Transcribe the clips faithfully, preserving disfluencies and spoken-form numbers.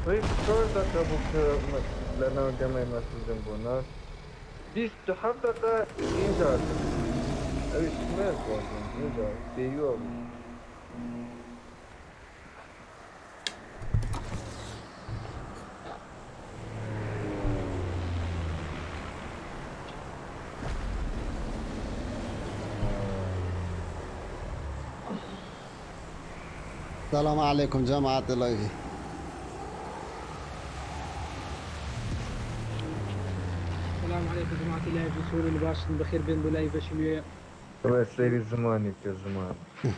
طيب شو دقة بك لأنه جمع مسجد جنبونا بیست و هفت دقیقه اینجا هستم اوی شمال بازم اینجا بیو بود السلام عليكم جماعة اللايف. السلام عليكم جماعة اللايف. بسوري لباش بخير بين بلايف شنو الله يسلي زماني في الزمان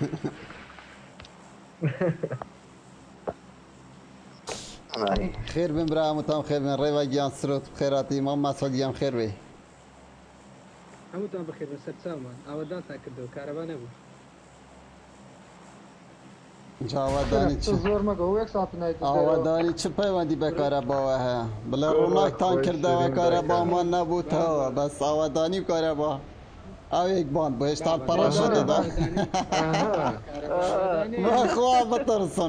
خير بن برا متام خير بن ريفا جيان سروت بخيراتي ماما سعوديان خير بي هموتان بخير بس سامان اودان تاكدو كهرباء نبو جاوداني چه زور ما گو یک ساعت نایت آوداني چه پیوندی به کاربا ها بلا روناک تان کرده و کاربا ما نبود ها بس آودانی کاربا او یک باند بهشتان پرا شده دا ما خواه بترسن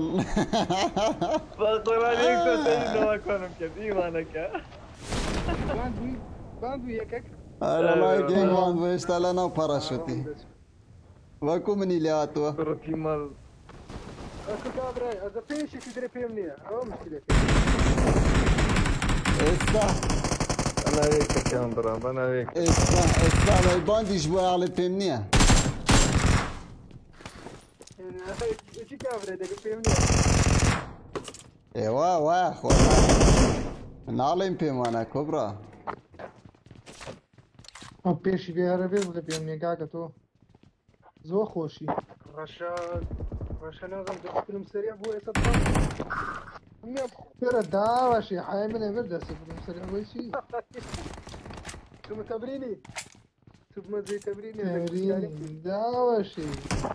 بقران یک تا تایی نوا کنم که دیوانه که باند بوی باند بوی یکک والله یک باند بهشتا لنا پرا شدی وكو مني لياتو روكي مال اكو كابري اذا فيش تدري فيه منيح او مشكلة استا انا هيك كان ضرب انا هيك استا استا ما يباندي شوي على فهمني ايش كابري دك فيه منيح ايوا وا خو نعلم بيمانا كبرى او پیشی بیاره بیر بوده بیم نگاه که تو زو خوشی رشاد رشاد نظام دك فيلم سريع بو اسد بیر داوشی حای من امر دستی بودم سری اویشی شو متبريني شوف ما زي تبريني تمرین داوشی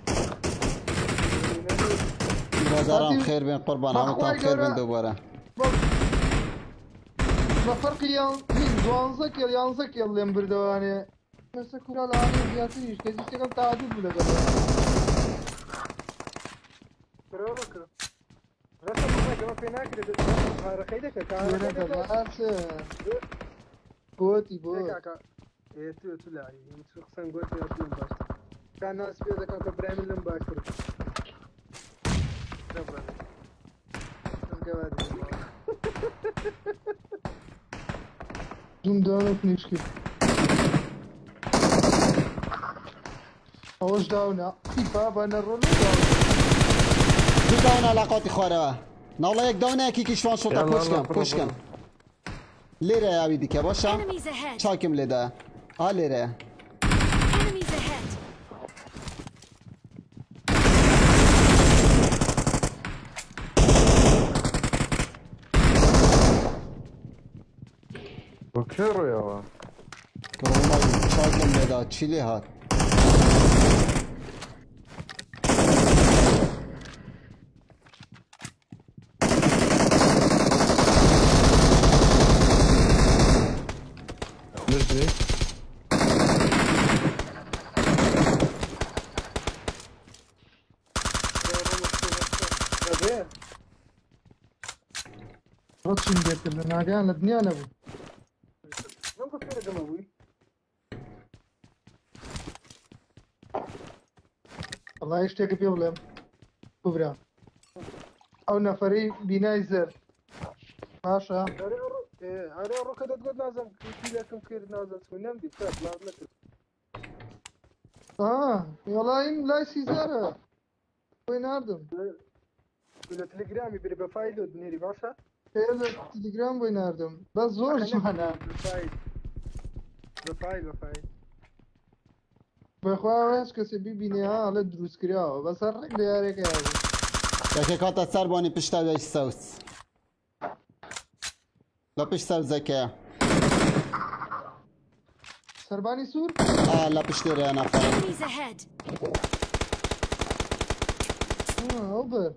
برادرام خير بين قربان عمتان خير بين دوباره ما فرق yan دوانزه کل یانزه کل لیم بردوانه مثل کورا لانی زیادیش که جیشه کم تعدید بوده گره برو بکر رسم ما جمع فينا كده رخيدك گره که لحظه بوتی بوت ايه تو تو لا متشخصا قلت يا شنو باش كان ناس في اذا كان ابراهيم اللي مباشر جبرا القوادم دوم دانت نیشکی اوش داونا ای بابا نرولو داونا شو داون علاقاتي خواره نالا یک داونه یکی کشوان شوتا پوش کن پوش کن لیره یا بیدی که باشم چاکم لیده ها لیره بكيرو يا وا والله چاکم لیده چی لی هات نزلي رطشين جيت لنا ناقان لدنيا نبو من كثير دم ابوي الله يشتاق بيظلم كبرى او نفري بناي زر باشا هذا الركض تقول لازم كي لكم كير نازل سوي نمدي فات لازم اه والله إن لا سيزارة وين هردم ولا تليجرامي بيري بفايلو دنيري باشا هذا تليجرام وين هردم بس زور جوانا بفايل بفايل بفايل بخواه وش کسی ببینه ها حالا دروس کرده ها بس هر رنگ بیاره که هردم یکی کاتا سر بانی پشتا بیش سوس لا پشت سوس زکه سربانی سور آه لا پشت ره نفر اه اوبر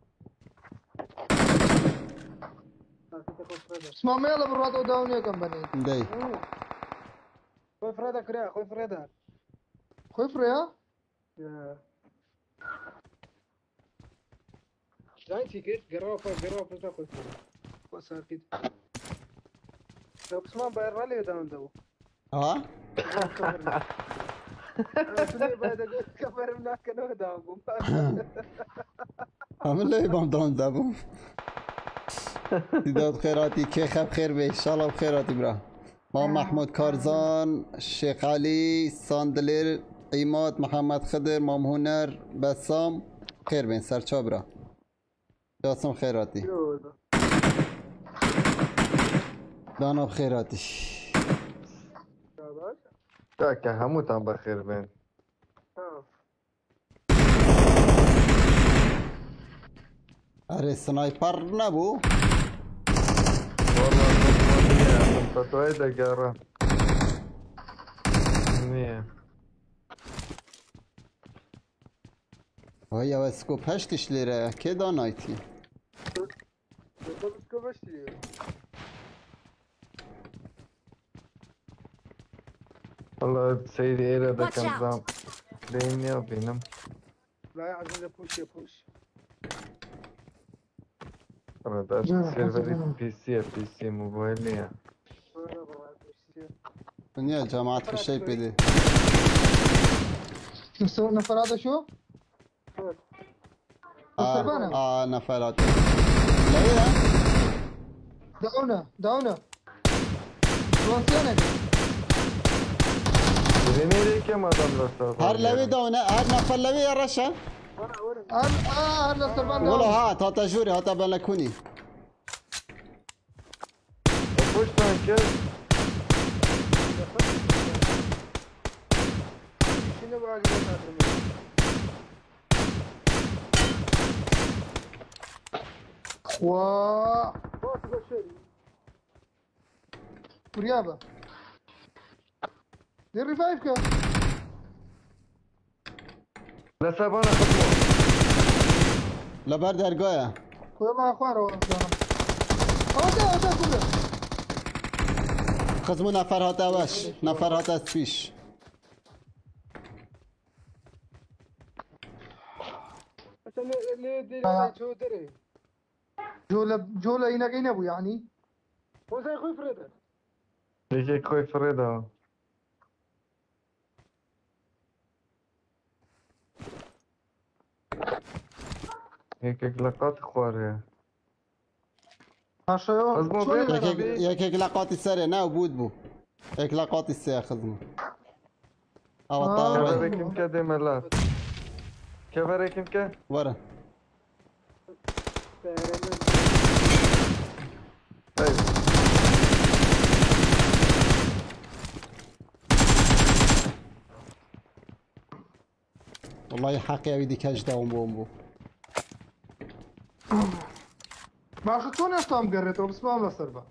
اسمع ما يلا بالراد وداوني كم بني دی خوي فريدا كريا خوي فريدا خوي فريا جاي تيكت قرافة قرافة تاخذ وساكت بس ما باير لي داون دو ها انا بعد اقول كفر هناك كانوا داون عمل له بام داون دابو دیداد خیراتی که خب خیر به انشالله بخیراتی برا ما محمود کارزان شیخ علی ساندلر ایماد محمد خضر مام هنر بسام خیر بین سرچا برا جاسم خیراتی دانا بخیراتی تا که همو تان بخیر بین اره سنایپر نبو والله من تطوي دقارة نيه وای او سکوپ هشتش لیره که دانایتی والله سيدي إيرا ده كان زام بيني وبينهم لا يا عزيزي بوش يا بوش أنا ده سيرفري بي سي بي سي موبايلي دنیا جماعت في الشيء بده نفر هذا شو؟ اه اه نفرات لا دعونا دعونا وانسانك بيني كم أدم لسه هر لوي دونه هر نفر لوي يا رشا هر اه هر لسربان والله هات هات جوري هات بلكوني وش تانكر شنو باقي هذا و بريابة دير ريفايف كا لا سبانا خطوة لبر درگاه كل ما اخوان رو هذا هذا كله خزمو نفر هات اوش نفر هات از پیش عشان اللي دي شو دري جولة جولة هنا كاين ابو يعني هو زي اخوي فريدة يجي خوي فريدة هيك لقات خواري هاشو خزمو شو بيت اللي یک یک یک لقاتی سره نه بود بو یک لقاتی سه خزمو او آه. طاوي كبرك كده دي ملات كبرك كده ورا طيب والله حقي ابي ديكاج داوم بومبو باشه تو نستام قريته بس ما له سربا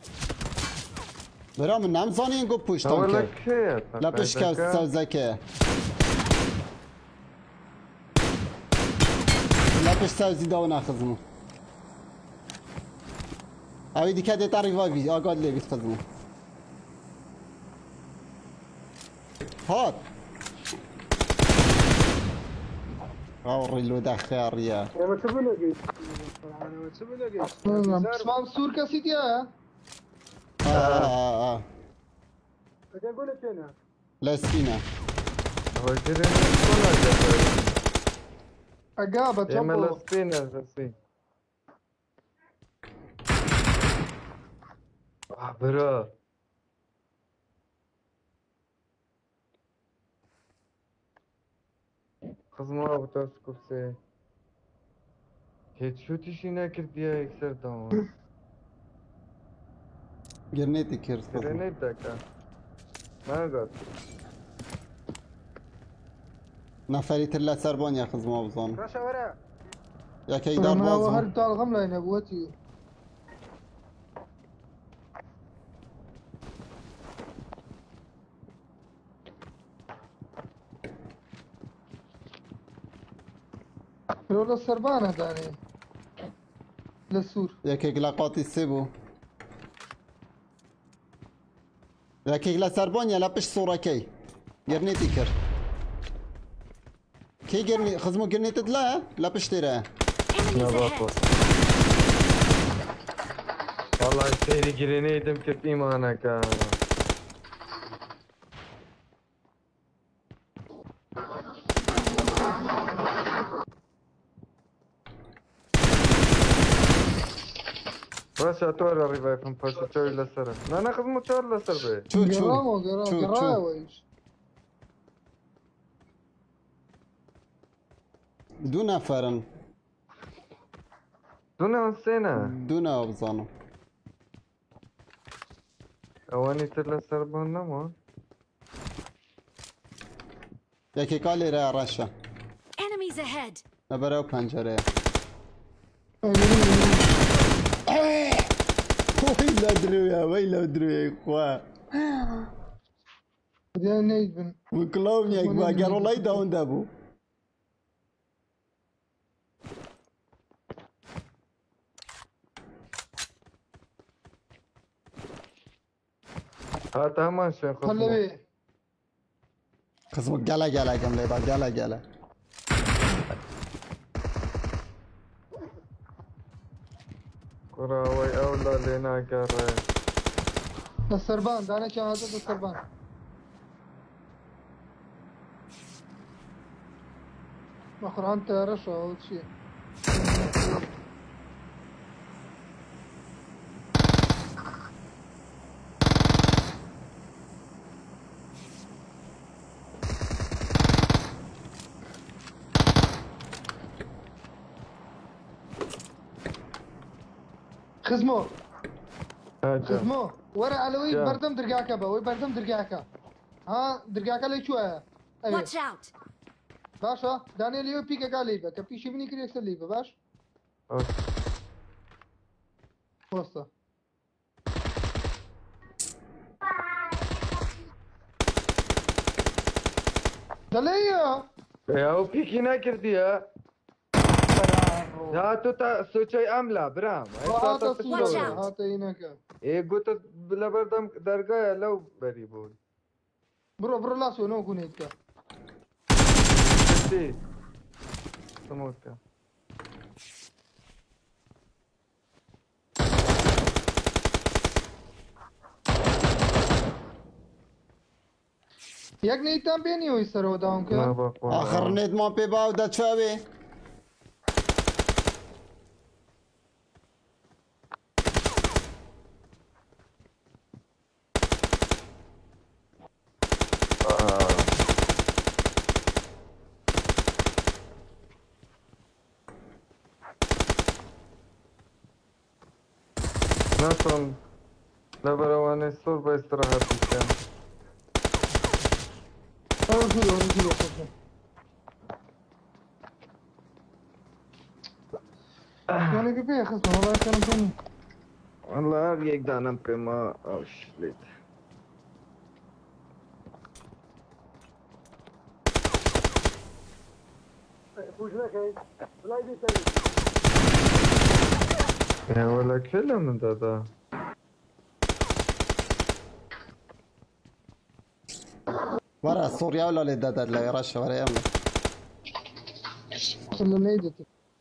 برا من نام زانين گو پوش هو تانكر لك هي لا پش که سو زکه لا پش سو زیده و نخزمو اوی دیکه دیتا ریوایوی آگاد لیوید خزمو هات او ریلود خیاریا انا تبي لقيت انا تبي لقيت اسمام سور كاسي ديا آه آه آه اجي اقول لك هنا لا سكينة هو كده كل حاجة اجابة يا جنبه ملسطينة بسي آه برا خزمه ابو تاسكو سي هيت شو تشي ناكر ديا يكسر داون جرنيتي كيرس خزمو جرينيت داكا ما قد نفري تلا سربان يا خزمو بظن رشا ورا يا كيدار انا بازم هل بتاع الغملة هنا قوتي لولا السربان هذا يعني للسور ياك لقاطي سيبو ياك لا سربانيا لا بش صورة كي جرنيتي كر كي جرني خزمو جرنيت لا لا بش ترى لا باطل والله سيري جرينيد مكت ايمانك. بس اتورا ريفايفن بس تشوي لسر لا ناخذ موتور لسر بي شو شو قرامو قرا شو قرا شو ويش دو نفرن دونا وسينا دو نابزانم اواني تر لسر بون نمو یکی کالی را رشا Enemies ahead! نبرو پنجره اي ويلا درويا ويلا درويا اخوة بدي نيد بن وكلهم يا اخوة قالوا لا يداون دابو هات همان شيء هلا خصمه بي خصمك قلا قلا قملي با قلا قلا كرة وي اولى لنا كره السربان دانا كان هذا السربان اخر انت رشا او شيء خزمو هاجم خزمو ورا علوي يا. بردم درقاكا با وي بردم درقاكا ها درقاكا لي شو ايه ايوه Watch out! باشا دانيال يو بيكا قال ليبا كبي شي مني كريكس ليبا باش أوكي. وسطا دليا يا هو بيكي ناكردي يا ها تو تا سوچي عملا برام هات Watch الصورة out. هات هناك ايه قلت لبردم درجة لو بري بول برو برو لا سو نو كونيتكا كتي سموتك یک نیتم بینی ہوئی سر ہوتا ہوں ما که بقول آخر نید ما پی باو دا چوابی نصل لبرواني الصور باستراحة بكام اور شروع اور شروع کرتے یعنی کہ پہ خسنا والله كان بيني والله ارجع دانم بما او شليت يا ولا كله من ده ورا سوريا ولا اللي دادر لا يرش ورا يمنا صلى نيدت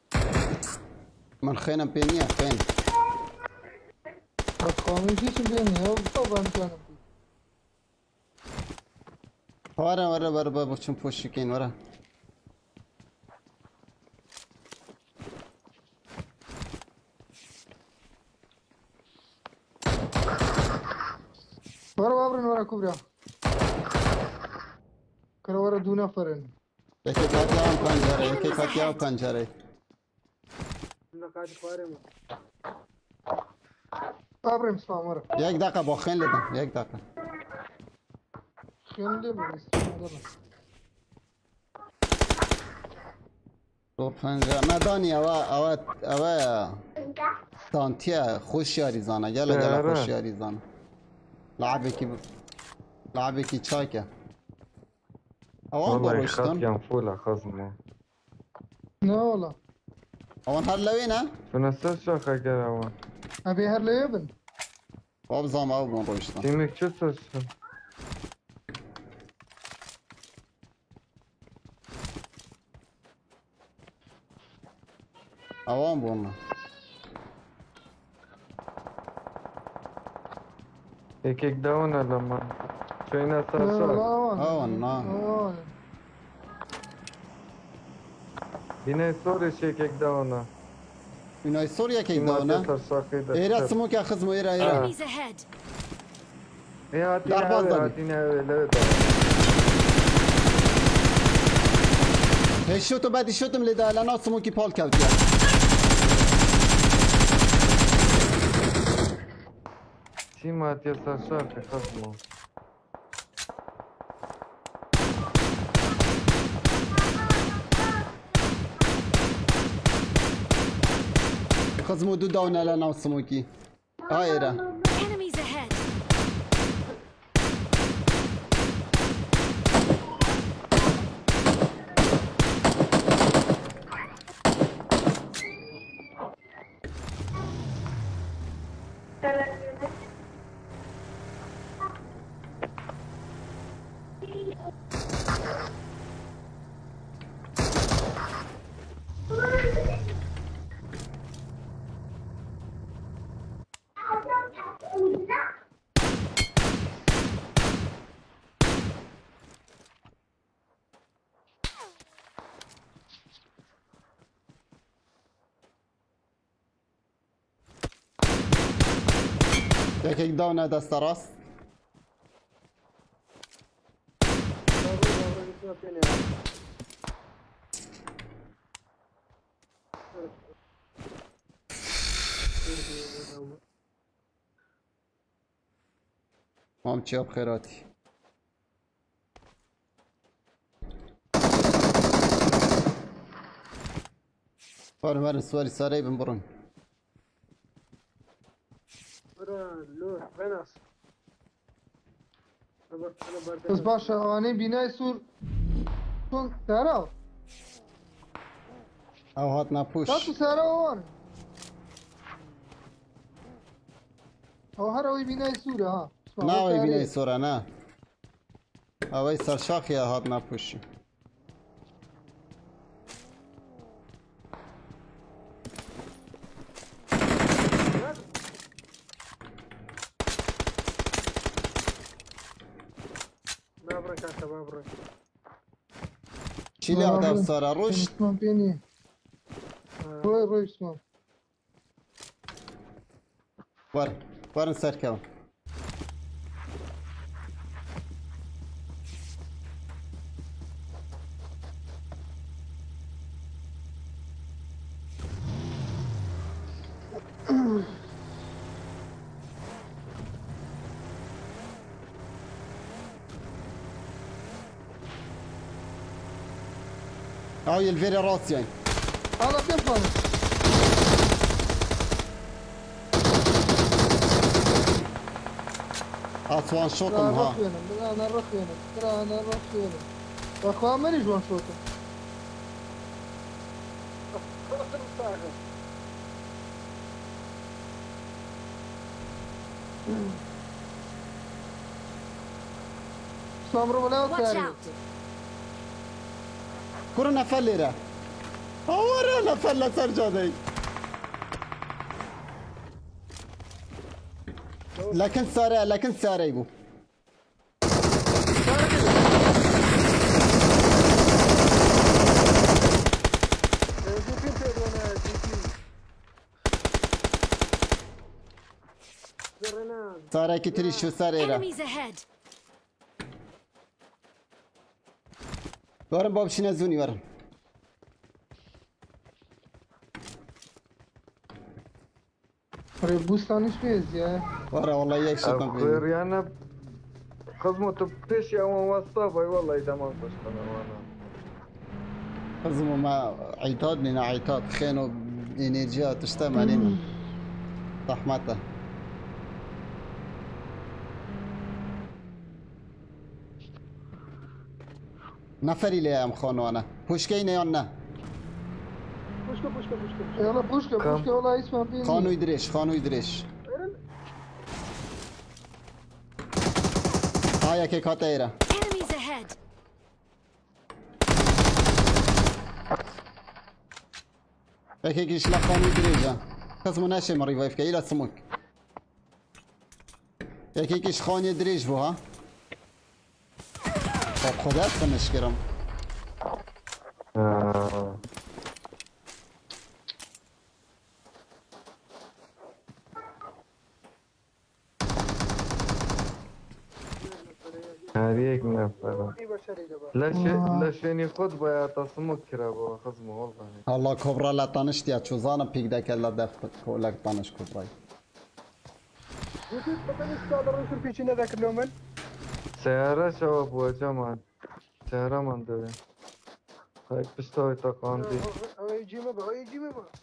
من خينا بينيا خين بس قومي شيش بيني او طبعا كان ورا ورا ورا بچم پوشکین ورا ورا وابرن ورا كبرى كرا ورا دو نفرن یکی کاتیا و پنجره یکی کاتیا و پنجره وابرن سلام ورا یک دقیقه با خین لیدم یک دقیقه خنده بس دو پنجره ندانی اوه اوه اوه تانتیه خوشیاری زانه گله گله آره. خوشیاری زانه لعبه کی ب... لعبه کی چاکه اوان والله خط بروشتن ينفولها خصمه لا والله اوان هر لوینه فنسل شاخة كراوان ابي هر ليبن باب زام او بون روشتن تيمك شو تسوي اوان بون یک یک داون لما شو اینا لا سرسار آوان نا آوان بینه سورش یک یک داونه اینای سوریا که ایماده داونه سرساقی ایرا دست سموک اخذ مو ایرا ایرا Enemies ahead. ای هاتین در باز اوه داری. هاتین اوه لوه داره هی شوتو بعدی شوتم لدا لنا سموکی پال کودیا چی ماتی سرسار که خزمو اخذ مو دو داونه لنا سموکی آه ایرا Enemies ahead. یک یک داونه دست راست مام چی بخیراتی بارم برن سواری ساری بن برون برا لور بناس بس باشه آنه بینای سور چون سهرا او هات نپوش تا تو سهرا آوان او هر اوی بینای سوره ها نه اوی بینای سورا نه اوی سرشاخی هات نپوشی بابرك انت بابرك چی لیاقت افساره روش اسمم بینی روی روی اسمم ور ورن سر کون هاي الفيري راسي يعني حالا بفهم اسوان شوطم لا ها رخ وينم لا انا رخ وينم ترى انا رخ وينم اخوان ماني جوان شوطه سامرو ولا Watch وتاري out. كورة نفلرة اورا نفلة سرجادي لكن سارة لكن سارة يبو جيبين تيدو انا جيبين زرنان سارة كتري شو سارة Enemies ahead. ورن باب شنزوني ورن اري بوستانش بيز يا ورا والله يك شوطم خير فيه يعني خزمو تبتش يا وصابة والله إذا ما فشلنا وانا خزمو ما عيطاد لنا عيطاد خينو انرجيا تشتم علينا رحمته نفري لي يا ام خانو انا بوشكينا يا نه بوشكا بوشكا بوشكا يلا بوشكا كم؟ بوشكا والله اسمه بيني خانو يدريش خانو يدريش هاي كيك هاتيرا Enemies ahead. هيك هيك يشلح خانو يدريجا خصمو ناشي مري فايف كي لا سموك یکی کش خانی دریج بو ها خب خودت خمش کرم آه. هر یک نفر این بشری دبا لش لشینی خود باید تصمیم کرد با خزم والله الله کبرا لطانش دیا چوزانم پیک دکل لدف کولک طانش کبرای وجود بطنش دادر رسول پیچی ندکر لو من سیاره شو بو جمان سیاره من دوی های پشتوی تا قاندی اوی جیمه با اوی جیمه با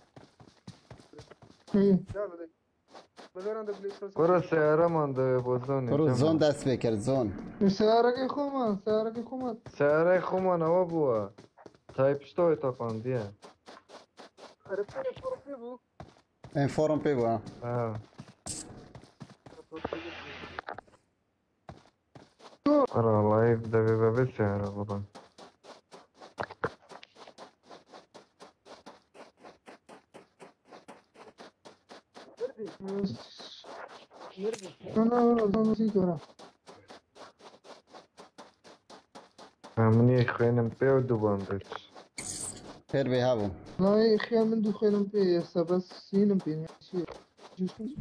ای جالو دی بذارن ده بلیس رسول برو سیاره من دوی بو زونی برو زون جمان دست بکر زون سیاره که خومن سیاره که خومن سیاره خومان او بو تای پشتوی تا قاندیه عرفت که فرقی بو این فورم پی بو ها آه برا لایف دوی ببی سیاره بودن نه نه نه زن کنم همونی خیلی پیو دو باندش پیر بی هاو لا خیال من دو خیالم پی هستا بس سینم پی چیه جوش کنش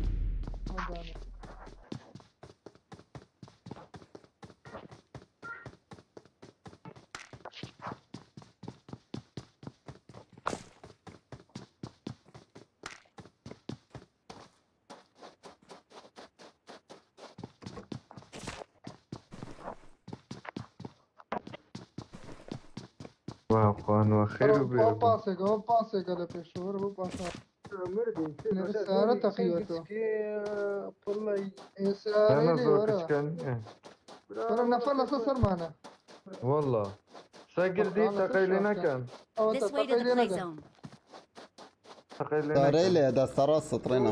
واو قانو خیر و با بیو پاسه که با پاسه که لپیشور با پاسه مردي نه، سیاره تقیه تو. والله ای سیاره انا لی زوج ورا كان ورا نفر لسه سر مانه والله ساقر دي تقيلنا كان او This تا way to the تقیلی play نگه zone. تقيلنا داره كان لی دست راست سطرینا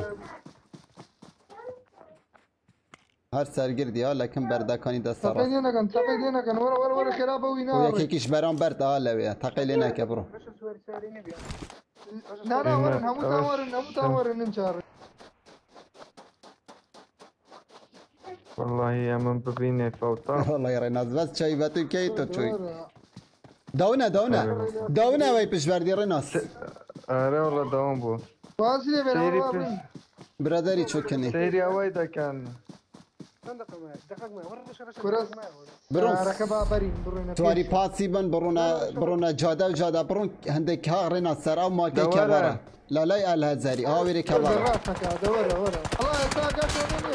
هر سرگردی ها لکن بردکانی دست راست تقیلی نگن تقیلی نگن ورا ورا ورا خراب او و اینا یکی کش برام برد آلویه تقیلی نکه برو باش سوار ساري نبي نه نه ورن همو تا ورن همو تا ورن نمچار والله يا من ببيني فوتا والله یه ریناز بس چای بطو کی تو چوی دونه دونه دونه وی پیش بردی ریناز اره والله دوام بو باسی لی سيري برا بس برن برادری چوکنی سيري اويدا كان صندق معي دقق معي ورا رش رش كرس. برو سیاره که با برین برون تواری پاسی بن برونا برونا جاده و جاده برون هندک ها ریناز سر او ماکی دوره. کباره لالای الهزاری آویری کباره راسك هذا ورا ورا الله يساقك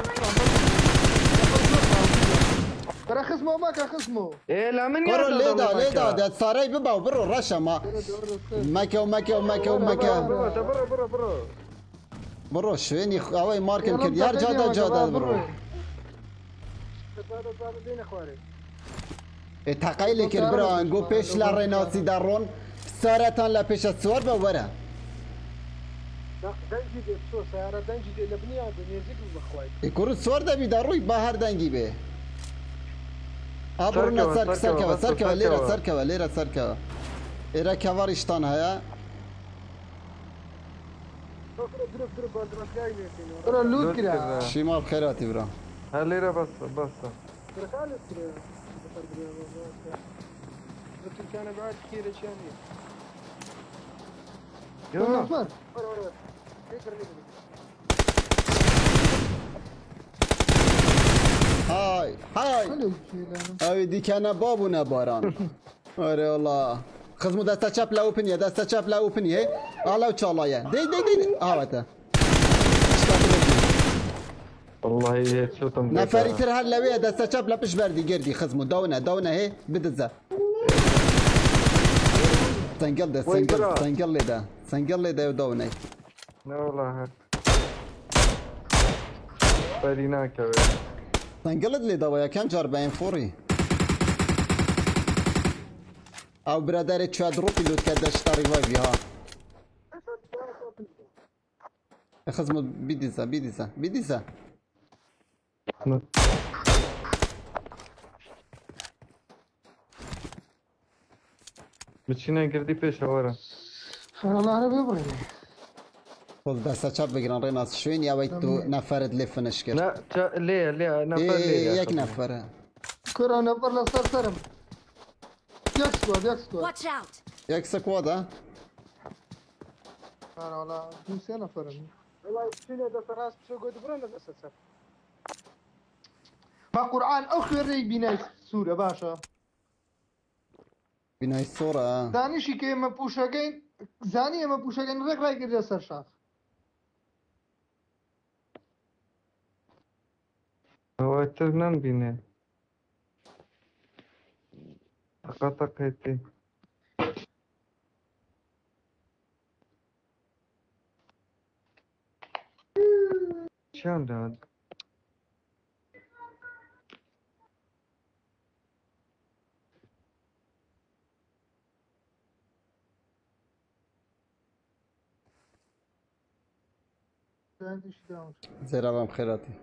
ترى خصمه ما كان خصمه ايه لا من برو يا لیدا لیدا داد سارای بباو برو رشا ما مکه و مکه و مکه و مکه برو برو برو برو برو شوینی خ- اوی مارکم کرد یار جاده جاده برو هذا هذا دين اخواري تقیلی کرد برو انگو پیش لریناسی درون سارتان لپیش سوار بوره دنجي دي بسو سيارة دنجي دي لبنية بنيزيك بخواي کرو سوار دبی در روی بهر دنگی به آبرونا سرکه و، سرک سرکه و سرکه و، سرکه و سرکه لیره و. سرکه و لیره سرکه و ایره کوارشتان هیا دروب دروب دروب دروب جاي لي ترى لوت لوت كده كده. شمال خیراتی برا هالليرة بس بس ترى خالد قلت لك انا بعد كذا شامي يلا نفر ورا ورا فكر لي های های حلو كده اوی دیکنه بابو نباران آره والله خزمو دسته چپ لاوپنیه دسته چپ لاوپنیه آلاو چالایه دی دی دی دی آواته والله هي شوتم نفری تر هر لویه دسته چپ لپش بردی گردی خزمو دونه دونه هی بدزه سنگل ده وای سنگل برا. سنگل لیده سنگل لیده و دونه لا والله هيك فريناك يا سنگلت لیده و یکم جار به این فوری او برادر چواد رو پیلوت کرده شتاری وای بی ها خزمو بیدیزه بیدیزه بیدیزه بتشينا قردي فيش ورا والله انا بيبغي خود دسته چپ بگیرن ریناز شوین یا باید تو نفرت لفنش کرد نه چا ليه ليه نفر ای ليه ای يا یک أخي؟ نفره كرة نفر لسر سرم يك سكواد يك سكواد Watch out! یک سکواده انا والله دو سه نفرم والله شنو هذا راس شو قلت برا بس سر ما قرآن اخر ريك بيناي سورة باشا بینای سوره دانشي كي ما بوشاكين زاني ما بوشاكين ريك رايك ريا سر شاف هو ترنم بينه أقطع هيتي شلون ده عندي شي داون زیرا بم خیراتی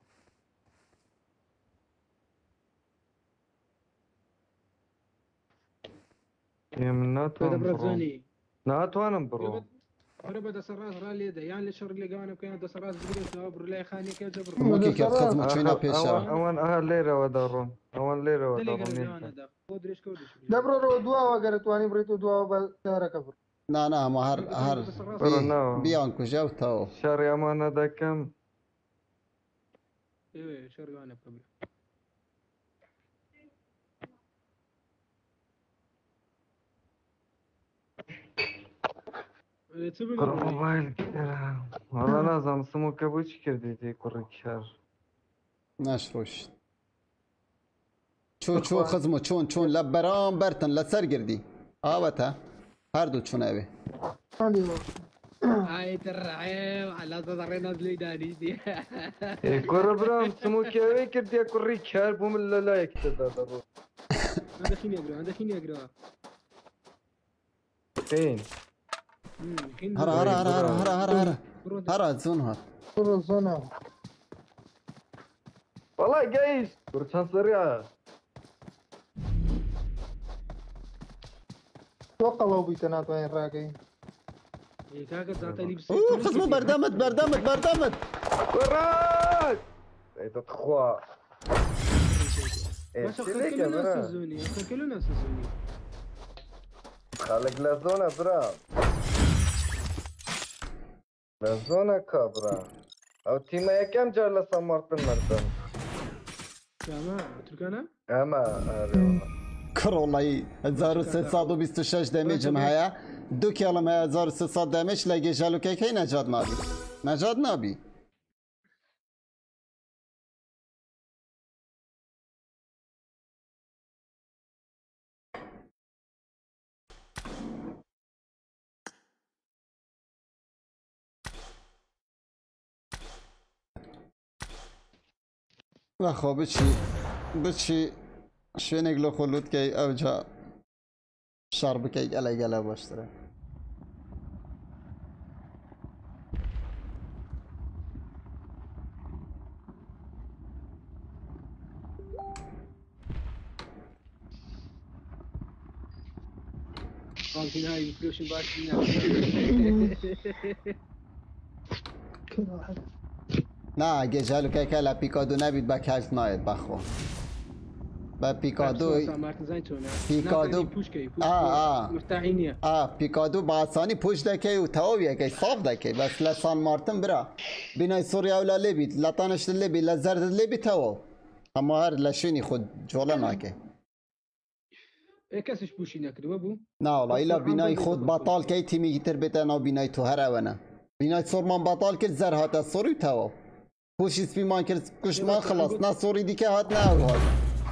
يا من ناتو هذا برو برزاني ناتو أنا برو هذا بدا سراس رالي ده يعني لشر اللي قانا كان ده سراس بقول جبر لا خاني كيف جبر موکی که خزمو چوینا أوان پیشا أوان أهل ليرة ودارون أوان ليرة دلي قال ودارون جانا ده خودريش كودش دبر رو دوا وقرت واني بريتو دوا بسارة كفر نه نه ما هر هر برو بی ناو بیان کجا و تاو شاري أمانة دا كم ايه شر قانا قبل تبي قرب موبايل كده والله لازم سمو كبوش كردي دي كوريك شار نشروش چو چو خزمو چون چون لبرام برتن لسر گردی آوتا هر دو چون اوی هاي ترى على ضرر نازلي داني دي قرب رام سمو كبوش كردي كوريك شار بوم لا لا يكتدا ضرور هذا خيني اقرا هذا خيني اقرا فين هرا هرا هرا هرا هرا هرا هرا هرا زون هات كرة زنا والله جايش كرتان سريعة توقع لو بيتنات وين راقين ايه كاكا ذات اللي بس اوه خزمو بردمت بردمت بردمت وراك اي تتخوا ما شو كلنا ناس الزوني كلنا ناس الزوني خلق لزونة برا لزونة كبرا او تيما يكم جالة سمارتن مردن جماعة تركانا اما اريونا کرولای هزار و سیصد و بیست و شش دمیج هم هیا دو کلمه هزار و سیصد دمیج لگه جلو که کی نجات نابی نجات نابی و خب بچی بچی شوینگلو خلود که او جا شرب که گله گله باشتره خالتين هاي فلوس الباشين نه اگه جلو که که لپیکادو نبید با کجت ناید بخو با پیکادو پیکادو آه آه مرتاحين آه پیکادو با آسانی پوش دکی و تاویه که صاف دکی بس لسان مارتن برا بینای سوریا ولا لبید لطانش لبی لزرد لبی تاو اما هر لشونی خود جولا ناکه ايه كاسش بوشينا كده ابو نه والله ایلا بینای خود بطال که تیمی گیتر بیتا نا بینای تو هر اوانه بینای سورمان بطال که زر هات سوری تاو پوش اسپی مان کرد کشمان خلاص نه سوری دیگه هات نه او هات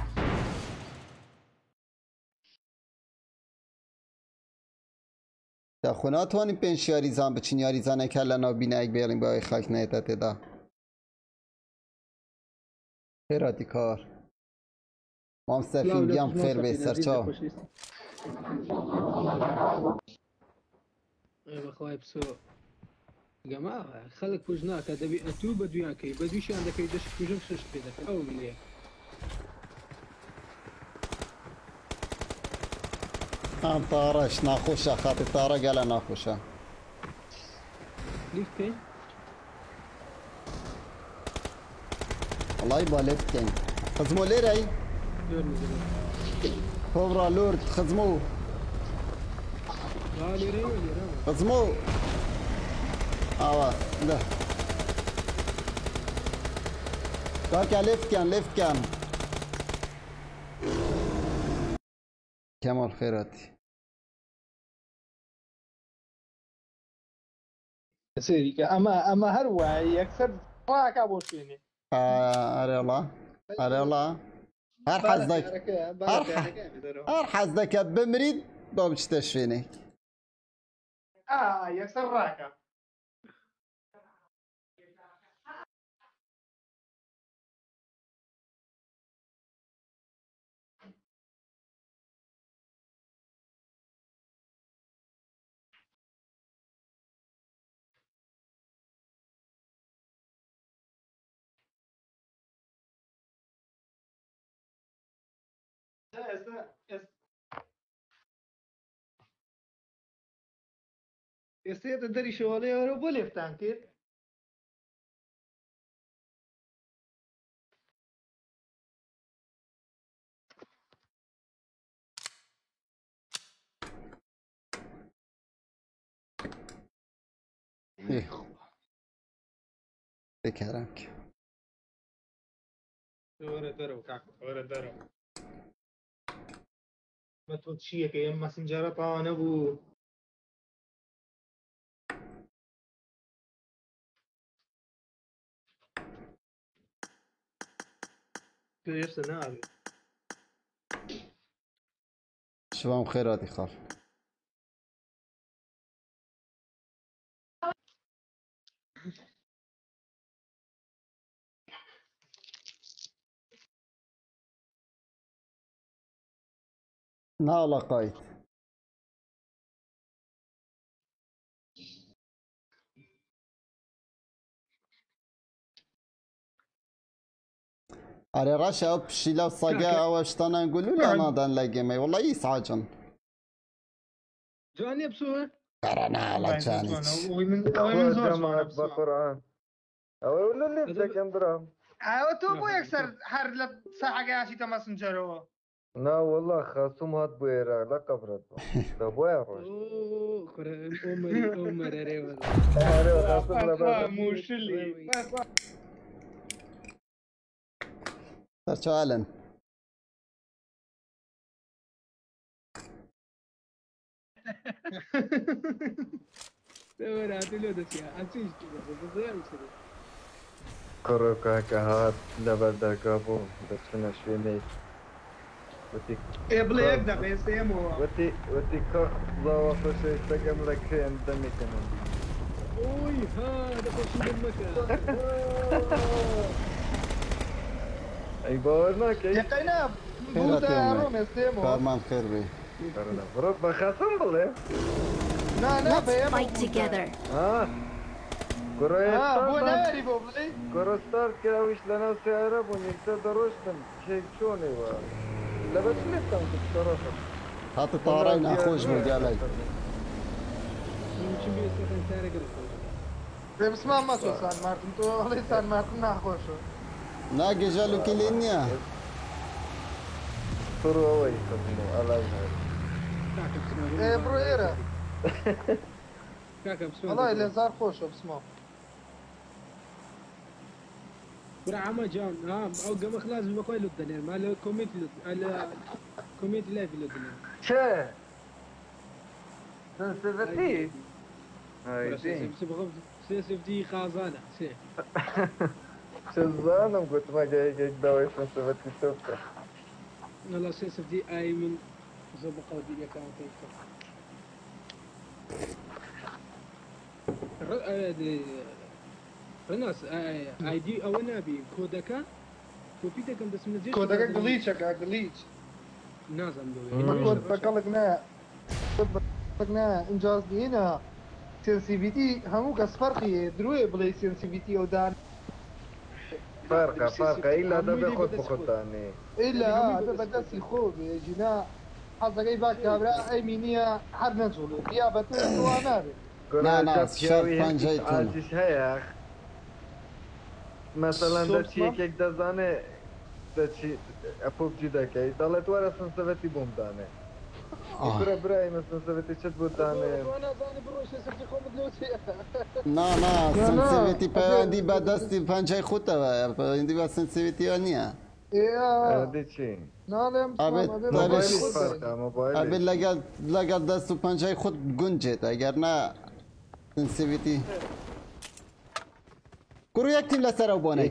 دا خونه توانی پنج یاریزان بچین یاریزانه کلا نا بینای بیاریم با خاک نیتت دا خیراتی کار مام سفین گیم خیر به سرچاو ايوه اخوي بسو يا جماعه خلك فوجناك هذا بي تو بدو ياكي بدو شي عندك يدش فوجن خش كذا او من ليه ام طارش ناخوشه خاطر طاره قال ناخوشه ليف كاين والله يبغى ليفت كاين خزموا ليري دور نزل كوبرا لورد خزموه لا لي ريما لي ريما خزموه اه ده كاكا ليفت كان ليفت كان كمال خيراتي سيري اما اما هروع يكسر راك ابو شيني آه اري الله اري الله ارحز ذاك ارحز ذاك بمريد بابش تشفيني اه يكسر راك يصير تدري شغلي ورا بوليف تانكير ايه بكرمك ورا درو كاكو ورا درو ما تودشيه كي يما سنجارة طانا ابو كيف سنابي شباب خيراتي خال ناولا قايد اري رشا بشي لو صقا او اشتنا نقول لا نادن لاقي والله يسعجن جاني بسوه قرنا على جانيك ومن جماعة بقرآن أو ولا اللي بدك أمبرام ايوه تو بو يكسر حر لا ساعه قاسي تما سنجارو لا والله خاصم هات بويرا لا كبرت ده بويا روش اوه قرآن عمر عمر ريما خاصم لا بقى موشلي سؤالا دور هاتي له دسيا عسيش كده بزيار مسلم كروكا كهات لا بدك أبو بس فينا شويني وتي ايه بلا يبدا بس يمو وتي وتي كخ ضوا خشي تقم لك خين دمي كمان اوي هذا خش من المكان أي بورنا كي يقينا خيرات بوتا يومي. روم يستيمو كارمان خير بي برد بخاصم بله لا لا Let's بيمو fight together. ها اه بو كرويستان ناري بو بلي كروستار كده وش لنا سيارة ونكتر دروشتن شيء شوني وا لا بس لفتم بصراحة هات الطارين اخوش موديالي يمكن بيستخدم سارق الكل بس ما ما تو سان مارتن تو والله سان مارتن ناخوشو ناقي جالو كيلينيا ترو هو يخدموا على الهاي كاكا بسمه ايه برو ايرا كاكا بسمه والله اللي صار خوشو بسمو برا عما جان اه او قام خلاص بقول له الدنيا ما له كوميت له كوميت لايف له الدنيا شا سنسيفتي هاي دين سيسف دي خازانه سي شزانم قلت ما جاي جاي دواي سنسيفتي توقع والله سيسف دي اي من زبقه دي كان كيف رناس اي دي او نبي كودكا كوبيتا كم دس من زيت كودك جليتشك جليتش نازم ما دو كنت بقلقنا بقلقنا انجاز دينا سنسيفيتي همو كس فرقي دروي بلاي سنسيفيتي او دان فرقة فرقة إلا ده بخد بخداني الا هذا بدس يخوب جنا حظك اي باك كاميرا اي مينيا حر نزول يا بتو انا لا، لا، جاب شرط پیاوی پنجه هندی تونه. عزیز هیا مثلا صبح دچی یک یک دزانه دچی پوبجی دکی دالت وارا سنسویتی بوم دانه آه. يكره براي مثلا سويتي شد بودانه وانا زاني بروش سرتي خو مدلوتي نه نه نه، سنسیویتی نه. پیوندی به دستی پنجه خود و پیوندی به سنسیویتی ها نیه. یا هذه شيء نالم ابد سلام ابي طبعاً. موبايل خود فرقه ابی موبايل لگل لگل دست و پنجه خود گنجید اگر نه سنسیویتی کرو یک تیم لسر او بانه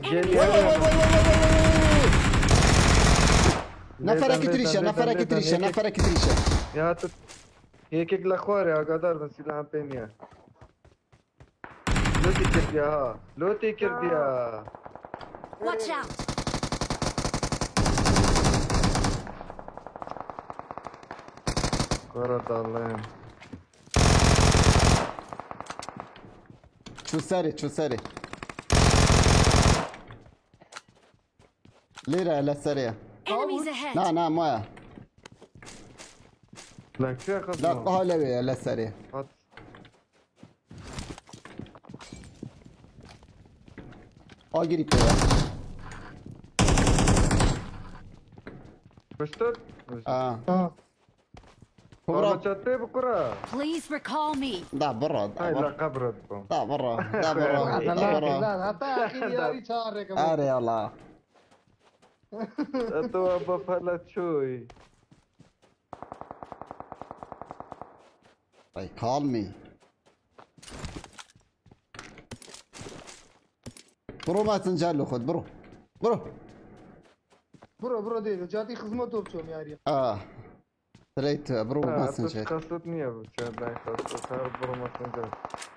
نفره کی تریشه نفره کی تریشه نفره کی تریشه يا تو هيك الاخوار يا قدر بس اللي عم بينيا لو تكر بيها لو تكر بيها Watch out! كرة الله شو سری شو سری لیره لسریه Enemies ahead! نه نه ما لك شو لا اخذ قهلوی لسریه آگیری پیدا بشتت آه اه كبرى كبرى شتي بكرة Please recall me! دا برا دا هاي لا برا قبرت بو دا برا دا برا دا لا برا لا حتى اخي ياري شارك اري الله تو ابا فلت شوي They call me برو ما تنجال له خد برو برو برو برو دي جاتي خدمته بشوم ياري اه تريت برو ما اتش تنجال خاصتني يا بو شاد داي خاصت صار برو ما تنجل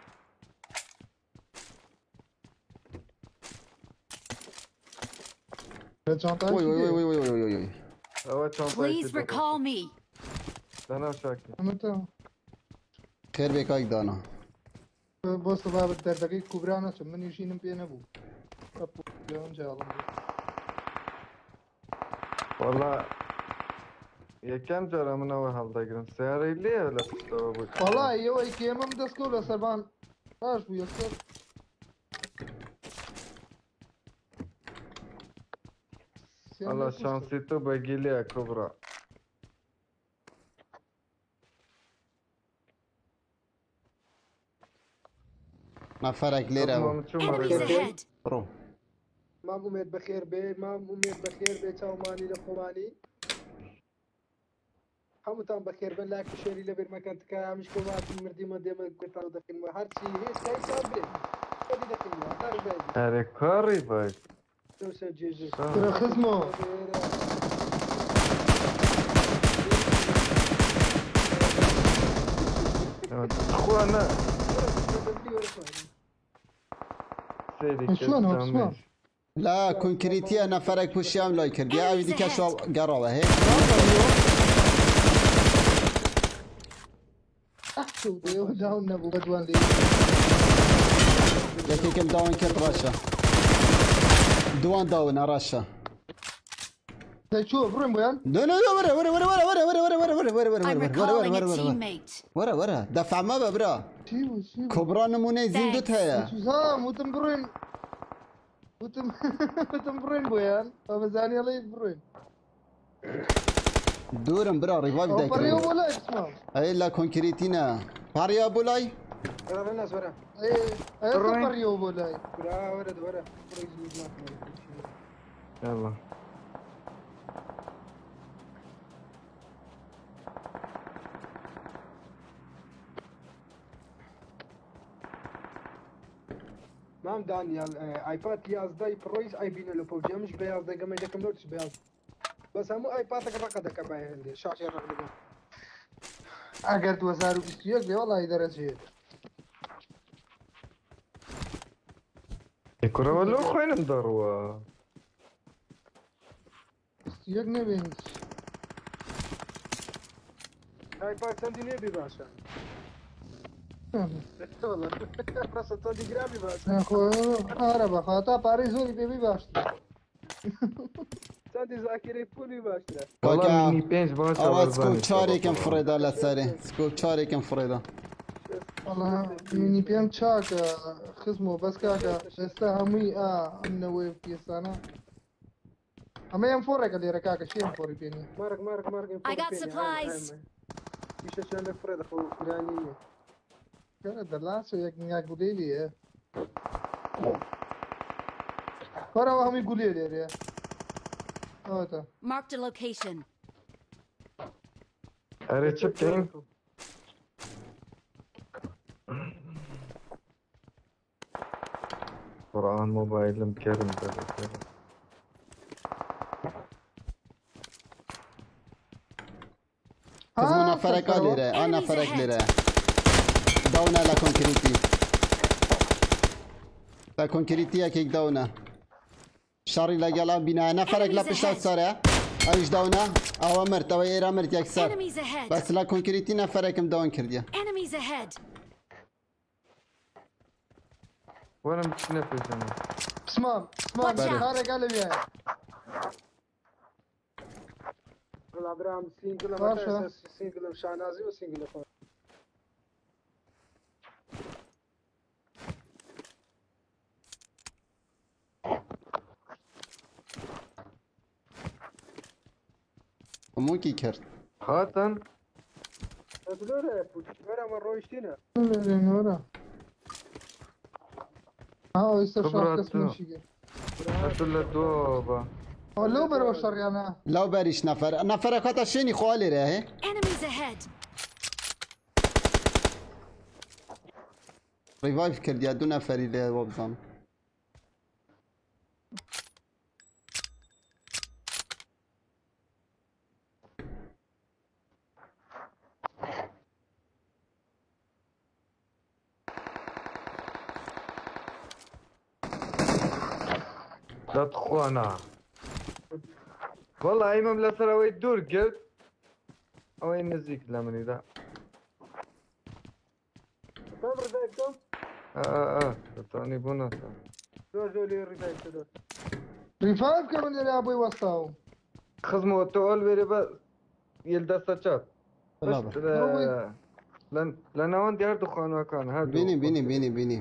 وي وي وي وي وي وي وي هو چون Please recall me! انا شاكي متى خير بك هيك دانا بوست باب الدردقي كبرانا من يشينم بينا بو ابو يوم جاء الله والله يا كم جرى من اول هالدقرن سياري ليه ولا تستوى ابو والله يو اي كيمم دسكولا سربان باش بو يكسر والله شانسي تو باقي لي كبرى نفرك ليرة Enemies ahead! برو ما مميت بخير بي ما مميت بخير بي تاو ماني لخواني همتان بخير بن لاك شيري لبر مكان تكا مش كومات مردي ما ديما قلت له دخل ما هرشي هي سكاي صابري بدي دخل ما دار بيدي اري كاري باي تو سجيجي ترى خدمه اخوانا سيدي شلون هو؟ شلون؟ لا كونكريتيا نفرك بوشيام لا يكردي اوي دي كشو قرابة هيك احسو ديو داون نبو بدوان لي لكن كم داون كت رشا دوان داون رشا شوف برين بويان لا لا لا ورا ورا ورا ورا ورا ورا ورا ورا ورا ورا I'm ورا recalling ورا a ورا teammate! ورا ورا دفع ما ببرا شيو شيو كبرى نمونة زندت هيا شو متم برين متم متم برين بويان فمزاني الله برين دورم برا ريفايف او بريو دايكرين ولا اسمه اي لا كونكريتينا باريا بولاي ورا الناس ورا ايه ايه بريو ولا ورا ورا ورا يلا مام دانيال ايباد يازداي برويز اي بينا لو بوجي مش بياز دا قمي دكم نوتش بياز بس همو ايباد رقا دكا باي عندي شاشه رقا اگر تو هزار و بیست و یک بیا والله درجه يكره ولا خوين ندروا بیست و یک نبینیش ايباد سندي نبي باشا والله راس صدي جرامي باشا خو آره بخاطر پاریس زوری بی باشد سندي ذاكري بولي باشا والله مني بينج باشا آواز سكوب چاری کم فريدا لسري سكوب چاری کم فريدا والله مني بيم تشاكا خصمه بس كاكا استهمي اه امنا ويف كيسانا اما يم فورك اللي ركاكا شي يم فوري بيني مارك مارك مارك I got supplies. ايش عندك فريد اخو ايرانيه كان دلاسو يك نيا قوليلي فرا وهم يقولي لي يا اوتا Marked a location. أريد شبكين قرآن موبايل مكرم تذكر خزمونا فرق ليرة أنا فرق ليرة دونا لا كونكريتي لا كونكريتي أكيد دونا شاري لا جلا بنا أنا فرق لا بشتاق سارة أيش دونا أوامر توي إيرا مرت يكسر Enemies ahead. بس لا كونكريتي نفرق مدون كرديا Enemies ahead. وأنا متنفس أنا سمام سمام Watch out. هذا قال لي والله ابراهيم سينجل ماشي. ما سينجل شانازي وسينجل فوق مو كي كرت خاتن تدور ورا من رويشتينا ورا اه يصير شو خبرات. قسم شيء أقول له دوبا لو برو شر انا لو بريش نفر نفر خاطر شيني خوالي راه Enemies ahead. ريفايف كرديا دو نفري لي وبزان لا تخوانا والله أي مملكة روي الدور قلت أو أي نزيك لمني ذا صبر ذاك كم آه آه تاني بونا دور دولي ريفايت دور ريفايف كمان يا ابوي وصاو خزمو تقول بيري بس يلدس تشاب لا بس با. لا- لان لان وان ديار دخان وكان هذا بيني بيني بيني بيني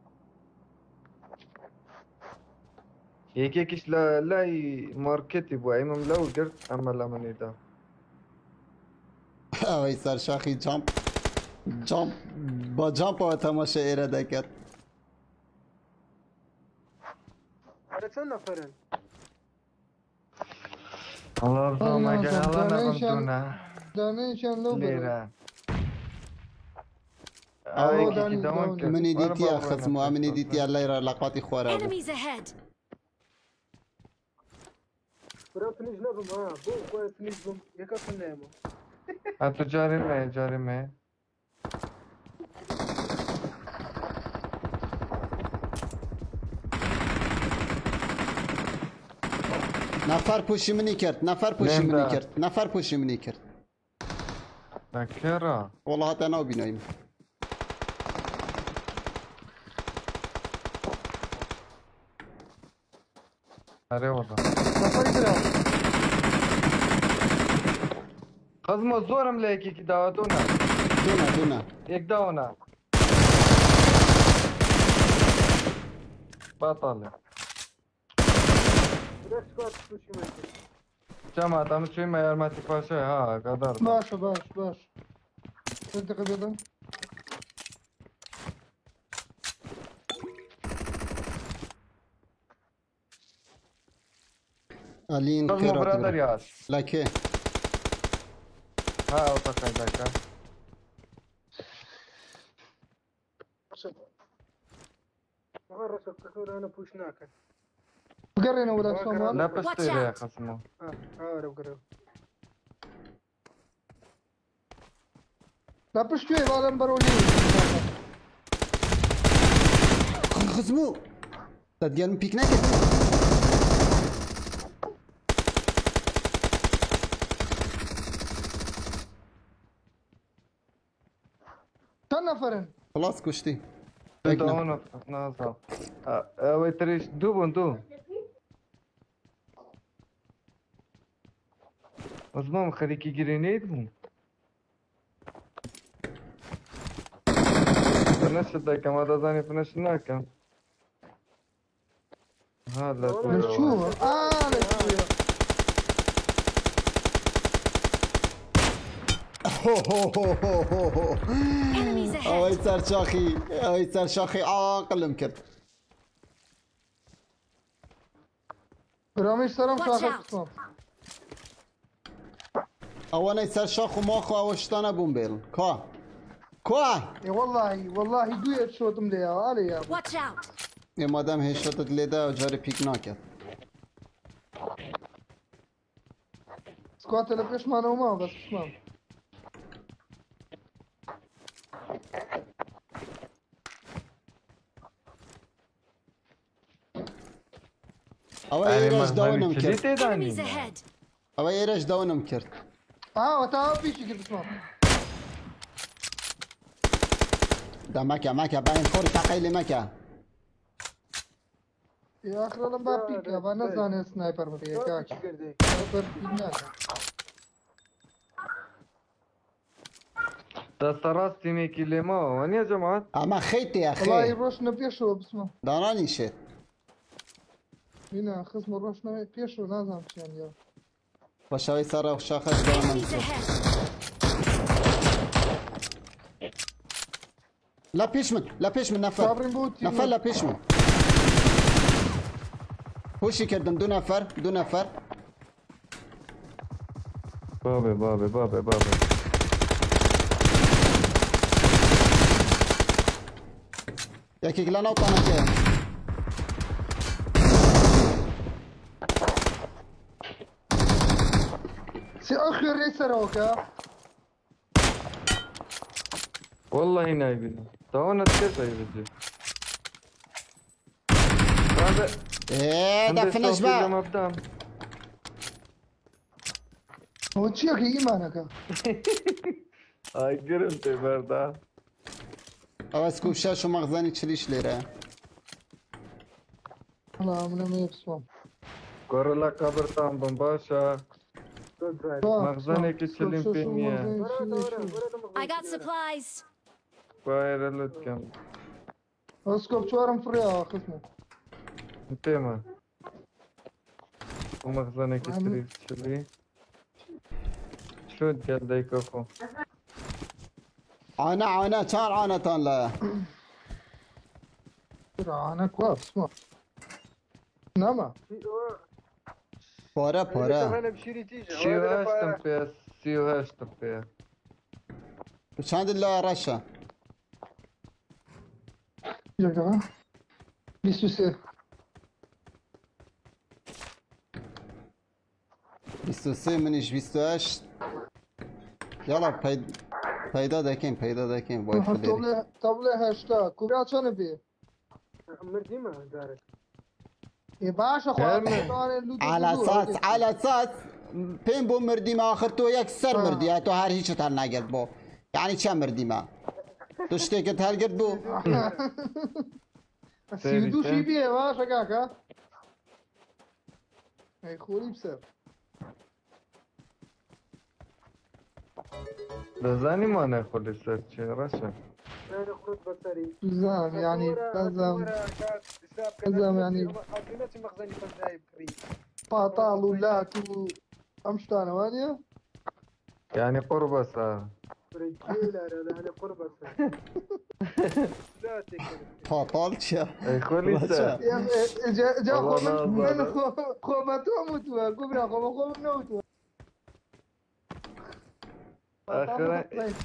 هيك هيكش لا لا ماركتي بو اي مم لو قرت اما لا مني دا اوي صار شاخي جامب جامب با جامب و تماشا ايرا دكت على كم نفرن الله يرضى ما كان الله نقمتونا دانيشن لو برو ليرة أوه، هاي داني- كي دوان داني. كان مني ديتي اخصمو مني ديتي الله يرى لقاتي خوارابو Enemies ahead. برا فنيش نبم ها بو كويس فنيش بم يكا فنيمو هاتو جاري में جاري में نفر پوشی منی کرد نفر پوشی نیم منی داد. کرد نفر پوشی منی کرد ذكرى والله هات انا وبينايم أري والله نفري كده خزمو الزور ملاكي كي دعوتونا دونا دونا يك دعونا بطل برا سكوات سوشي مالك جماعة دام شوي ما يرماتي فاشي ها قدر باش باش باش انت قبيضة الين خزمو خيرات برادر برا. ياس لكي ها اوتاكاي داكا مرة سكتور انا بوشناك قرينا ولاد صومال لا بشتري يا خصمو اه اه رو قرب لا بشتوي والله برولي خزمو تديان بيك نكت كم نفرن خلاص كشتي دعونا نازل ويتريش دوبون دو Osman خليكي جرينيد مو فنش دايكم هذا زاني فنش ناكم هذا لشو اه لشو Enemies اوي ahead. صار شاخي اوي صار شاخي عاقل مكر رامي سلام Watch شاخ out. قسم اوانا يصير شاخ وماخو اوشتانا بومبيل كوا كوا اي والله والله دويت شوط مليا علي يا ابو Watch out. يا مادام هي شطت ليدا وجاري بيك ناكت سكوات اللي بيش ما وما بس اسمع اوي يعني ايرش داون ما مكرت شديت Enemies داني ahead. اوي ايرش داون مكرت اه وتا في شيء كده اسمع دا مكا مكا باين فور تقيلي مكا يا اخي لما بابيك يا بانا زاني سنايبر بدي كاك سنايبر بيناك دستراستي ميكي اللي ما وين يا جماعة اما خيتي يا والله اخي يروش نبيشو بسمع داناني شيت هنا خصم الروش نبيشو لازم تشان يا باش اوي صار شاخش داون Enemies مكرت ahead. لا بيشمن لا بيشمن نفر صابرين بوتي نفر لا بيشمن وشي كردم دون نفر دون نفر بابي بابي بابي بابي يا كيك لا نوطنا كيه سي اخي ريسر اوكا والله نايبين تونا تكسر يبدي هذا ايه ده فنش بقى مبدأ هو تشيك ايمانك هاي قرنت بردا او سكوب شاش ومغزاني تشليش ليره لا من ما يبسمع كورلا قبر تام بمباشا مغزاني كتشلين فينيا I got supplies. باير لتكم اسكوب شوارم فريا خصمه انتما ومغزاني كتشلي تشلي شو قال دايك اخو عنا عنا كان عنا تان لا انا كويس اسمع نما بورا بورا سيو هاشتم بيا سيو هاشتم بيا وشان لا رشا جا بيسوسي بیست منش بیست و هشت يلا پید پیدا دکیم پیدا دکیم وای فلری طبله طبله هشتا كوبرا شنو بيه مرديمة دارك يا باشا اخوان على اساس على اساس پین بو مردی ما آخر تو یک سر آه. مردی تو هر هیچ تر نگرد بو یعنی چه مردی ما تو شتی که تر گرد بو سيدو شي بيه باشا كاكا اي خوري بسر لازاني ما ناخذ السيرش رشا انا خرج بصري لازم يعني لازم لازم يعني قدمت مخزني فزايب كريم باطال ولات و امشتانا وانيا يعني قربة صار رجيلة انا قربة لا تكلم پاپال چه اي خولي رشا. سار جا جا والله خو من لا من خو خو ما تومتوا كبرى خو خو نوتوا اخر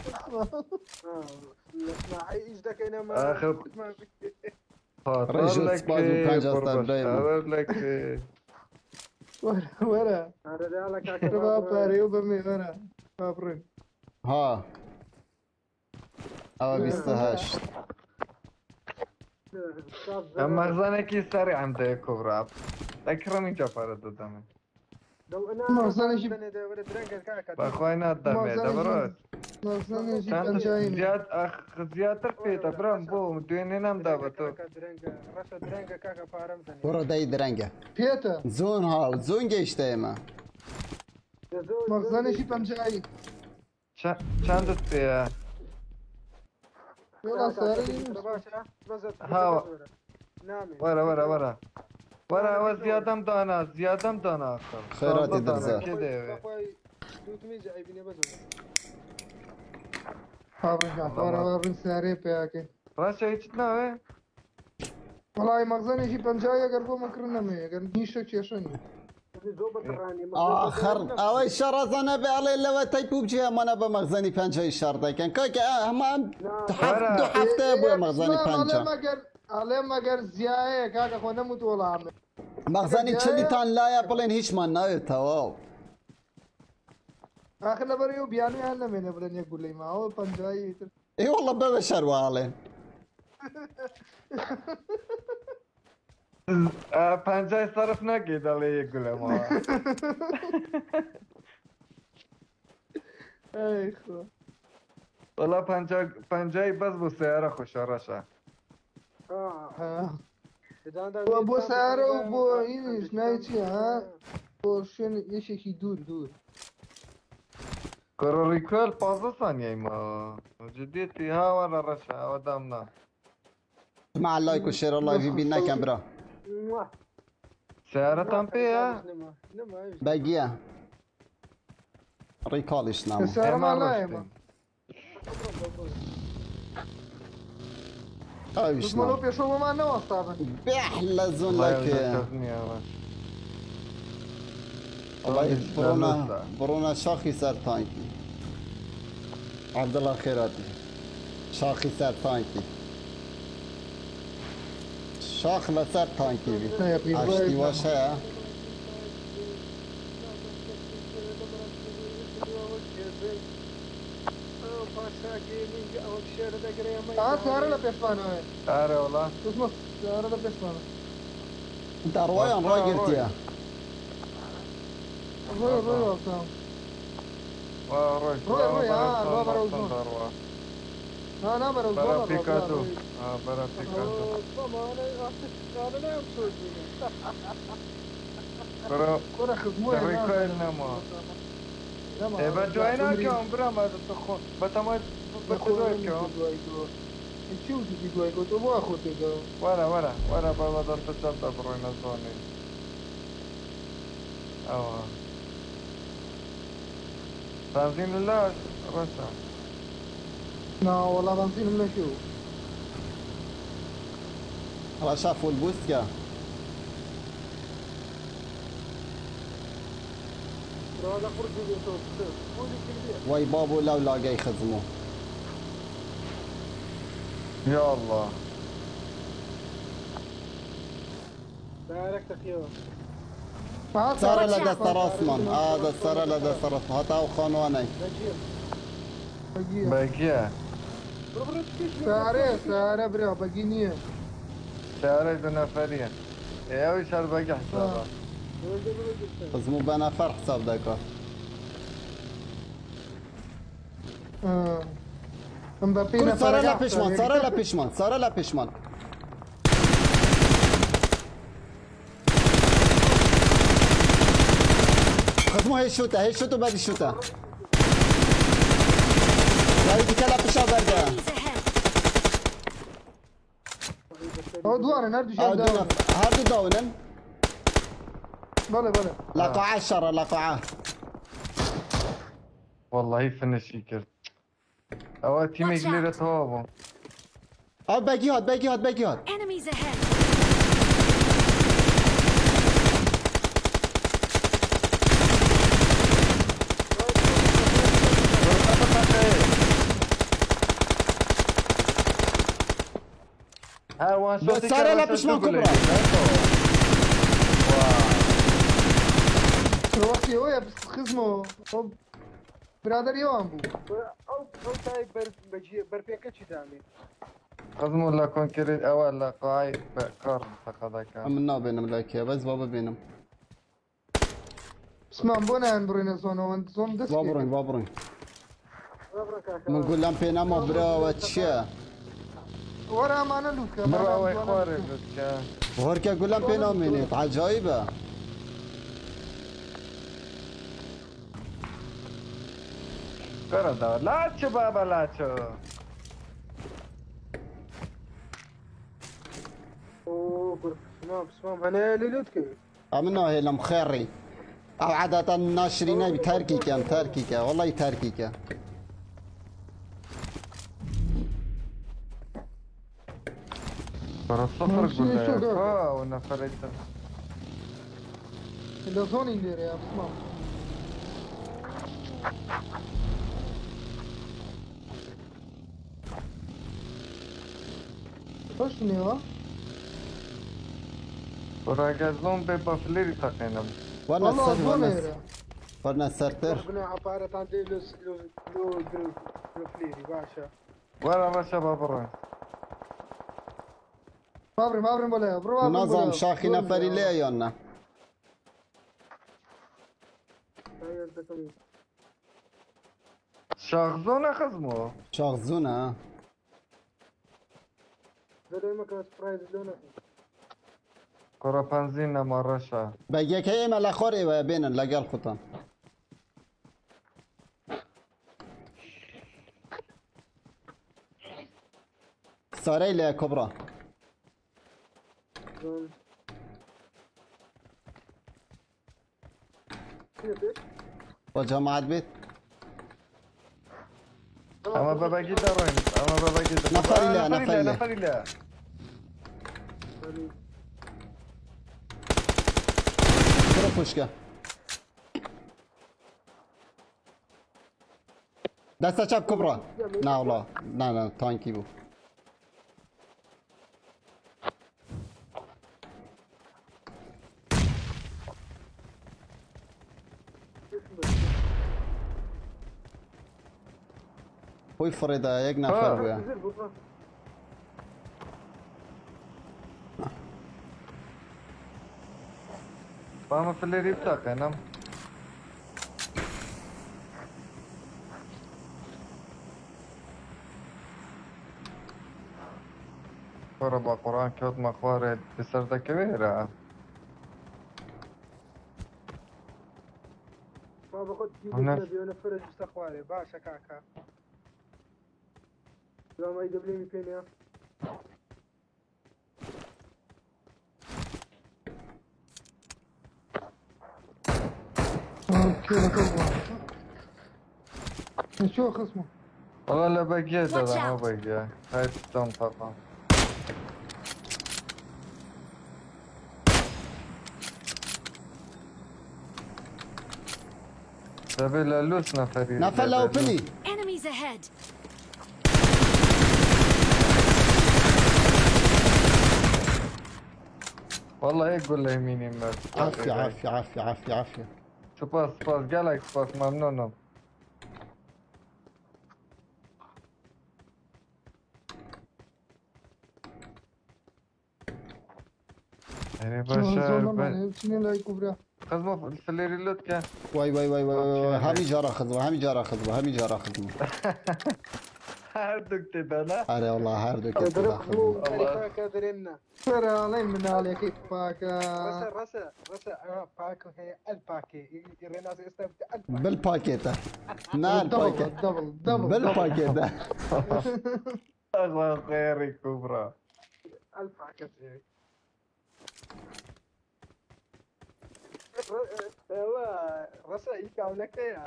اسمع ايش ذاك انا ما آخر- ما فاطر لك سباز وبانجا ستار قربة دايما. شاور لك ورا ورا هذا لك شباب باريو بمي ورا بابرين ها او بیست و هشت اما مخزنك يسرع عم كبرى اكرمي جفر دمي لو انا مخزن شي- انا ولد رنقل كاكا باخوينا الدمي مخزن دبرات مرسنا جيب كانت انجاين زياد اخ زياد بيتا برام بو دوين نام دابتو رشا درنقا كاكا فارمتني برو دای درنگه بيتا زون ها زون گشته ما مخزن جيب انجاين چند بیا يلا ساري باشا بزت ها. نامي ورا ورا ورا ورا وزيادم دانا زيادم دانا آخر خيرات فضل دانا درزا. كده اخوي دوت ميزه عيبني بزت ها ورا ورا ساري بياكي راشا هيك ناوي والله مخزني شي بنجاي اگر بو مكرنا مي اگر نيشك يشني زوبة الراني آخر اوی شر زنه به علی لوا تایپوب چیه منا به مغزنی پنجه شر دکن که که هم دو هفته دو هفته بو مغزنی پنجه علم اگر علم اگر زیاه کاکا خو نموت ولا عمل مغزنی چلی تان لایا پلین هیچ من نه تواو اخر نبر یو بیانی هل نمینه بلن یک گلی ما او پنجایی ای والله به شر والین پنجه صرف نگید علی یک گله ما ای خو والله پنجه پنجه بس بو سیاره خوش راشا اه بو بو ساره و بو اینش نه چی ها بو شن یه شکی دور دور کرو ریکویل پازده ثانیه ما جدیتی ها ورا راشا ودام نه مع اللايك والشير الله يبي نكم برا سيارة تنبيه باقية ريكولش نام السيارة ما لايمة ايش بس مالو نام بيشوفوا ما نواص طبعا بيحلزون لك والله برونا برونا شاخي سر تانكي عبد الله خيراتي شاخي سر تانكي شاخ لسر تانكي بي عشتي واشا اه سيارة لا بيشفانا اره والله اسمه سيارة لا بيشفانا انت روايان راي قلت يا روي روي وقتها وروي روي روي اه روي بروزون لا لا بروزون برا بيكاتو اه برا بيكاتو انا لا يمشي برا كرة خدموها الريكويل نما ايه بدوينا كم برا ما تخون بتما بتدوي كم شو تجي دوي كنت ما اخذ ورا ورا ورا بابا تتصل بروينا زوني اه بنزين الله رشا لا والله بنزين من شو هلا شافوا البوسكا واي بابو لو لاقي يخزموه يا الله بارك تخيو صار لدى السراسمان هذا صار لدى السراسمان هتا وخانواني باقية سعره سعره بريا بقينيه سيارة دو نفرية ايه اوي شار باقي حسابها خزمو بنفر حساب دكار اه مبابي كل صار لا بيشمان صار لا بيشمان صار لا بيشمان خزمو هي الشوطة هي الشوطة بعد الشوطة لا يديك لا بيشا برده Enemies ahead. هو دوار نردو اه شاب دون داون هاردو داونن بلا بلا لقعة الشر لقعة والله فنش يكر او تيمي Watch out. قليلة هوابو اه باقي هاد باقي هاد باقي هاد Enemies ahead. ها وان شوتي صار لا بيشمان كبرى روحي هو بس خزمه هو برادر يوم بو او او تاي بر بجي بربيكا شي تعمل قزمو لا كونكريت اول لا قاعي بكار فقدك عملنا بينهم لك بس بابا بينهم اسمع بونا برونا زون وانت زون دس بابرين بابرين بنقول لهم بينا ما برا واتشا ورا ما انا لوكا مرة ويخواري لك وهركا اقول لهم بينا مني عجايبه كرة دور لا تشو بابا لا تشو اوه قرب سمام سمام انا ليلوت كيف امنا هي لمخيري او عادة ناشرين بتركي كان تركي كان والله تركي كان ترى الصفر ماشي، قول شو لك قال؟ اه ونفرت اللي زوني ندير يا سمام خشني ها ترى جازلون بيبا فليري تقينا وانا والله السر زوني وانا يا وانا السرتر ربنا عبارة عن دي لو لو لو لو لو فليري باشا ولا ما شباب برا مابري مابري ولا برو مابري منظم شاخي نفري ليه يانا شاغزون خزمو شاخ زونا زي ما كان سبرايز لونه كرة بنزين مرة شا بقى كي ما لاخوري وبين لقال خطان ساري لي كبرى وجماعة بيت اما بابا جدا روين اما بابا جدا نفري لا نفري لا نفري لا فشكة دستا شاب كبرى لا والله لا لا تانكي بو هو يفرد يك نفر ويا فاهمة في اللي ريبتاك انا كرة بقرآن كوت مخوارد بسردة كبيرة ما باخد هنا. جيب انا فرد مستخوالي باشا كاكا لو ما يدبليني فين يا اوكي لكبر شو خصمه والله لا بقيت Watch هذا ما out. بقي هاي تم فقط تبي للوس نفري نفر لو بني Enemies ahead. والله هيك قول له يميني ما عافية عافية عافية عافية عافية سباس سباس قالك سباس ممنون يعني باشا شنو لا يكبر خدمه في اللي لوت كان واي واي واي واي همي جارة خذوا همي جارة خذوا همي جارة خذوا هردك تبانا أري والله هاردو كده خذوا الله كادرنا ترى الله من عليك كيف باكا رسا رسا رسا باكو هي الباكي الرناس استبدأ الباكي بالباكيتة نال باكيت دبل دبل بالباكيتة الله خيري كبرى الباكي والله رسا يكاو لك يا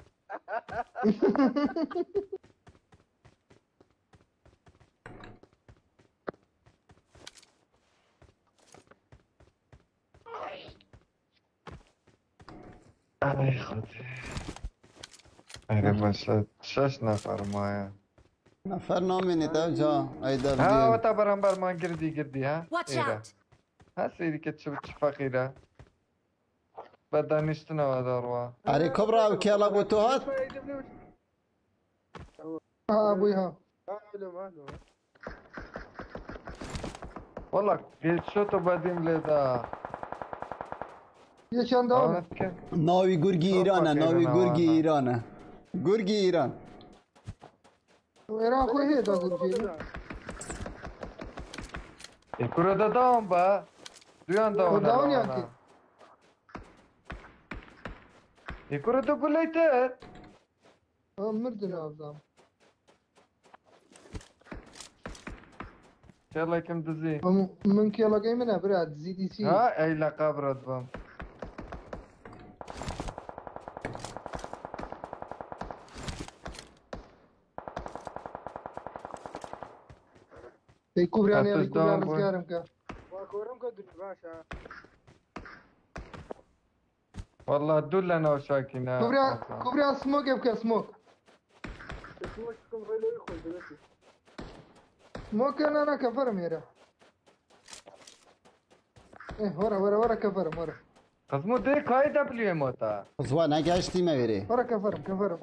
اي خدي انا مشت شش نفر معايا نفر نامني تبجا أي ها دبجي وتبر هم بر ما قردي قردي ها Watch إيرا. out. ها سيدي كتشوف فقيرة بدها نشتنا وداروا أري كبرى وكيلا قوتوهات ها ابوي ها والله قلت شو تبادين لذا يا شان داون ناوي گرگی ایرانه ناوي گرگی ایرانه گرگی ایران ایران خو هي دا گرجی يكون هذا داون با دوان داون داون ياكي يكون هذا بوليتات اه مردنا افضل يلا كم دزي من كيلا جاي براد زي دي سي. ها اي لقب رد بام تي كوبريان يلي هاتش داون كوبريان بوي. رزقارم كا. واكورم قدر باشا. والله دول انا وشاكينا كوبريان كوبريان سموك يبكى سموك. اسمعكم غيلو يخوي دلوقتي. سموك انا انا كفرم يرا. ايه ورا ورا ورا كفرم ورا. قسمو ديك هاي دبليو ام ہوتا زوان نگشتی میری. ورا كفرم كفرم.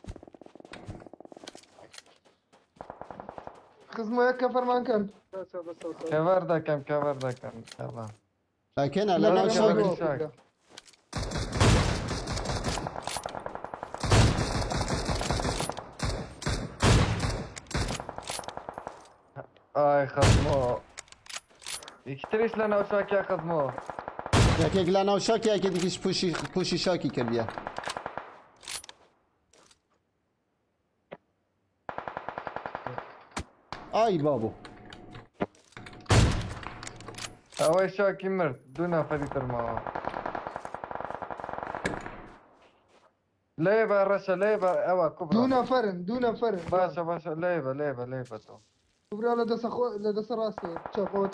خزمو يا كفر مان كان. بس بس بس. كفر دا كم كفر دا كم يلا لكن لا، الان لا، شاك لا. شاك. اي خزمو يكتريش لنا وشاك يا خزمو یکی گلنا و شاکی یکی دیگه پوشی پوشی شاکی کردیه. آی بابو. هواي شاكي مرت دون فريتر معه ليبة رشا ليبة اوا كبرى دون فرن دون فرن. باشا باشا ليبة ليبة ليبة تو كوبريان لا دس اخو لا دس راسي شوف اوتا.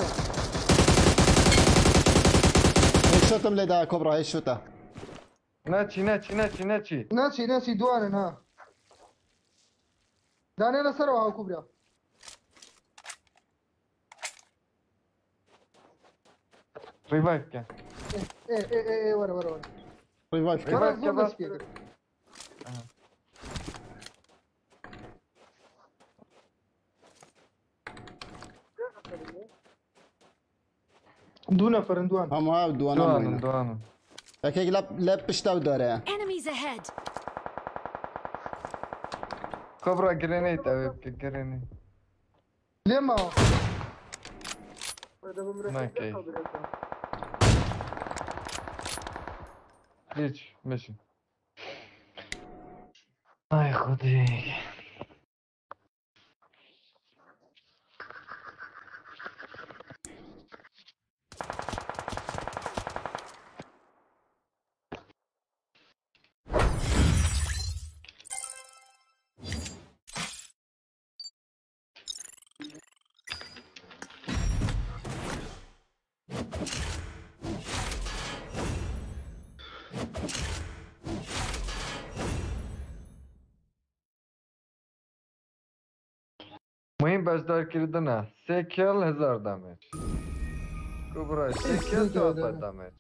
هشتم لدا کبرا هشتا. ناتشي ناتشي ناتشي ناتشي ناسي ناسي دوان ها. دانيلا سروا كوبريان. ريفايف كان ايه ايه ايه ايه ورا ورا ورا. ریوایف ورا. کرد. ورا كبر. زول سبيكر. دون فرن دوان. هم ها دوانا دوانم موینا. دوانم یکی لب لب پشتاو داره. Enemies ahead. كبرى جرينيت او يبكي جرينيت لما هذا بمرة. ما كيف. ليش مشي اي خدي مهم بازدار کردنه سه کل هزار دامج کبرای سه کل چهار دامج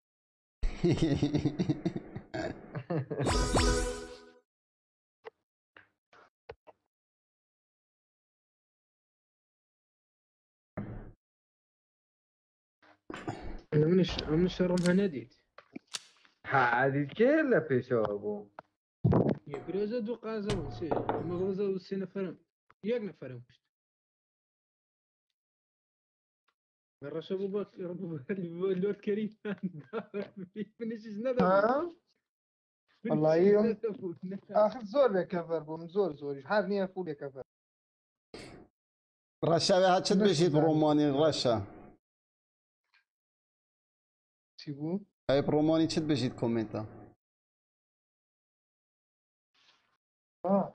انا من الش... من شرمها ناديت. ها عادي كله پیش ابو يبرز دو قازم وسي مغرزة وسي نفرم ياك نفرم مرة ابو بكر ابو اللورد كريم من ايش ندم ها والله ايوه اخذ زور يا كفر بوم زور زور حاب نيه فول يا كفر. رشا به چت بشید رومانی رشا. چی بو؟ ای رومانی چت بشید کامنتا. اه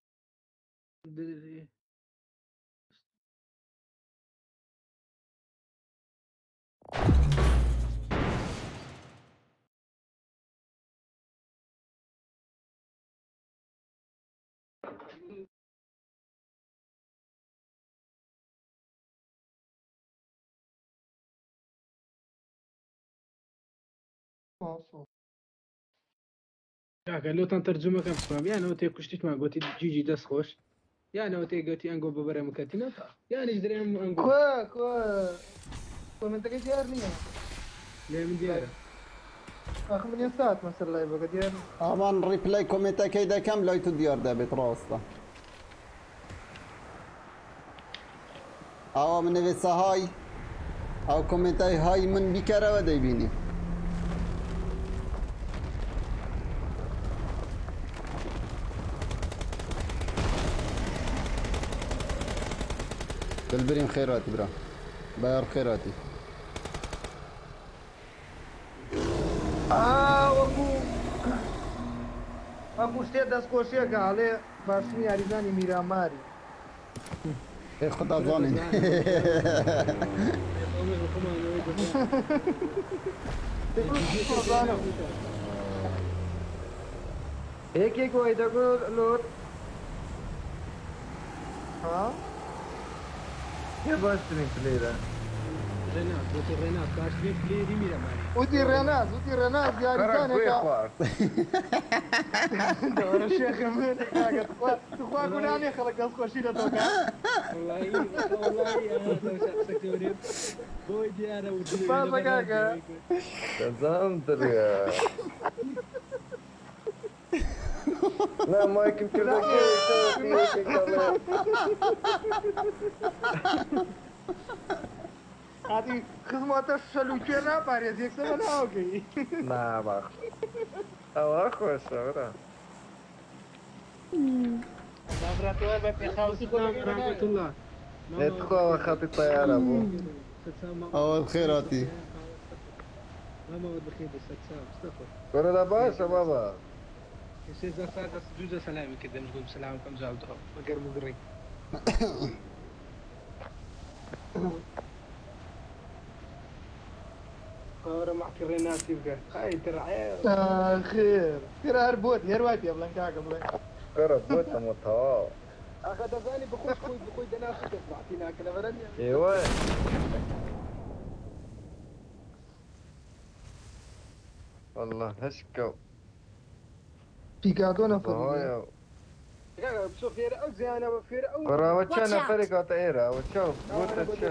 قال له ترجمة كم فهم يعني هو تي كشتيت ما قلت جيجي دس خوش يعني هو تي قلت انجو ببرا مكاتنا يعني جدري انجو كوا كوا كوا من تجي جارني ليه من دياره اخر من ساعات مثلا لا يبقى ديار. آمان ریپلی کامنتا کیدا کم لایتو دیار ده بیت راستا. آوا من نویسه های او کامنتای های من بیکره و دی بینی. دل بریم خیراتی برا. بيار خيراتي آه وەکو وەکو شتێ دەستخۆشیەکە هەڵێ باشنی یاریزانی میراماری ايه خد ظاني یەکێک وای دەگوت لۆر ها پێ باشترین پلەیرە رێناز بۆتە ڕێناز باشترین پلێری میرەمانی وتی ڕێناز وتی ڕێناز قەرە گوێ یاریزانێکە خوارد دەوەرە شێخە من کاکە تخوا گوناانێ خەڵک دەستخۆشی لە تۆکە والله والله يا سكتوري بوي ديانا ودي بازە کاکە دەزانم دڵێ نا مایکم کردە هاتی خزمەتە شەلوکێ ناپارێز یەکسەر ناوەکەی ناباخ ئەوە خۆشە وەرە دابراتەوە بە پێخاوسی رحمة الله لێتخواوە خەتی تەیارە بوو اول خيراتي ماما ود بخير بس سام استغفر وەرە لە باشە بابا يصير ذا ساعة جوجة سلامي كده نقول سلام كم زعلتها بقر مقري قارة معك الرناس يبقى هاي ترى عيال خێر تێرە هەر بۆت هێروای پێ بڵێن کاکە بڵێ گەرە بۆتەمە تەواو اخذ دزاني بخوش خوي بخوي دناس تبعتينا كلا برني ئێوە والله هەشکە پیکاتۆ نەفەر بەهۆیە بشوف فيرا او زيانة وفيرا او بەراوە چە Watch out. نەفەرێک هاتە ئێرە ئەوە چاو بۆتە چە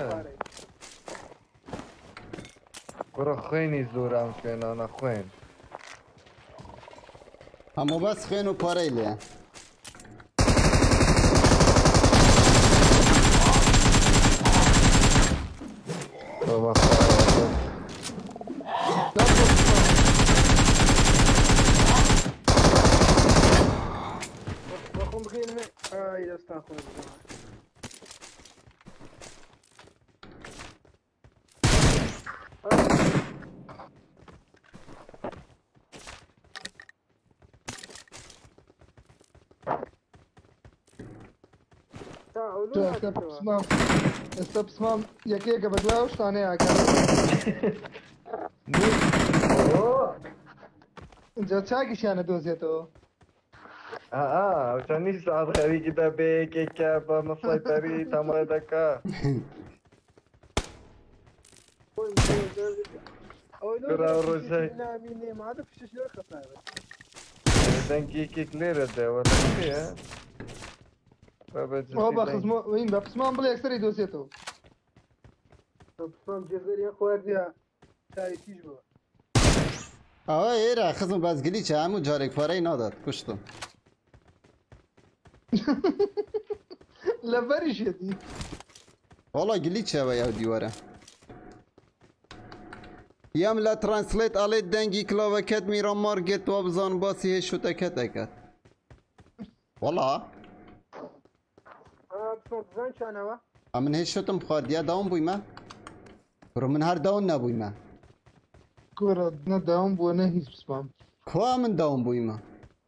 گوڕە خوێنی زۆرام شوێنانە خوێن همو بس خين وباري ليه بابا خواهد واخو بخير هاي استغفر ئێستا پسمام ئێستا پسمام یەکێکە بە دوای شتانەیەکە اینجا چاکیشیانە دۆزێتەوە آه چەندی ساعت خەریکی دەبێ یەکێکە بە مەسڵەتەری تەمای دەکا براو ڕۆژەی دەنگێکێک لێرە دێوە لەکوێیە ئەوە بە خزمۆ این بە پسمان بڵێ یەکسەری دۆزێتەوە بسام جزيرة خوارديا تايتيش بوا اه ايرا خزم بس گلیچه همو جارک پاره ناداد کشتم لەبەریشێتی والله گلیچه و یو دیواره یام لا ترانسلیت آلی دنگی کلاوکت میران مارگت و بزان باسی هشو تکت اکت والله بسام بزان شانوا امن هشو تم خواردیا داون بویمه برو من هر داون نبویمه گۆرە نەداوم بووە نە هیچ پسمام کوا من داون بویمه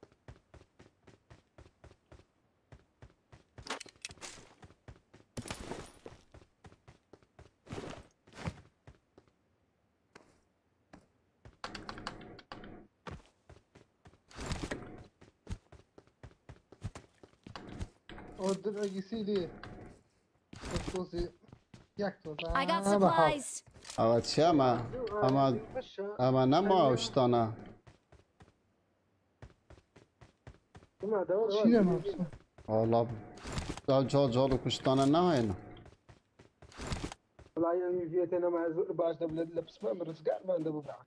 ئەو درەگیسی لێ تۆزی یەک تۆز I got supplies. اوه چه اما اما اما نما اوشتانه چی نەما پسمام والله جال جال جالو کشتانه نه اینه والله يعني فيتنا مع زور باش دبل لبس ما مرزقان ما عنده بباع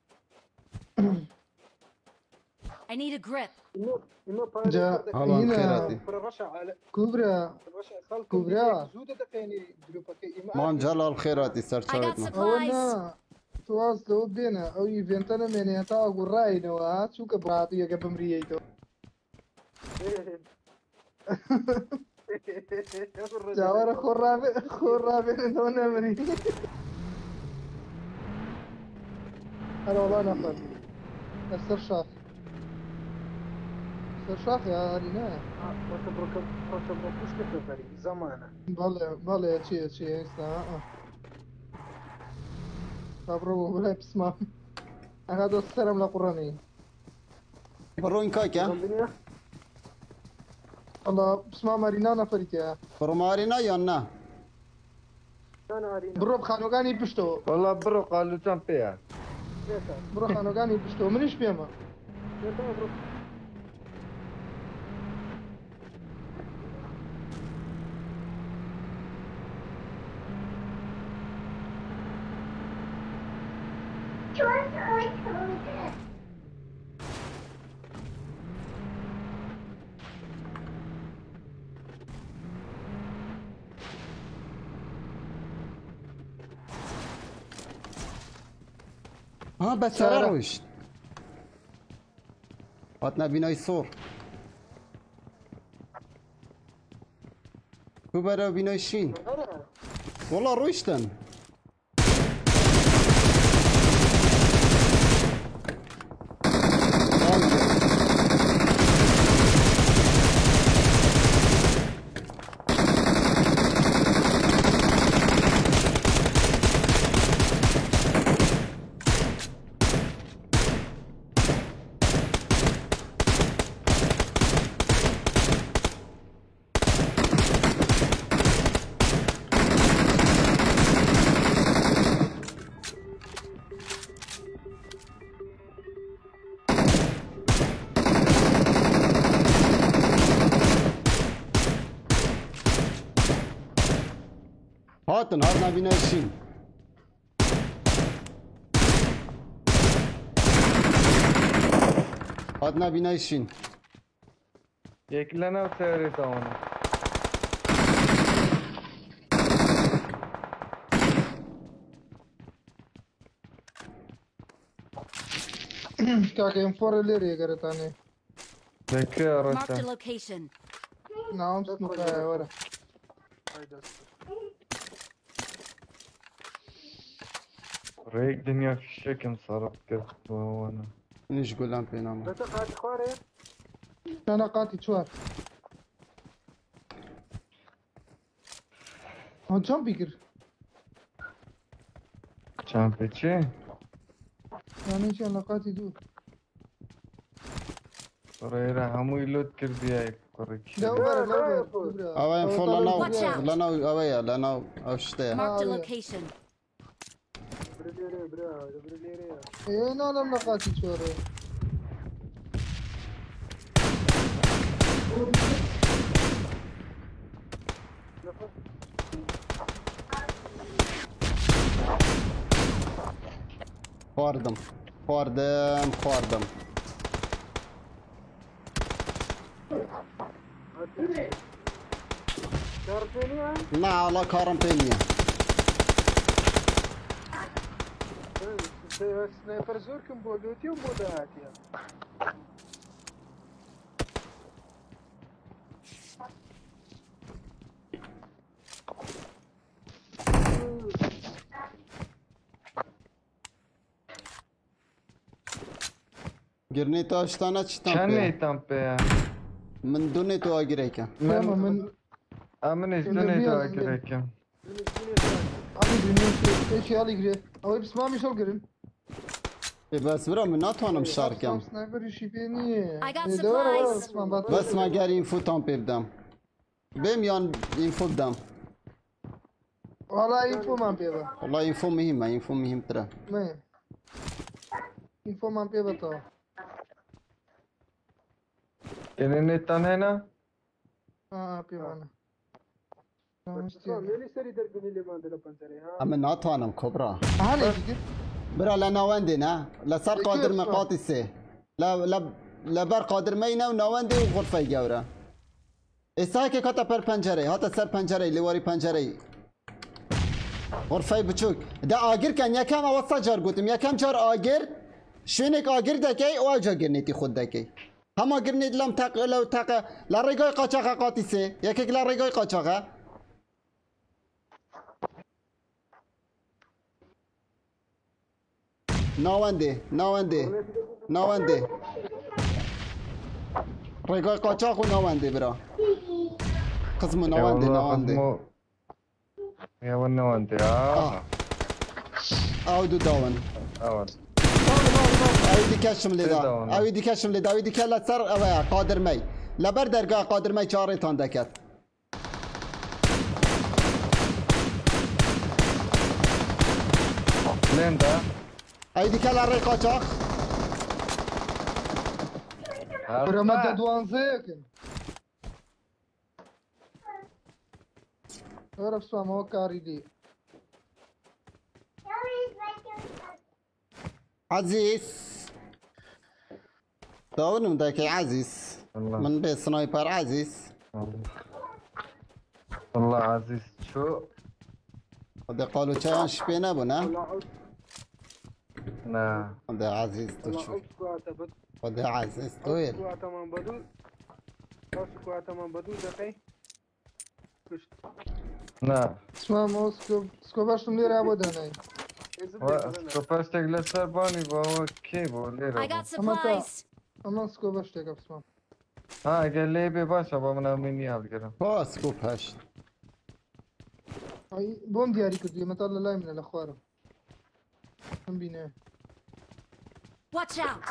I need a grip. إنه إنه جا الله هنا خيراتي رشا على کوبرا رشا خلق كبرى. زودة دقيني دروبك مان جلال خیراتی سر I got چاوتنا ئەوە supplies. نا تواز لەوە بێنە ئەو ئیڤێنتە نەمێنێ تا گوڕاینەوە چووکە بڕاتی یەکە بمریەیتەوە جاورا خور رابع خور رابع دون امري هلا والله نفر السر شاف السر شاف يا رينا ركب ركب ركب مش كيف فريق زمانه بله بله شيء شيء اسمع صبروا ولا بسمع انا دو السلام لقراني برو این کاکه الله بسمع مارينا نفرت يا برو مارینا یا نه برو بخانوغاني بشتو والله برو قالوا كم فيها برو خانوغاني بشتو منش بيما ها بس سر روشت هاتنا بینای سور کو برا بینای شین والله روشتن هاتن هاتنا بینای شین هاتنا بینای شین یک لنا وسيري تاونا كاكا ينفور اللي قريتاني ذكر Marked a رشا location. نعم سنوكا ورا ريك دنيا في الشكل صارت كذا وانا نیش گلم پینامه بتقعد خواري انا قاتي شوار هون جام بيقر كان في شيء يعني ان شاء الله قاتي دو ريرا همو يلوت كردي هاي قريك لا ورا لا ورا اوه این فول لناو Watch out. لناو اوه یا لناو اوشته Marked a yeah. location. بريليري برا بريليري ايه لا لا لا قاتي شوار خواردم خواردم خواردم تعرفيني ها؟ نه علا کارم پینیه سنايبر زوركم بولوتي وبوداتي گرنی تو اشتانه چیتم كان پی يتم بيها من دونی تو آگیره که يلا من امن كنا اشتني بيها- تو اكريك علي جرين ايش علي جرين او بس ما مشو قرن ای بس برا من نتوانم شارکم سنايبر يشي فيني I got دورة ورا supplies. بس ما بات بس ما گر اینفو تام پی بدم بیم یان اینفو بدم والله انفو ما بيبا والله اینفو مهمه اینفو مهم تره ما انفو ما بيبا تو يعني نتن هنا اه بيبا انا ميلي سري دربني اللي ما عندنا بنزري ها اما نتوانم کبرا هاني تجي برا لناوندی نه لسر قادر مقاطی سه لا لا لبر قادر مینه و ناوندی و غرفه گوره ایسا که کتا پر پنجره هاتا سر پنجره لیواری پنجره غرفه بچوک ده آگیر کن یکم اوستا جار گوتم یکم جار آگیر شوینک آگیر دکی او آجا گرنیتی خود دکی هما گرنید لام تاق لو تاق لا ريغوي قاچاقه قاتيسه يكك لا ريغوي قاچاقه ناونده ناونده ناونده ريغوي قاچاق و ناونده برا قسم ناونده ناونده يا ونوانتي اه او دو داون اول اوی دیکشم لیدا داونه. اوی دیکشم لیدا اوی دیکه لسر اوه قادر می لبر درگاه قادر می چاره تان دکت لين ده اوی دیکه لره قاچاق برمد دوانزه کن عرف سوام هو كاري دي عزيز داونم داكي عزيز والله من بيت سنايبر عزيز والله عزيز شو هذا قالوا كان شبينا بنا نا هذا عزيز تشوف هذا عزيز طويل تمام بدو اسكو تمام بدو دقي كشت نا اسمع مو سكو سكو باش نلير ابدا سوبرستيك لسر باني بابا كي بو I ليرا got supplies. اما سكو باش تك اسمع ها قال لي بباشا بابا انا مني ابقى باس كوب هشت اي بوم دياري كدي مطلع لاي من الاخوار هم بينا Watch out.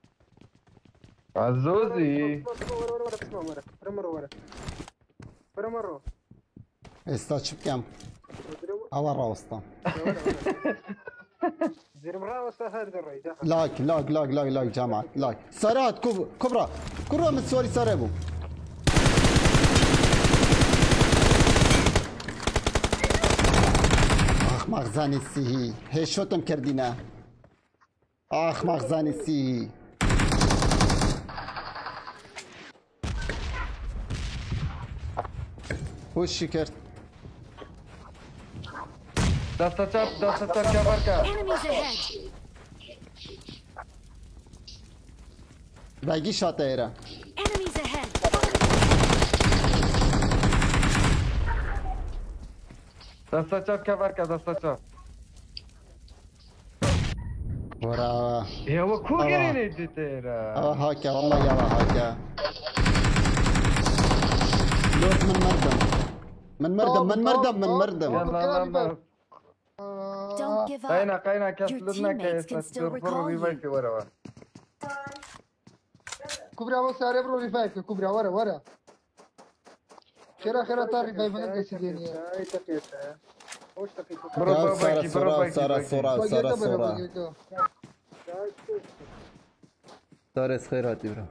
عزوزي ورا ورا ورا ورا استاتش بكم اول راوستا زير مرا وسهر الري لايك لايك لايك لايك لايك جامعة لايك سارات كب كبرى كبرى من سوري ساريبو اخ مغزاني السيهي هي شوتم كردينا اخ مغزاني السيهي وش كرت دستا چپ دستا چپ کیا برکا Enemies ahead. باقي شاطة ايرا Enemies ahead. دستا چپ کیا برکا دستا چپ ورا يا هو كو آه. قريني جيتيرا اه هاكا والله يا هاكا لوت من مردم من مردم من مردم من مردم يلا لا Don't give up. قينا قينا كاس Your لنا teammates كاس can still تربر recall ريفايف you. ورا ورا كبرى ابو ساري برو ريفايف كبرى ورا ورا خير خير طار ريفايف انا قصديني اي تقيت وش تقيت برو يا باكي سارة برو سورة باكي سورة باكي. سورة باقي سورة باقي سورة باقي دارس خيراتي برا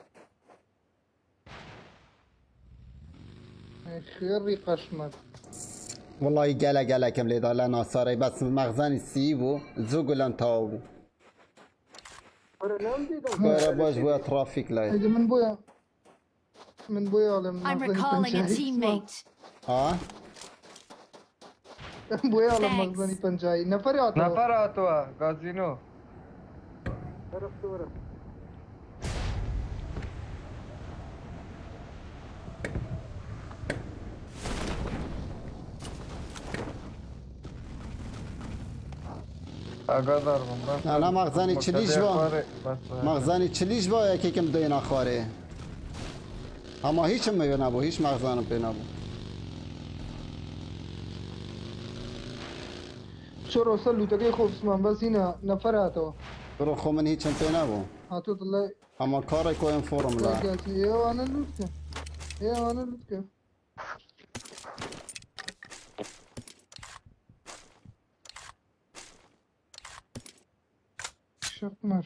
خير قشمت والله قالا قالا كم لي لا ناصاري بس مغزاني سيبو زوج لان تاوبو ورا نام دي غير باش بويا ترافيك لاي هذا من بويا من بويا ولا من I'm recalling a teammate. ها بويا ولا Thanks. مغزني بنجاي نفر يعطوا نفر اتوا غازينو عرفت ورا اقدر بس انا مغزاني تشليش با مغزاني تشليش با يكي كم دوين اخواري اما هيش ما بينابو هيش مغزان بينابو شو رسلوا تقي خوف اسمان بس هنا نفر يعطوا برو خو من هيش بينابو هاتوا الله اما كاري كوين فورم لا ايوه انا لوتك ايوه انا لوتك شقمر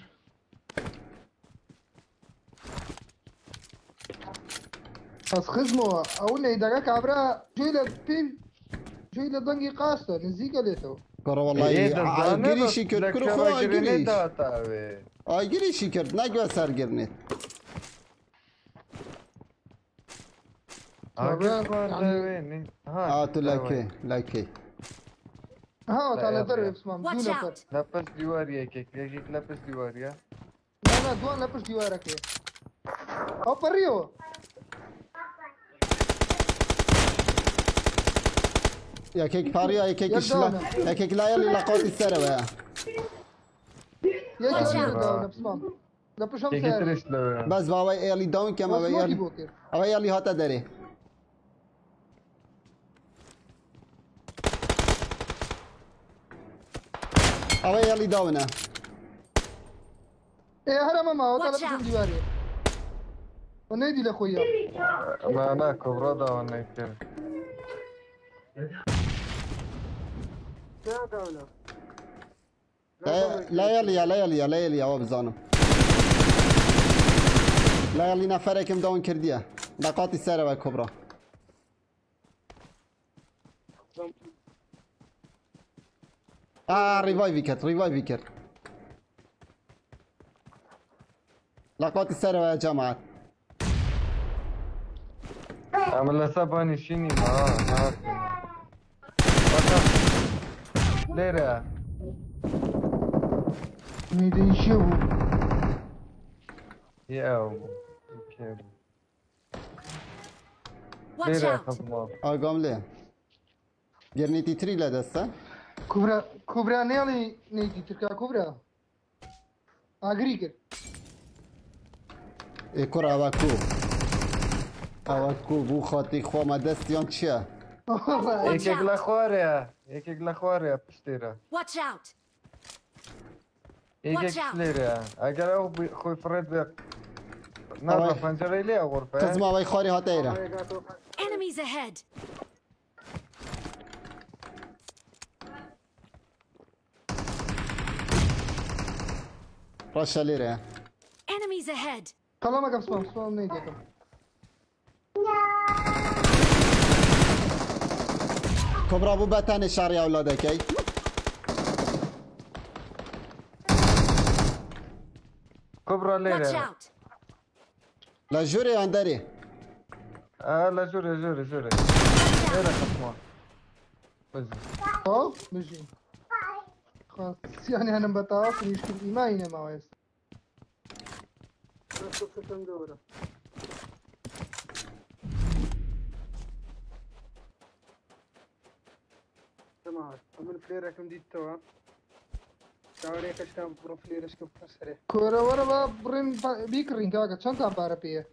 بس خزمو اول يدقك عبرها جيلة بي جيلة دنقي قاسة نزيقة ليتو كرو والله اي شي كرت كرو خو اي اي شي كرت ناقوا سر قرنيت اه تو لايكي لايكي ها لا تعال يا درب أبي. اسمه Watch بدون نفر out. لبس ديوار يا كيك يا كيك لبس ديوار يا لا لا دوان لبش ديوارك او بريو يا كيك باريا يا كيك شلا يا كيك لا يلي لقوتي السربة يا Watch كيك out. داون بسمام لا بشم كي سير تريش لو بس بابا يلي داون كما بس ما يلي بوكر أبا يلي هاتا داري أبا يلي داونه ايه هلا ماما هو طلب Watch out. بشم ديواري ونيدي لاخويا ما انا كبرى دا وانا يكتر لا دولة لا لا يلي لا يلي لا يلي أبا بزانم لا يلي نفركم داون كرديه لقوتي السربة كبرى آه ريفايفي كت ريفايفي كت لقوتي السربة يا جماعة عمل سباني شيني ما ما ليرة نيدي نشوفو يا او كيف Watch ليرة out. خدمة آقام ليه جرنيتي تري لدسته كبرى كبرى نيالي نيدي تركا كبرى اغريكر اكر اوکو اوکو بو خاطی خوا ما دستیان چیه؟ یک یک لخواره یک یک لخواره پشتیره Watch out. یک Watch یک out. سلیره اگر او بی- خوی فرد بی نظر پنجره لی غرفه قزم اوی خاری هاته ایره Enemies ahead. راشا لیره Enemies ahead. كلامك اسمع اسمع نيدي كم کبرا بو بتن شاری اولاده کی کبرا Watch لیره out. لجوری اندری اه لا جوری جوری جوری لیره خصمه بزي اه ماشي خلاص يعني انا بتعرف يشكل ايماني ما ويس نفس الختم دورة تمام من فليرك مديت توا شاوريك اشتام برو فليرش كم كسره كورا ورا با برين بيكرين كاكا چند بارا بيه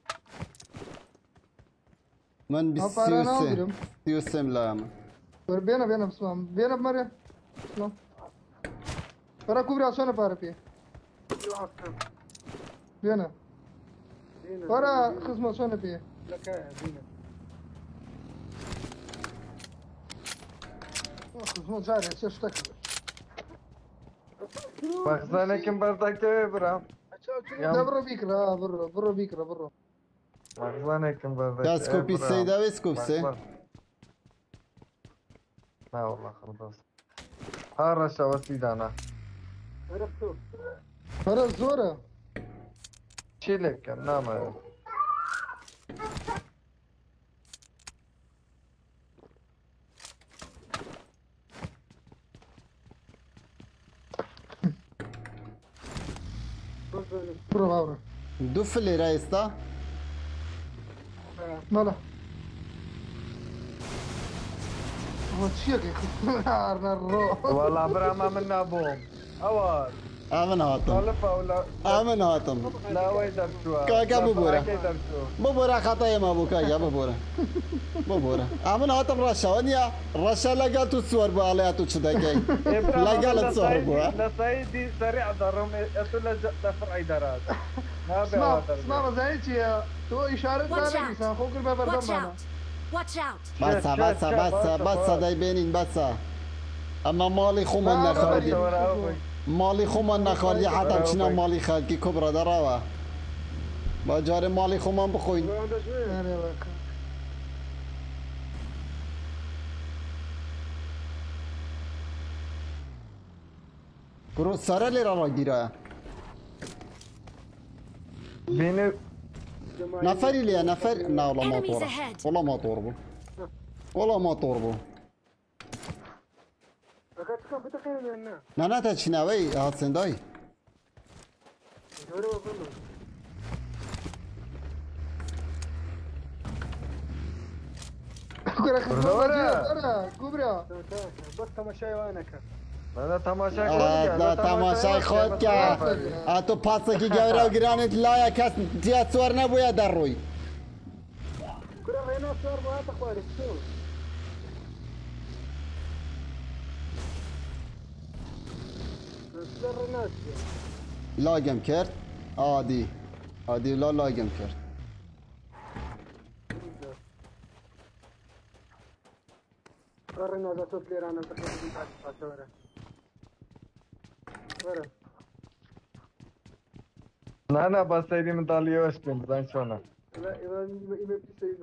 من بی ها، سی پارا و سه نمی‌گیرم. سی و سه ملایم ور بينا بينا بسمع بينا بمريا اسمع ورا كوبري عشان بارا بيه بينا ورا خصم عشان بيه لك يا زينة خصم جاري شش تكبر مخزنه کم بردک برام لا برو بيكرا برو برو بيكرا برو مخزنه کم بردک یا سکوپی سه دا و سکوپ سه نه والله خلاص ها رشا وسيدانا عرفتو ورا زورا شيلك نعم برو باورا دو فلی رئیستا مالا هو تشيك عارنا الروح والله برام منا بوم اوار امن هاتم طالفة ولا امن هاتم لا وين درسوا كاكا ببورة. درسوا ببورا خطايا ما بوكا يا ببورا ببورا امن هاتم رشا ونيا رشا لقى تو صور بالي تو شدكي لقى له صور بوا لا سيدي سريع ضرم اتلا دفع درات ما اسمع بيعترف اسمع زايتي تو اشاره Watch بالك out. انسان خوك ما Watch بردم انا out. Watch out. بسا بسا بسا بسا دای بینین بسا اما مالی خومن نخوردی مالی خومن نخوردی حتی چنا مالی خلقی کبرا دراوه با جار مالی خومن بخوین يعني بك برو سره لیره را گیره بيني نفری لیه نفر نه والله ما Enemies طوره ahead. والله ما طور بو والله ما طور بو لقد كان بتخيل لنا نه نه تا چنوی هاتسندای جوري وفهمه كره خدمه برا. برا كبرى بس تماشای وانه کرد. من تماشای خود آه، کرد. لا تماشای خود کرد. آه، تو پاسکی گوره و گرانت لایه کس تیا سوار نبوید در روی. کره وینا سوار باید تخواری تو. سر ناسی. لاگم کرد. عادی. عادی لا لاگم کرد. کره نازا تو پلیرانم تخوری باید تخوری. برا. نه نه بس ایدی من دالیه وش بین زن شونه. لا إذا إذا بيصير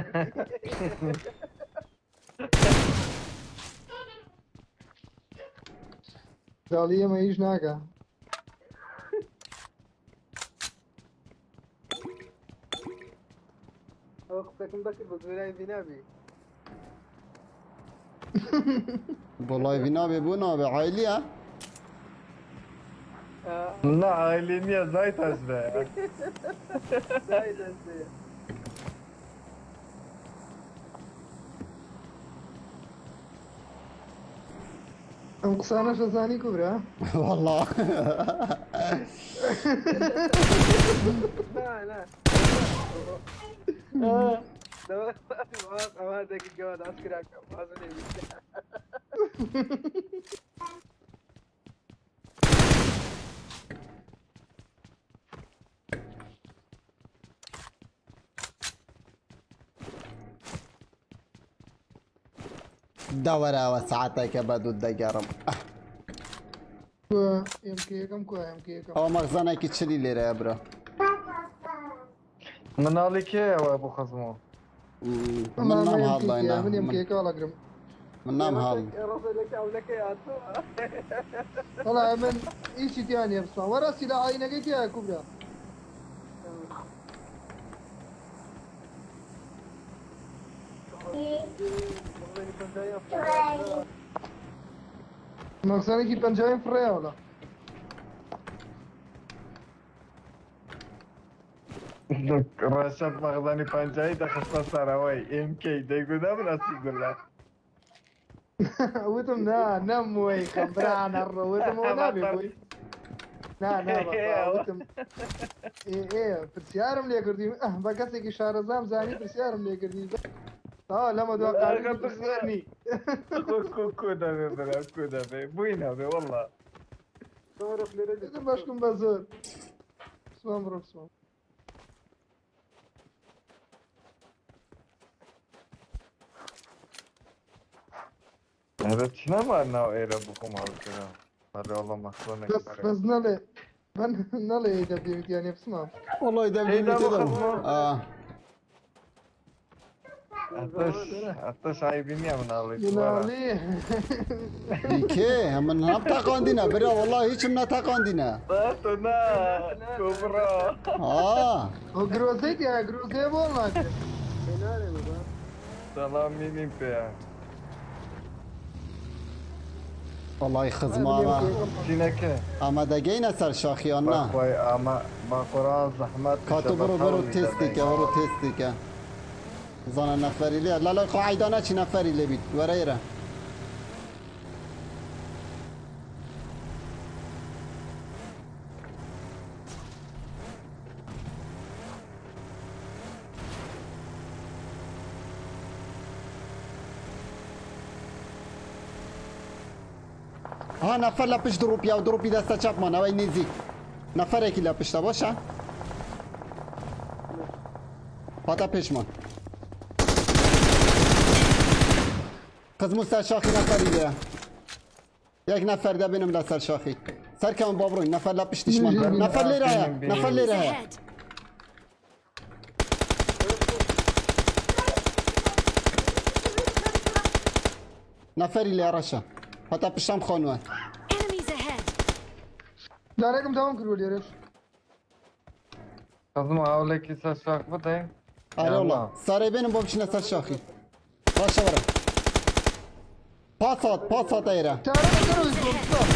داليه ما يجي ناقه وقتك مبكر بس ولاي ذنابي والله في نابي بو نابي عائلي ها. نه عائلی نیه زایت هست به. زايد انت ام قصانه شزاني كبرى والله. لا لا ده ما هذاك الجواد عسكري ما دورة وساعتك بدو الدقرم. يمكن كم كوا يمكن كم او مغزانه کی چلی لیره يا برا. من حالی که و ابو خزمو. من نام هاد من لاينا. يمكن كوا لقرم من نام هاد. يا رب لك او لك يا تو والله من ايش ثاني بس ورا سلاح عينه قلت يا كبرى مقصانه کی پنجایم فریا ولا رشد مغزانی پنجایی دخصنا سراوی ام کی دیگو دم رسید الله. وتم نا نموي كمبران الرو وتم ونابي بوي نا نا بابا وتم ايه ايه برسيارم لي كردي اه بقاسي كي شارزام زاني برسيارم لي كردي اه لما دو قال برسيارني کو کو کو ده ده کو ده بوينا به والله. تعرف لرجل اذا باشكم بزور اسمع مرو اسمع هذا شنو ما انه ايرا بكم هالكلام. هذا والله مخزونه بس بس نالي من نالي اذا بيمت يعني بسمع والله اذا إيه ده بدي أبو كده. خزمو؟ اه اتش اتش عيبيني من عليك. ينالي دیگه من هم تاقاندینه برا والله هیچ من تاقاندینه. تو نه كبرى. آه هو جروزيت يا جروزي والله سلام مين بيا. والله خزمه اما شنكه اما دقينا سر شاخيان نه. باخوي اما با قرآن زحمت کاتو برو برو تستی که برو تستی که. زن نفری ليه لا لا قاعدانه چی نفری لی بید وره ایره. ها نفر لپش دروپی او دروپی دسته چپ ما نوی نیزی نفر یکی لپش تا باشه پاتا پیشمان قزمو سر شاخی نفری لیه یک نفر ده بینم ده سر شاخی سر کم بابروین نفر لپش دیشمان نفر لی راه نفر لی Enemies راه ahead. نفری لی راشا پاتا پشتم خانوه Enemies ahead. لا رقم تمام كرو لي ريش قزم حاولك كيسا شاك بده. آره والله ساره بینم با بچینه سر شاخی باشه برم پاسات پاسات ایره تعال كرو يسكت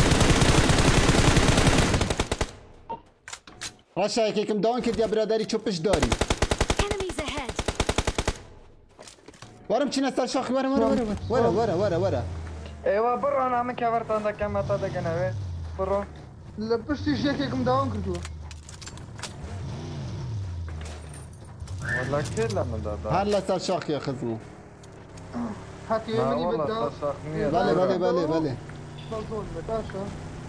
راشا یکیکم دان کرد یا برادری چوبش داری Enemies ahead. ورم چی نستر شاخی ورم ورم ورم ورم ورم ورم ورم ايوا برو انا من كفرت عندك كم تعطيك انا برو لە پشتی ژێکێکم داوام کردووە والله كثير لما دادا هر لسر شاخی خزمو حەقی لا منی والله بەداوە تصاخنية بله بله بله بله بەڵزۆن بەتاشە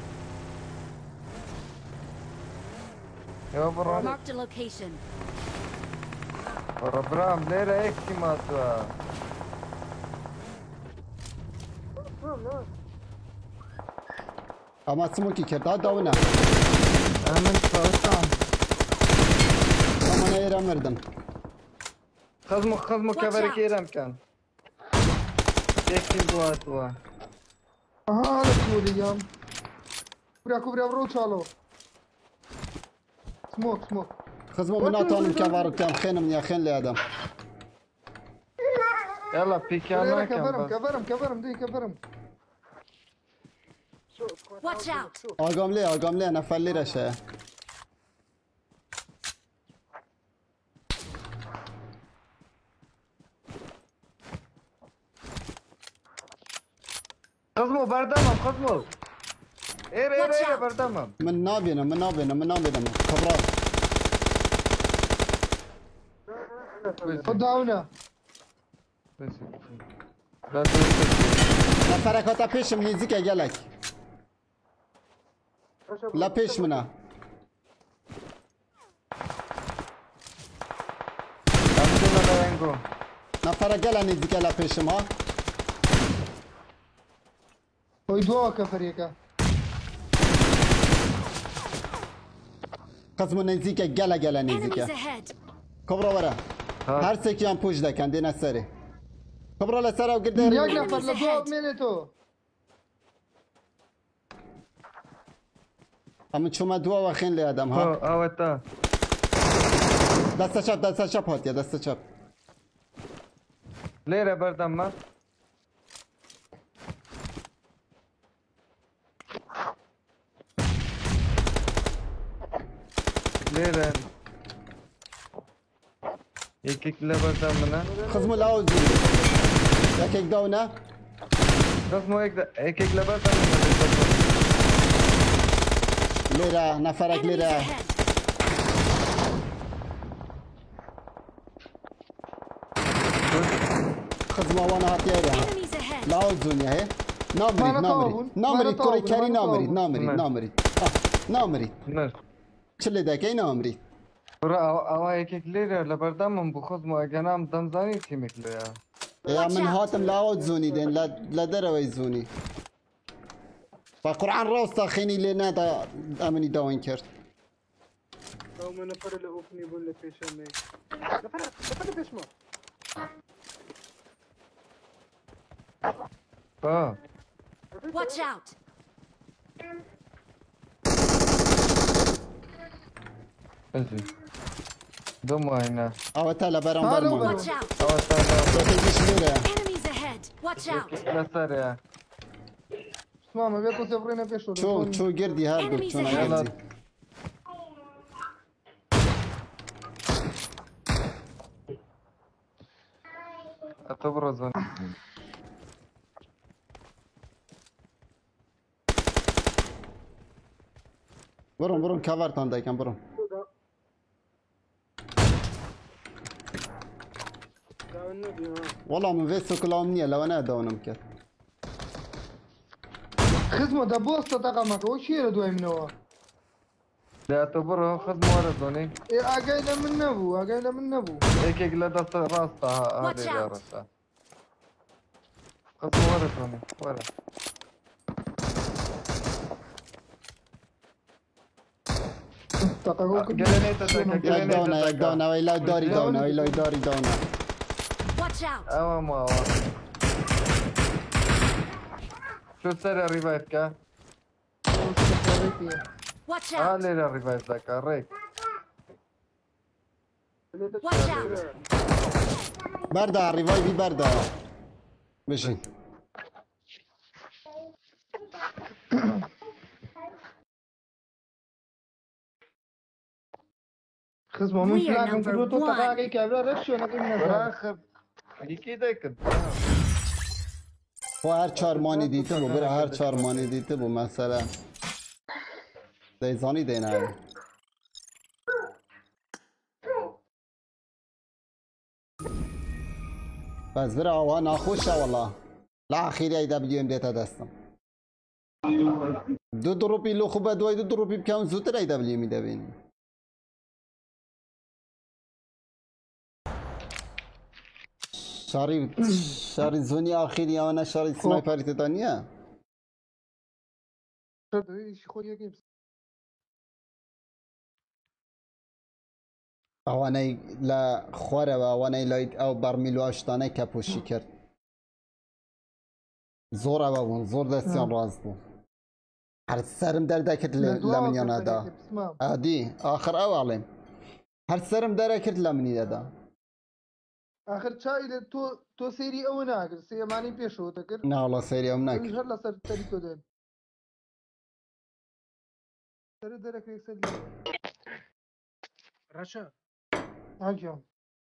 ايوا برو Marked a location. برو برام ليلة هيك ما سوا اما سموکی کرد ها داونه انا من صوتام اما نیرم مردم خزمو خزمو Watch كفر out. كيرم كان يكتب بواتوا ئەها لە کووریگەم کورا کوبرا بڕۆ چاڵۆ سمۆک سمۆک خزمو من ناتوانم که وارد کم خینم یا خین لیادم يلا بيكانا كان کەبەرم بس کەبەرم کەبەرم دی کەبەرم Watch out. آگام لی آگام لی نفر لی رشه خزمو بردمم خزمو اير اير Watch اير out. بردمم من نابینم من نابینم من نابینم خبرات خۆ داونە نفرک هاتا پیشم نیزیکه گلک لا پیش منه نفرک گله نیزیکه لا پیشم ها خۆی دواوە کەفەرێکە قسم نزیکه گله گله Enemies نزیکه ahead. کبرا وره هر سکی هم پوش دکن دینه سری کبرا لسر او گرده یەک نەفەر لە دوا بمێنێتەوە همون چومه دوا و خین لیادم ها اوتا دست چپ دست چپ هاتیه دست چپ ليرة بردم ما ليرة يكيك لبردم منا خزمو لاو زی یکیک داونه قسمو هيك هيك لبردم منا لیره نفرک Enemies لیره ahead. خزمو وانا هاتیه ده Enemies ahead. لاو زونیه هی نامرید مانا نامرید طاوون. نامرید مانا کوری طاوون. کری مانا نامرید طاوون. نامرید مانا. نامرید آه نامرید نر چلی دکی نامرید برا او هيك ليرة لبردم من بخزمو اجنام دمزاني تيمك ليا یا Watch من out. هاتم لاو زونی دین لدر وی زونی با قرآن راست خینی لی ندا امنی داوین کرد او ما نفر اللي اوفني بقول لك ايش انا نفر نفر ايش ما اه Watch out. اجي دمو هنا اوتا لبرم هالو برمان Watch out. اوتا تیجیش میره Enemies ahead. Watch out. لسر يا سمامە بێت تۆ بڕێنە پێشەوە چو چو گردی هر دو Enemies چون ahead. گردی اتبرزن برون برون کاورتان دایکم برون داون النبي ها والله من ویسو کلام نیه لو نه داونم کرد خزمە دەبۆستە تەقەمەکە ئەو چیرە دوای منەوە لا اتبره خذ موردوني ئێ ئاگای لە من نەبوو ئاگای لە من نەبوو هيك هيك لا دست راسها Watch هذه out. راسها خذ موردوني ورا تەقەکە کرد جرينيتا تاكا یک داونه جرينيتا یک داونه تاكا وی لای داری داونه وی لای داری داونه Watch out. اوا ما اوا شو سر الريفايف كا Watch اه out. ليلة الريفايف ذاك ريك Watch out. برده ریوایوی برده بشین خزمە من We are فلاکم number کردو تۆ one. تەقاقی کابرا ڕێک شوێنەکەی نەزان اخر یکی دکت و هر چهار مانی دیته بو بره هر چهار مانی دیته بو مثلا دیزانی دینه بس بره آوه ناخوشه والله لا اخیری ای دبلیو ام دیتا دستم دو دروپی لو خوبه دوی دو دروپی بکن زودتر ای دبلیو میده بینی شاری شاری زونی آخری یا نه شاری سنایپری تدانیه شد خود یکی اوانه لا خوره و اوانه لایت او برمیلو اشتانه کپوشی کرد زور او بون زور دستیان راز بون هر سرم در دکت لمنیانه دا عادی آخر او علم هر سرم در کرد لمنی دا آخر چای تو تو سری او ناگر سی مانی پیش ہوتا کر نه والله سری ام نکر هر لسر تری تو دن سر درک یک سر رشا آجام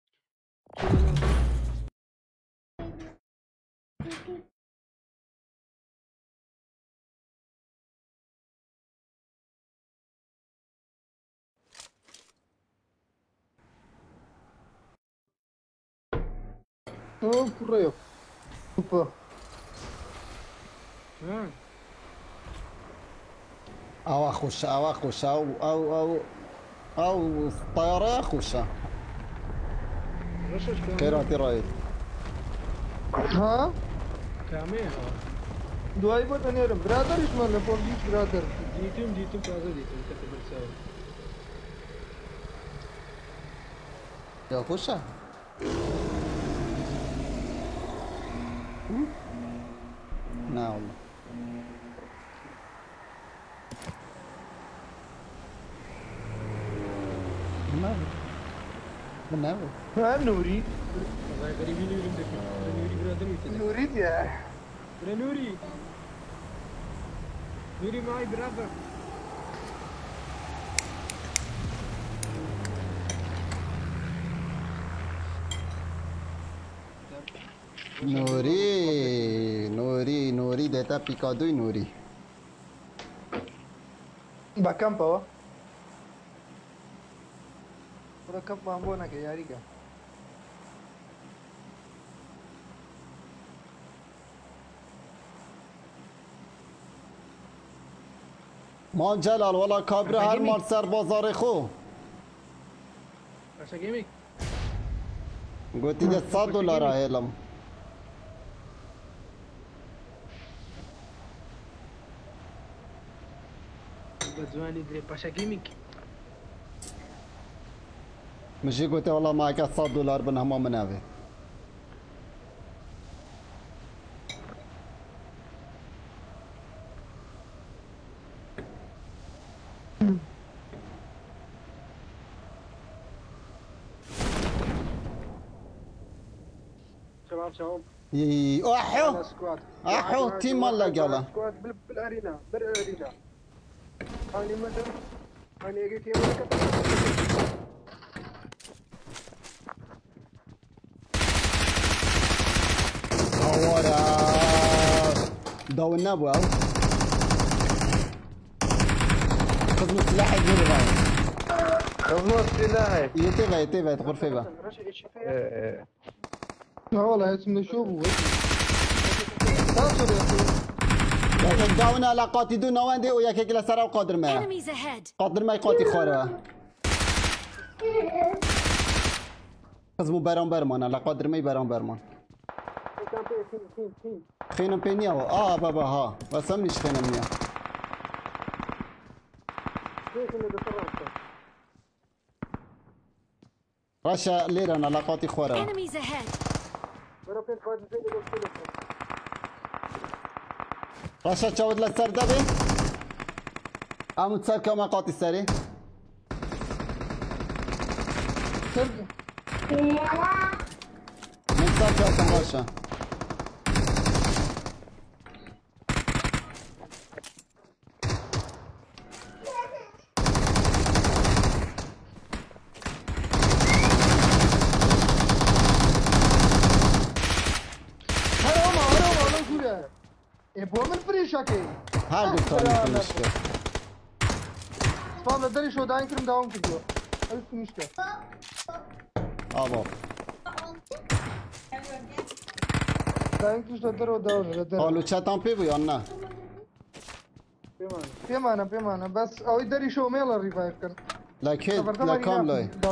Oh, correu. Opa. ها او اخوش او اخوش او او او او طيارة اخوش رشا ايش كامل خيراتي رايد ها كامل دعای بود انیرم برادرش من پولیس برادر ديتم ديتم تازه ديتم كتب رسالة يا خوشة لا والله بالنابي بالنابي ها نوری والله غريبين نوري مدك نوري برادر ويتدك نوری دیا انا نوري نوري معي برادر نوري نوري نوري دیتا پیکادوی نوری با کم پاوا پورا کم بامبو نکه یاری کا ما جلال والله کابره هر مال سر بازار خو رشا جيميك گوتی ده صد دلار هلم بزواني دري باشا جيميك مشي گوتی والله معك صد دلار بن هما مناوي شباب شباب يي احو سكواد احو تيم مال قاله سكواد بال- بالارينا بالارينا هاني مثلا هاني اجي تيم لك هورا دو النبو او خذ سلاح يدير غاي خذ سلاحك يتبع يتبع تغور فيبا رشا ايش فيها ايه ها والله اسمه نشوفه تاصل يا اخي لكن داونا علاقاتي دون واندي وياك كلا سرا وقادر ما Enemies ahead! قادر ما يقاتي خورا خذ برام برمان على قادر ما يبرام برمان خينا بينيا اه بابا ها بس امنيش خينا منيا رشا ليرا علاقاتي خورا Enemies ahead! رشا تشاود للسر دبي عمود سر كما قاطي السري من سر كاسم رشا مشكلة إيه بو من فريشكي هر دو تانی مشکل سبام لدري شو داين كرم داون كدو ألف مشكلة آبا داين كرش لدر و داون لدر آلو چتان پی بو یا نه بيمانا بيمانا بس أو يدري شو ميلا ريفايف كان لکه لکام لای داون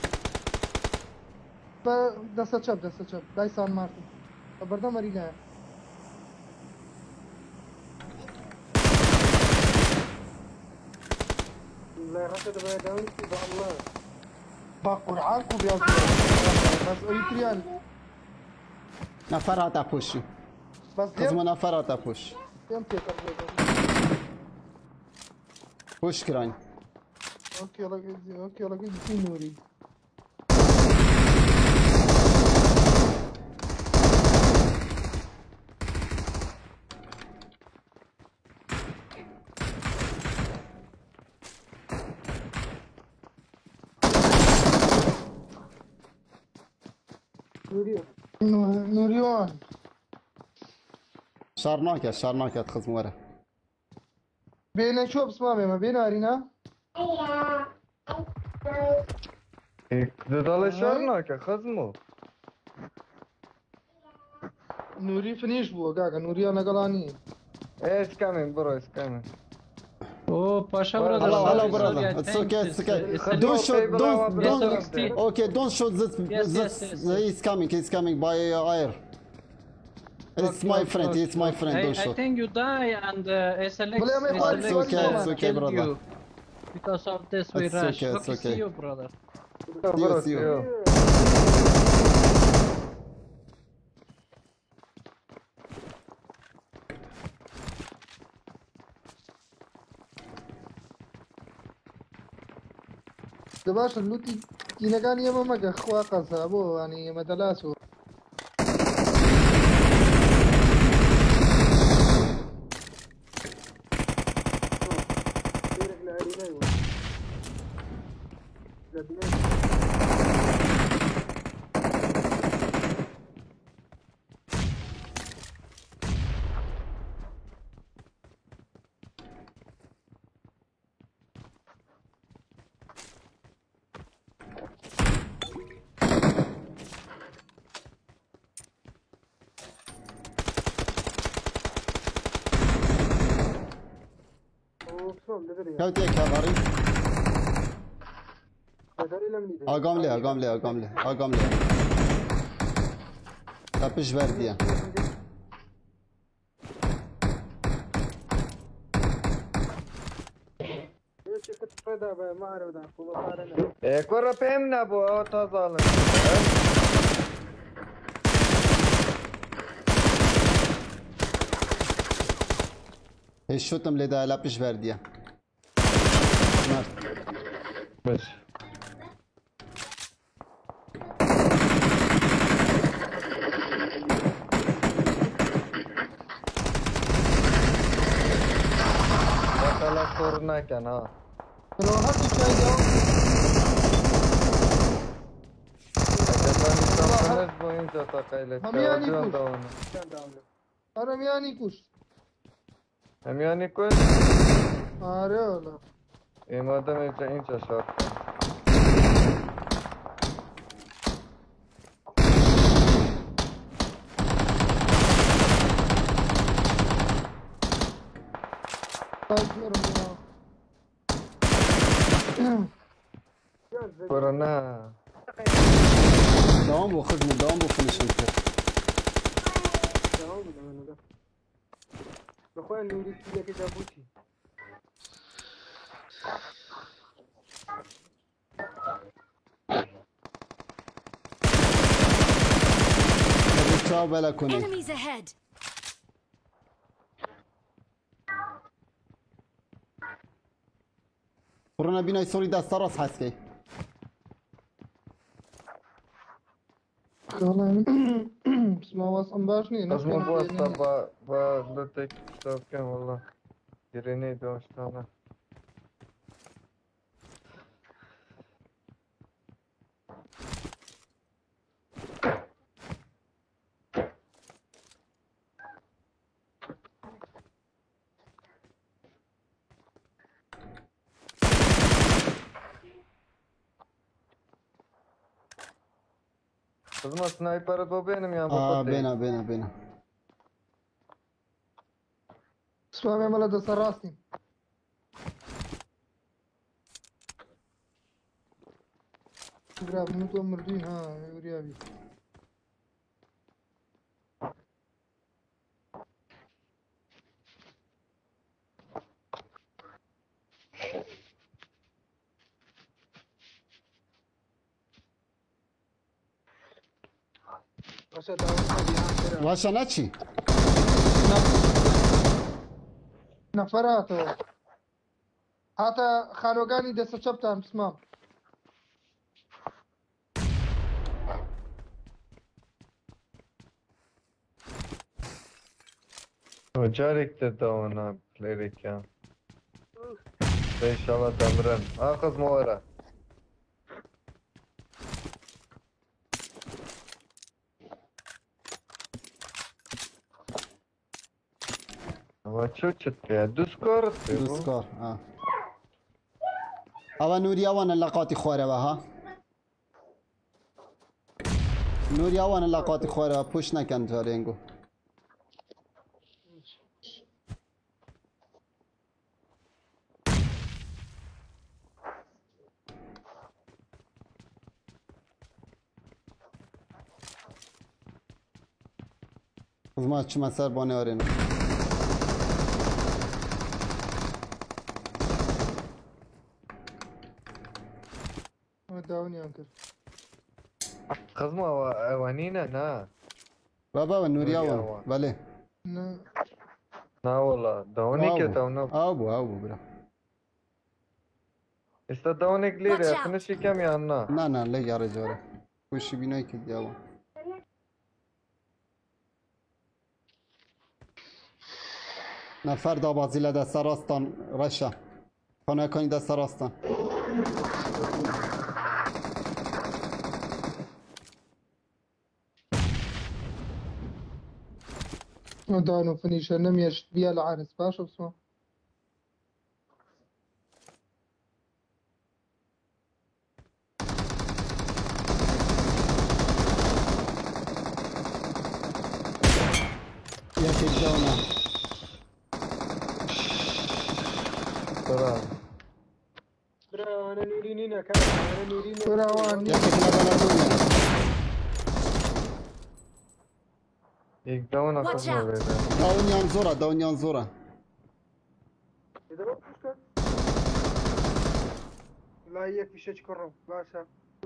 كد دستا چپ دستا چپ داي سان مارتن بردا مري گایا لا رشد بقى داون كده الله بقرعانكم يا بس أيتريان نفر هاتا پوشی بس قزمو ديم نفر هاتا پوش ديم تيتر پوش کران اوكي يلا قد اوكي يلا قد في نوري نوريو نو- نوريوان شارناکت شارناکت خزم وره بين شو بسمامي ما بين ارينا Zadalışar ki kız mı? نوري فنيش بو كاكا نوري انا قلاني It's coming bro, it's coming. Oh, Pasha Well, brother. hello hello sorry, brother sorry, I it's think okay it's, it's okay uh, it's Hello, don't shoot table don't our don't brother. sixty. okay don't shoot this Yes, this yes, yes, yes. he's coming he's coming by air it's my friend it's my friend I, don't I shoot think you die and uh, S L X, Well, I'm fine, S L X it's okay, uh, it's okay, killed brother. you. Because of this we It's rush. okay, it's okay, okay. see you, brother. See you, Bro, see you. you. دباش اللوتي كينا كان يما مكا خوا قصابو يعني مدلاسو ديرك لأرينا يو لبنان بسمام لدري كوت یک کباری لدري لم يدري آگام لی آگام لی آگام لی آگام لی تپش بردیه ايش كنت فدا ما اعرف ده هو صار E kora pem ne bu o tazalım. هیچ شوتم لیده لپش بردیه مرد Beş. Bakala soruna ken ha. لو هاتي شاي داون Acaba insanlarınız boyunca takayla. Mami yani Teodyon kuş. da onu. كان داون انا مياني كوش Hem yani koş. اري ولا İmadan önce ince şart. Korona. دوام بو خزم دوام بو فنشن کرد داون ده ده اخويا نوري كده كده بوتي چاو بلا کنی Enemies ahead. کرونا بینای سوری دست راست هست که والله بس ما وصل باشني Az mı bu hasta ba ba lutek kitapken valla. Gireneydi o işte. Kızma sniper'ı bu benim ya. Bu آه kötü. بينا بينا بينا اسمع ملا ده سراسني برا بنتو مردين ها يوريابي باشا داوود واشا ناتشي نفراته حتى خانوغاني دست چپتان بسمام Jarek de ona klerik ya. İnşallah damran. Ha kız mı var? Ama çok çıktı ya. Düz kartı bu. دوسكار اه اوا نوريا وانا لقاتي خوارا ها نوريا وانا لقاتي خوارا پوش نکن جارينگو ما چما سر بانه آرين داوني انكر Kız mı avanina na. بابا ونوريا نوريا وان وان. بله Na valla. Davoni ke davno. ابو ابو برا İşte davoni glir Watch ya. out. Seni şikem ya anna. نا نا لا يا رجال وش بيناي كده يا نفر دا بازی لده سراستان رشا خانه کنی ده سراستان دانو فنيشر نميش بيا العانس باشا بسمام یکی جانا Sıra. برا انا نورينينا كان انا نورينينا فراوان یکی کلا بلا دنیا İlk davona kız Watch mı out. verdi? داونیان زورا داونیان زورا اذا ما مشكل لا هيك فيش كرم باشا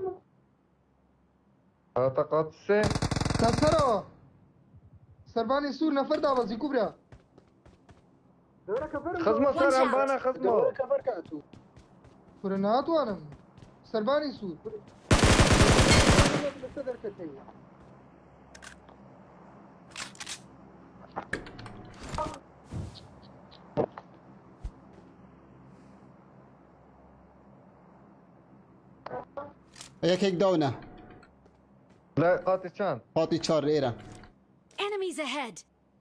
Hata katsı. كسروا سرباني سور نفر دابزي كبرى دورك كفر Kız mı Watch saran out. bana kız mı? دورك كفر كاتو فرنات وانا سرباني سور بستدر كتي یکی داونه La katıçan. پاتی چار ایره Enemies ahead!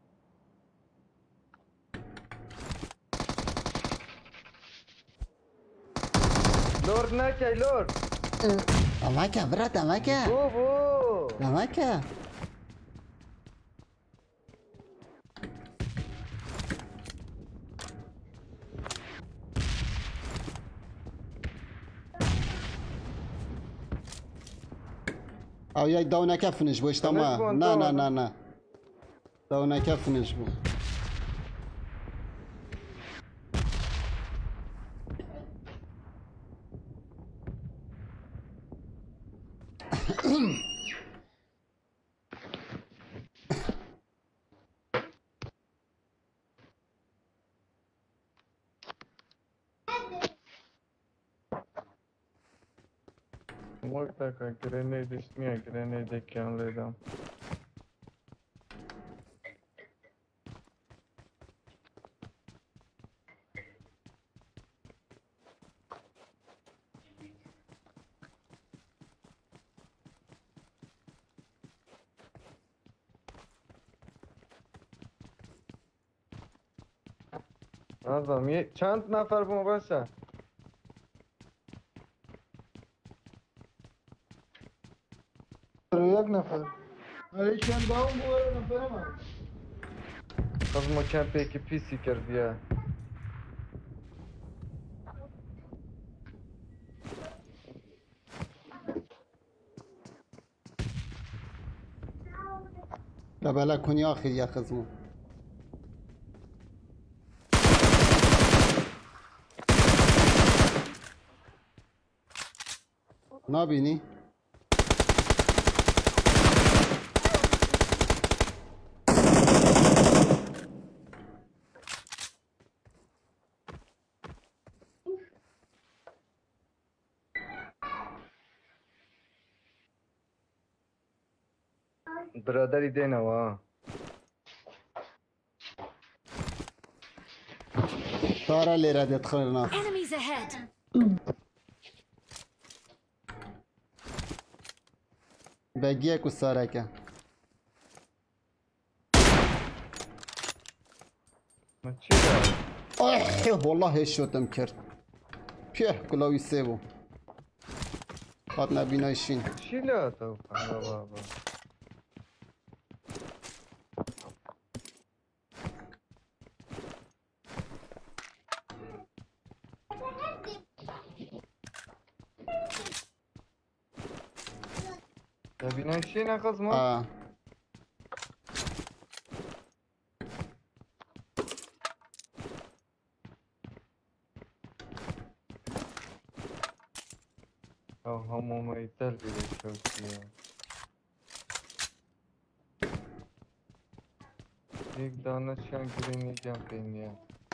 Lord ne kay lord? دمکه برا دمکه Bu bu. دمکه او یک داونه کفنش بو اشتما کن نه تو. نه نه نه داونه کفنش بو Bak dakika grenade ismiyor. Grenade ekranlaydım. Adam ye çant nefer bu başa? یک نفر هذا كان باوم ولا نفر ما خزمو كان بيكي بيسي كرديا لا بلا كن يا اخي يا خزمو نابيني برادري دينا وا طارا اللي راد يدخل الناس Enemies ahead! باقيك وسارك ما تشيلها اح والله ايش شو تمكر بيه كله يسيبو قاتنا بينا يشين تشيلها تو على بابا تبي نمشي خزمو اه او هم ما يتلبي للشوكية یک دانه شان گرینی جمپینگه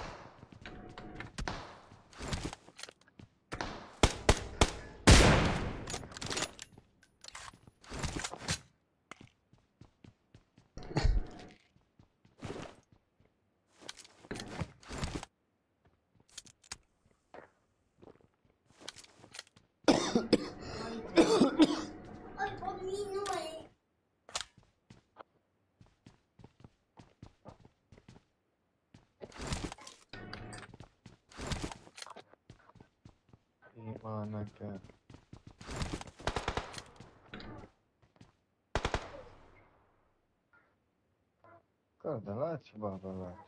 ایمانک کرده لاچ بابا لاچ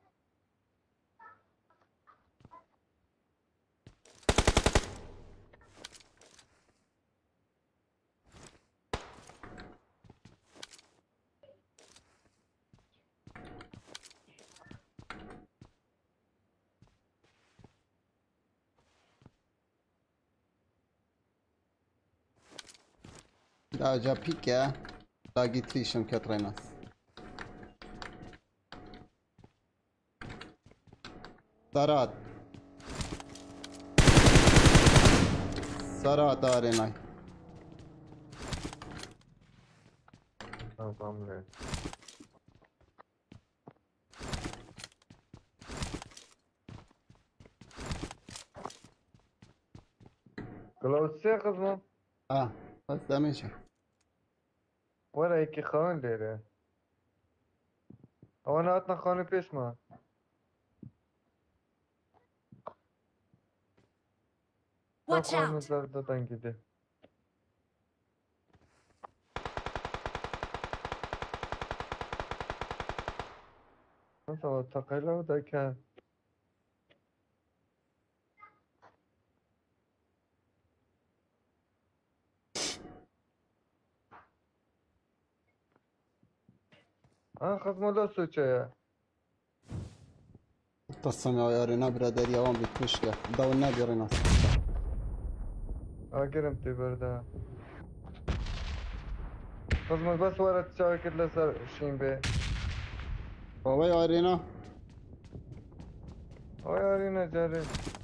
لا جا بيكا لاقيت لي شمكة ريناس سرات سرات داريناي تمام ليه كلاو سيخزمو اه بس دمشق ولا هيك خان ليره هو انا عطنا خانه بيش ما Watch خانه out! زردتن كده مثلا تقيله ده كان اه خزمو لا سوچه تصمي يا رينا برادر يا وان بتمشي داول نادي ريناس اه گرم تی برده خزمو بس ورا تشاوي كده سر شين به بابا يا رينا او يارينا جاري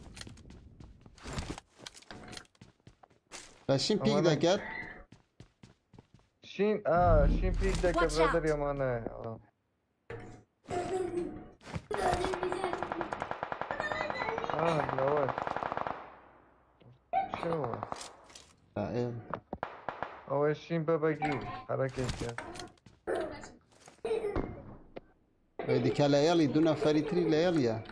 لاشين بيك أمانة. داكت شين اه شين بيك ده Watch كبرادر out. يا مانا اه اه لوات شو هو؟ لا ايه هو شين باباجي حركة كده هيدي كاليالي دونا فريتري لياليا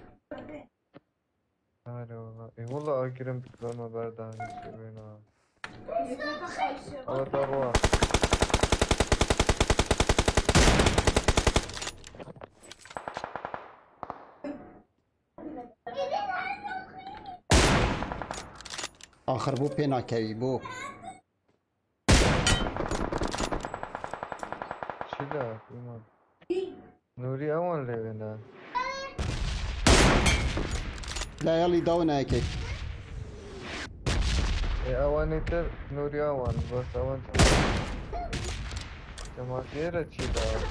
آره والله اي والله اگرم بكلمة برده هنشي بينا هو طبعا آخر بو پینا کوي بو چی لعب ایمان نوری اول لیوینه لا يلي داونا هيك ای اوانی تر نوری اول بس اول جماعت غیره چی لعب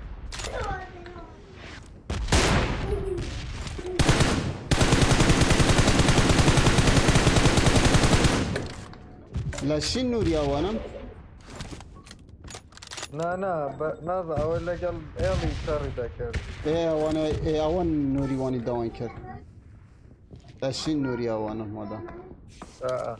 لا شي نوري اوانم نه نه ب... نازا اول لگل ایلی سری دکر ايه اوان ايه اوان نوري واني داوين كر لا شي نوري اوانم هذا اه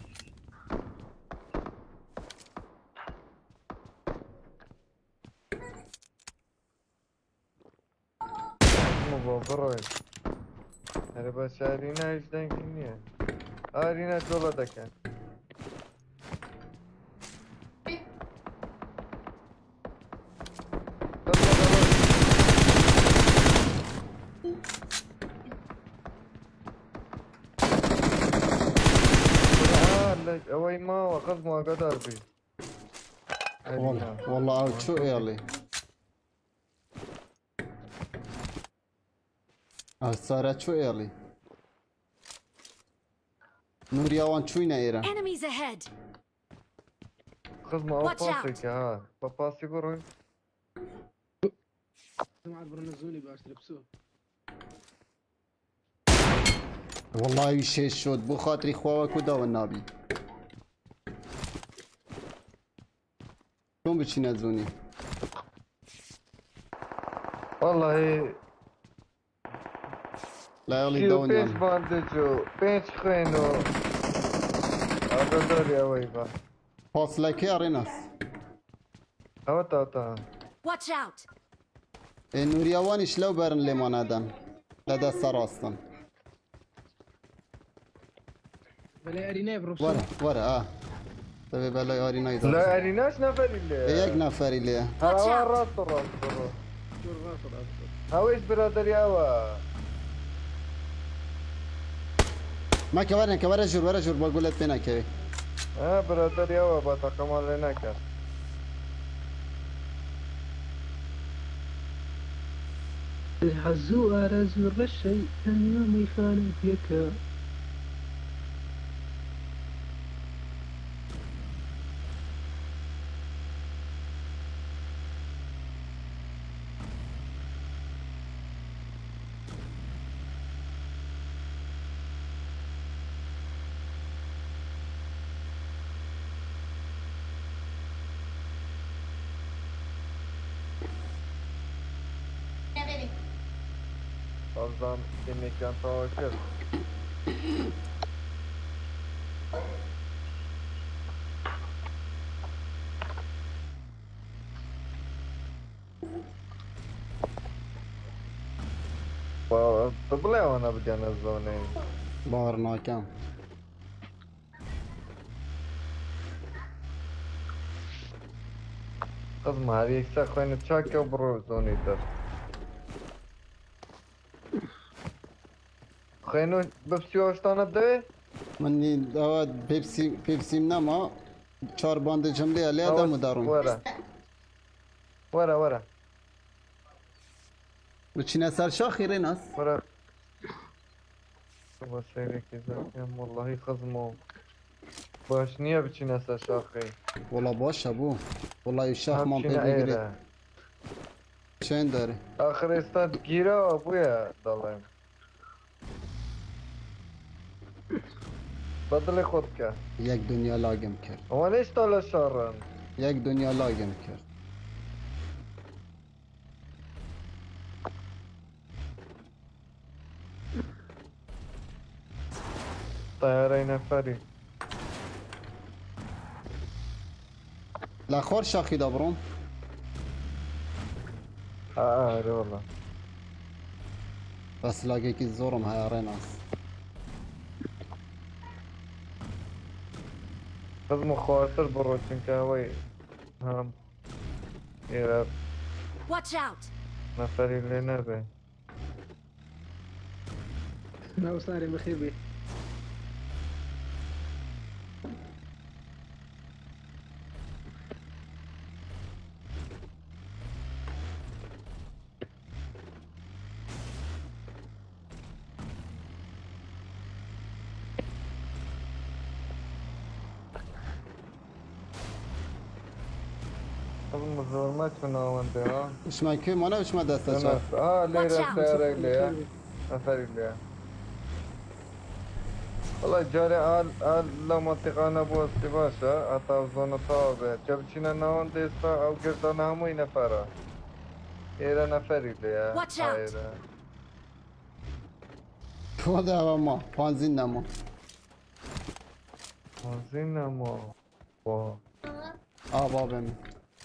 مو بابروی هره بس ارینا ایش دنگی نیه ارینا جولا دکن اوي ما واخذ ما قدر بي والله والله اوت شو يلي اه صارت شو يلي نوري اوان شوينا ايرا Enemies ahead. خذ ما او Watch out. باسك ها باسي بروي جماعة برنزوني باش تلبسوه. والله يشيش شود بو خاطري خواك ودا النبي شلون بتشي نزوني والله لا يلي شيو داوني بيش باندجو بيش خينو هذا دوري اوي با باص لك يا ريناس اوتا اوتا Watch out. نوري اوان شلو برن لمانادن لدى سراستن بلا ارينا بروبسو. ورا ورا اه تبي بلا ياري نايزر لا اريناش نفر اللي ياك نفري ليه هلا راس راس شو الراس الراس. هاويش برادر ياوا ما كورنا كورا جور ورا جور بقول لك بينا كيف ها برادر ياوا باتا كمال لناك الحزو أرزو الرشي اليوم يخالف يكا. Azdan yemekten tavakır. طب ليه وانا بدي انزلوني بارنا كان قسم هذه يكسر خوين تشاكي وبرو زوني در خينو ببسيو اشتانا بدوي مني دوات بيبسي بيبسي منما چهار باند جمله عليه ده مدارون ورا ورا ورا وچينا سر شاخي ريناس ورا بس هيك كذا والله خزمو باش نية بچين هسه شاخي والله باش ابو والله الشاخ ما بچين بيجري عيرة شين داري آخر استاد گیرا ابويا ضلهم بدل خود که يك دنيا لاقم كر هو ليش طالع شارن يك دنيا لاقم كر طيارة نفري لا خور شاخي دابرون اه اه هري والله بس لاقيك الزورم هاي ريناس خزمو خواتر برو چنك هوي هم يراب Watch out. نفري اللي نبي لا وصاري بخير بي. خزمو زور ما تكون ناونده ها وش ما كي مانا وش ما دسته شاف تنف اه ليرة Watch out. سيارة ليه نفري ليه والله جاري آل آل لا منطقة أنا بوستي باشا حتى بزون طابع جبتشينا ناونده استا أو قردانا هموي نفرا إيرا نفري ليه Watch out. هايرا وضع ما فانزين نما زين مو واه اه بابا من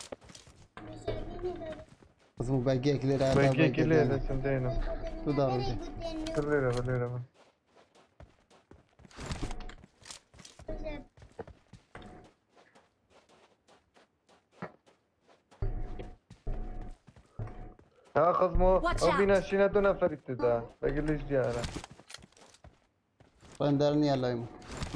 اسمه باقيك ليرة بيجي كليه ده سندينا تو دارو دي كليه كليه ها خزمو Watch او out. بينا شينا دو نفر ابتدا باقي ليش جارة رندرني الله يمو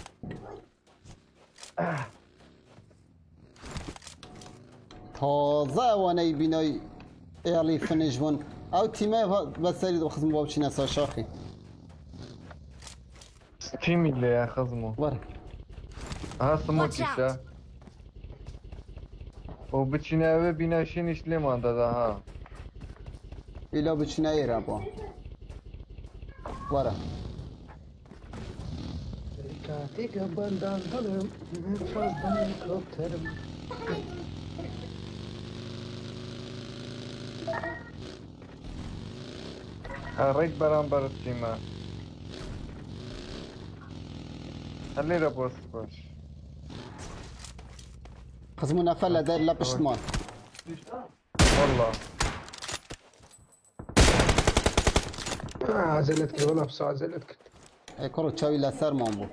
تازه واني بيناي ايالي فنجون او تيمه بس سريد وخزم بابشي نسا شاخي تيمي اللي يا خزمو ورا ها سمو Watch كيشا وبتشينا اوي بينا شينيش ليمان دادا ها إلا بچنا ايرا با ورا Tiga bandang dalam, bandang dokter. ها ريك برامبر التيما خلي رابوس باش خزمو نفل داير لا بشتمان والله عزلتك والله بس عزلتك. اي كرو تشاوي لا سر مامبو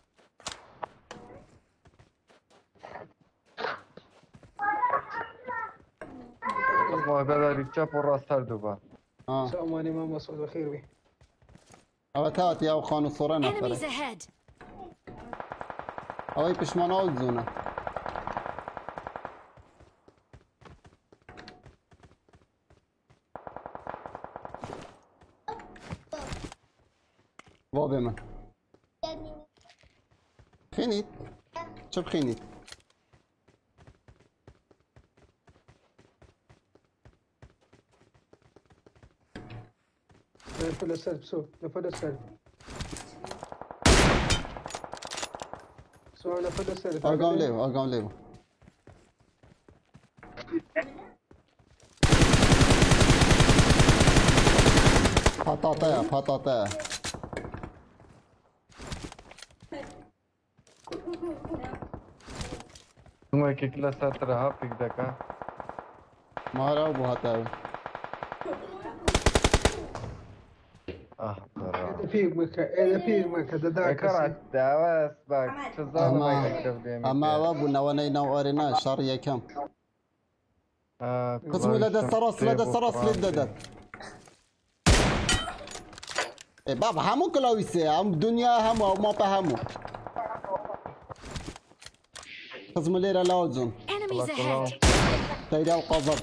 خزمو هذا ريتشا براس تردوبا اه ساماني ما مسعود بخير بي. او تات يا خانو صورة Enemies نفر ahead. او بشمان او زونه بابا من خينيت شوف خينيت نفل السلب سو نفل السلب. سو نفل السلب. ارقام ليو ارقام ليو بطاطا بطاطا خزمو هيك كلا ساتر ها فيك دكا مارا وبهاتا اه برا فيك مكة إذا فيك مكة دداك. كرات دعوة اسباك شو الظالم اما هيك يكتب لي اما ابو نواني نوارنا شاريا كم قسم لدى السراس لدى السراس لدى اي بابا همو كلاويسي هم دنيا همو ما فهمو قسم ليرة لاوزون Enemies ahead. تايرا وقاضبك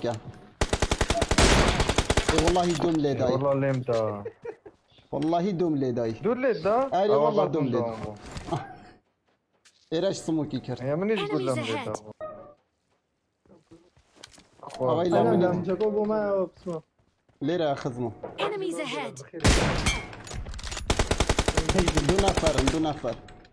اي والله دوم لي داي والله ليمتا والله دوم لي داي دور ليد دا أيوة والله أول دوم بطن ليد. دوم. ايراش سموكي كر يا منيش تقول لهم Enemies ليد ahead. أوي لا أنا من دام جاكوبو ما بسمع. ليرة خزمو Enemies ahead. دون نفر دون نفر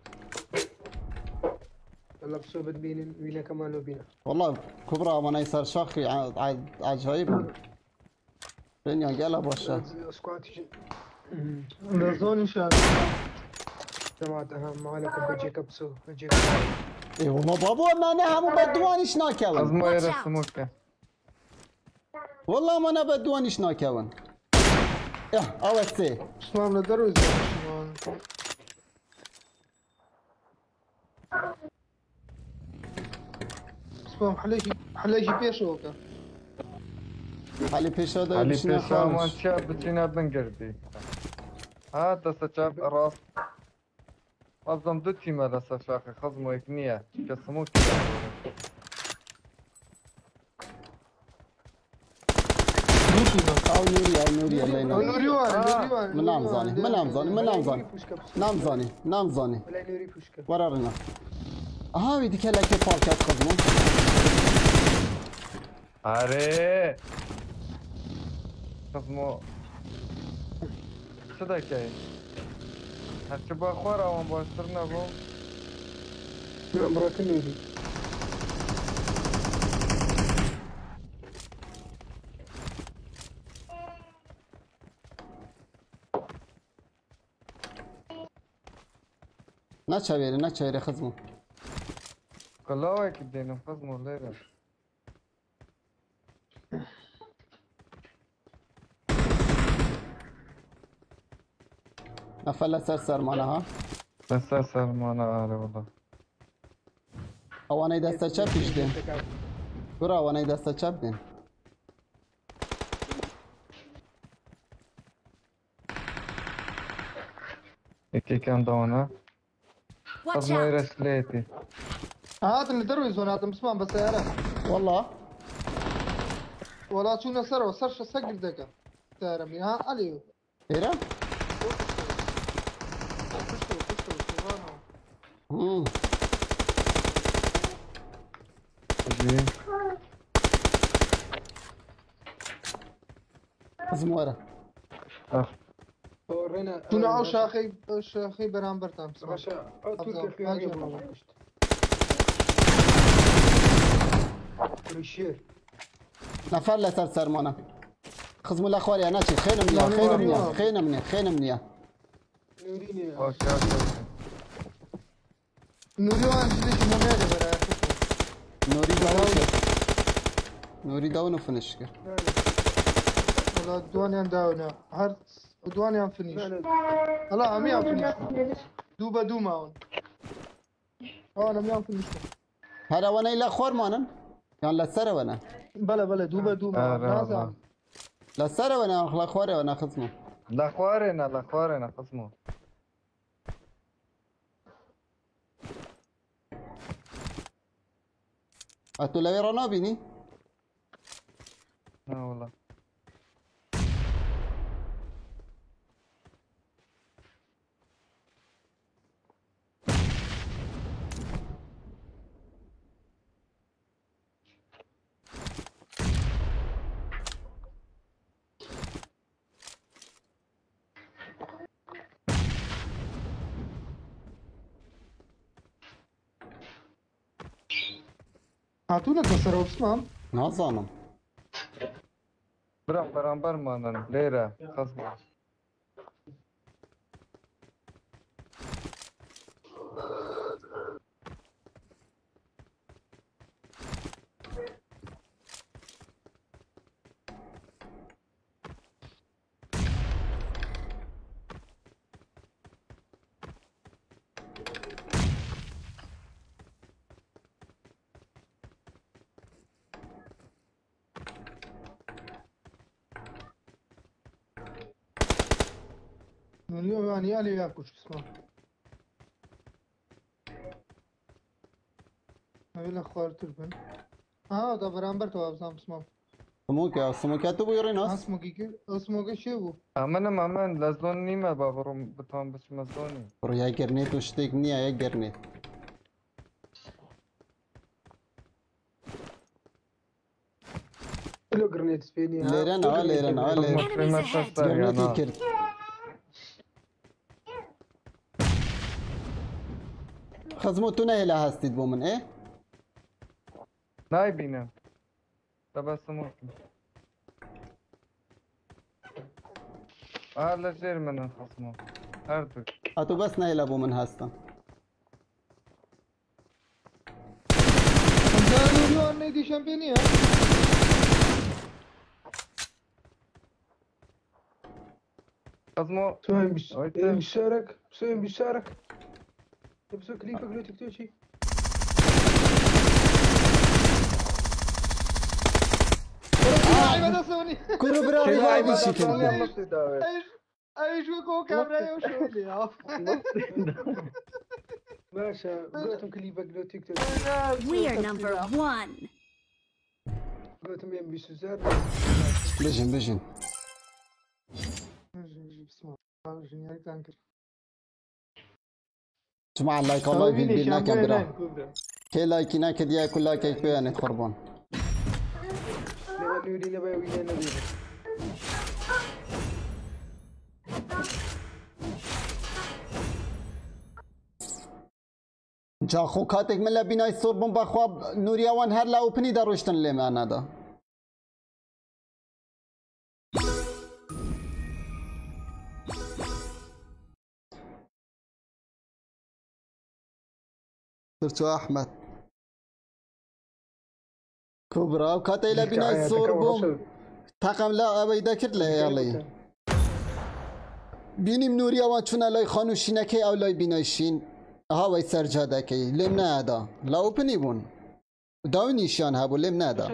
والله بسوا بدبين بينا كمان لو بينا. والله كبرى وانا يصير شاخي عجايب الدنيا قلب وشا سكوات شي. لازون ان شاء جماعة هم معلك بجيك بسوا بجيك. اي والله بابا ما انا هم بدوان شناكون أزمو Watch إيرا out. سموكا والله ما انا بدوان شناكون اه او سي اسمام لدروز اسمام حليشي حليشي بيشوكا علي بيش هذا علي شنا بيشا ما خالص شاب بتشينا بنقردي ها تسا شاب راس أظن دو تيما لسا شاخي خزمو إكنية كسموكي او نوري او نوري الله ينور نوريوان نوريوان من نام زاني من نام زاني من نام زاني نام زاني نام زاني ولا نوري بوشكا. ورا رنا ها ويدي كلا كي باركات خزمو آره خصمو چه دکه هرچه با خوار آوان باشتر نبو براكن نودي نچویره نچویره خزمو قلاوه که دینم خصمو لیره نفل سر سرمانه ها بسر سلمانه آره والله اوانه دست چپ پیش دین برو اوانه دست چپ دین یکی کم دونه Watch خصمو out! ایرش لیتی هات اللي دروي زون هذا مسمان بالسيارة والله ولا شو نسر وسر شو سجل ذاك سيارة مي ها عليه ايره امم جي خزمو ورا اخ ورينا شو نعوش اخي ايش اخي برام برتام باشا تركيا في هاجم. حاجه الشير نفر لسر سرمانه خزمو الاخوار يا ناشي خينا منيا خينا منيا خينا منيا خينا منيا نوريني اوكي اوكي نوريوان جديش مميزة برا نوري داون نوري داون وفنشكر ولا دوانيان داونا هرت دوانيان فينيش لا عميان فينيش دوبا دوما هون اه انا ميان فينيش هذا وانا الى اخوار مانن كان لسر وانا بلا بلا دوبا دوما آه، لا، نازع لا. لسر وانا الاخوار وانا خزمو لا خوارنا لا خوارنا خصمو اتو لوي رانا بيني لا والله هاتونا كسروا بسمام نازانم برا برانبر مانن لیره خصمو اليوم يعني الي ياكل شو اسمه هاي الاخوار تربن اه ده برامبر تو ابزام اسمه سموك يا سموك تو بيوري ناس اسمه كيكي اسمه كشيبو امنم امن لزون نیمه بابرم بتوان بس مزونی برو يا جرنيت وشتيك نيا يا جرنيت له جرنيت سبيني ليرنا اه ليرنا اه ليرنا Enemies ahead! جرنيتي كرت خزمو تو نه لا هستید بومن ايه نای بینم تبسمو آله جیر منن خصمو هر دو اتو بس نه لا بومن هستم ده اليوم نيدي شامبينيا خصمو سوين بش أويت. بيشارك سوين بيشارك بسوي كليفك لو تكتوشي ايوه سوني كورو براري هاي بالشكل ده ايش ايش وكو كاميرا يوشو لي باشا قلتهم كليفك لو تكتوشي We are number one! قلتهم يم بيسوزات بجن بجن جنيال تانكر جماعة اللايك والله بينا كبرا كي لايكنا كديا كل لايك بيانت خربان نوري نبي وين نبي جا خو کاتک من لبینای سور بم بخواب نوریوان هر لا اوپنی دروشتن لیمانه دا سرچو احمد كبرى وكاتي لبینای سور بم تقم لا اوی دکر له یالی بینیم نوریوان چونه لای خانوشینه که اولای بینایشین ها وای سرجاده کی لم نادا لا اوپنی بون داو نیشان هبو لم نادا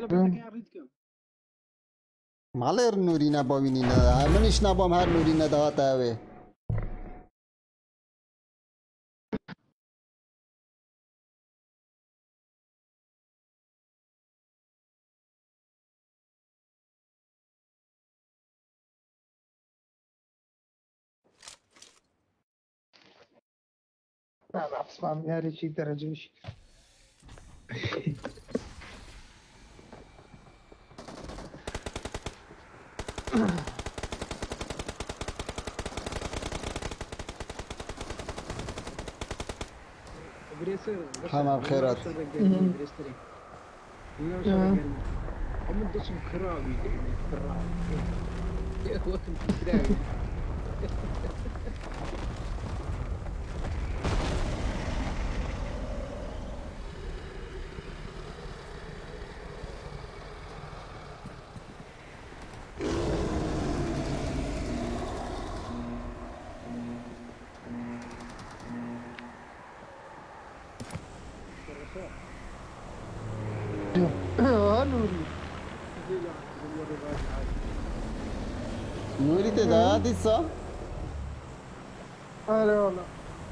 مالر نوری نباوینی ندا همونیش نبام هر نوری ندا تاوه لا لا اسمع يا ريت شي درجة وشي تمام خيرات نوري نوری تدا دیسا هلا والله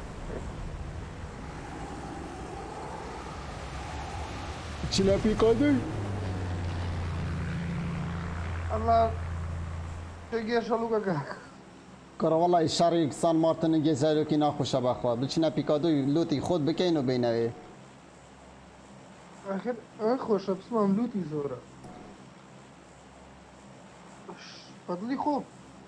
چلا پیکادی الله تجي شلوكا کرا والله شریک سان مارتن گزارو کی ناخوشه بخوا بچینا پیکادوی لوتی خود بکین و بینوی اخر خوش بسمع ملوتي زورا فضلي خوب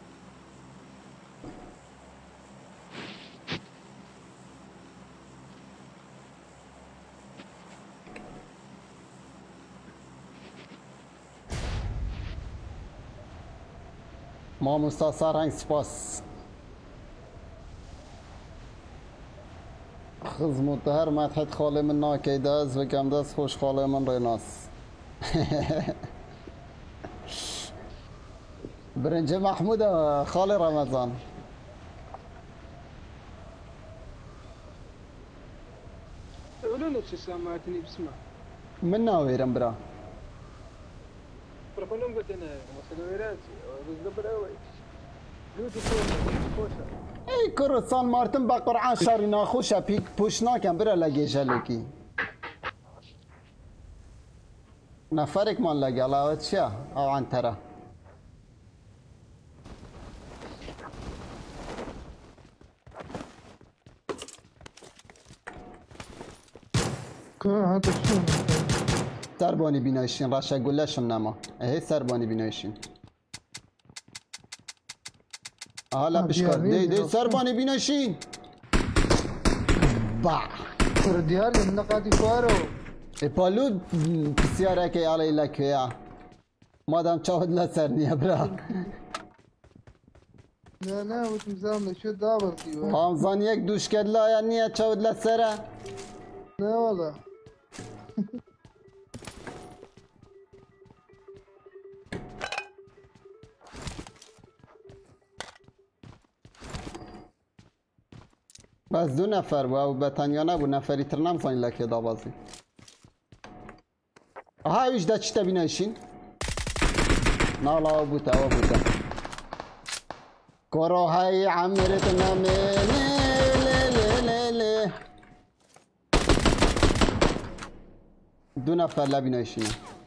ما مستثار هنگ سپاس خزمت هر مدحت خاله من ناکیده از و کم دست خوش خاله من ریناس برنج محمود خاله رمضان قولوا لنا شو سمعتني بسمع من ناويرم برا بركونهم قلت انا مسلويرات بالضبط اول لوتي خوشه ای کرو سان مارتن با قرآن شاری ناخوشه پیک پوش ناکم برا لگه جلوکی نفرک من لگه علاوه چیه او عن ترى هذا شو سربانی بینایشین رشه گلشم نما اه سربانی بینایشین حالا بشکار دی دی سربانی بینایشین با ديار من نقاطي فارو پالو بسیاره که علی لکویا مادام چاود لسر نیه برا لا لا وش مزامل شو دابر فيه آمزان یک دوش کدلا یا نیه چاود لسره لا والله بس دو نفر بود و به تنیا نبود نفری تر نمزانی لکه دا بازی آها ایش دا چی تبینه ایشین؟ نالا بوده و بوده کروهای عمرت نمه لی لی لی لی دو نفر لبینه ایشینه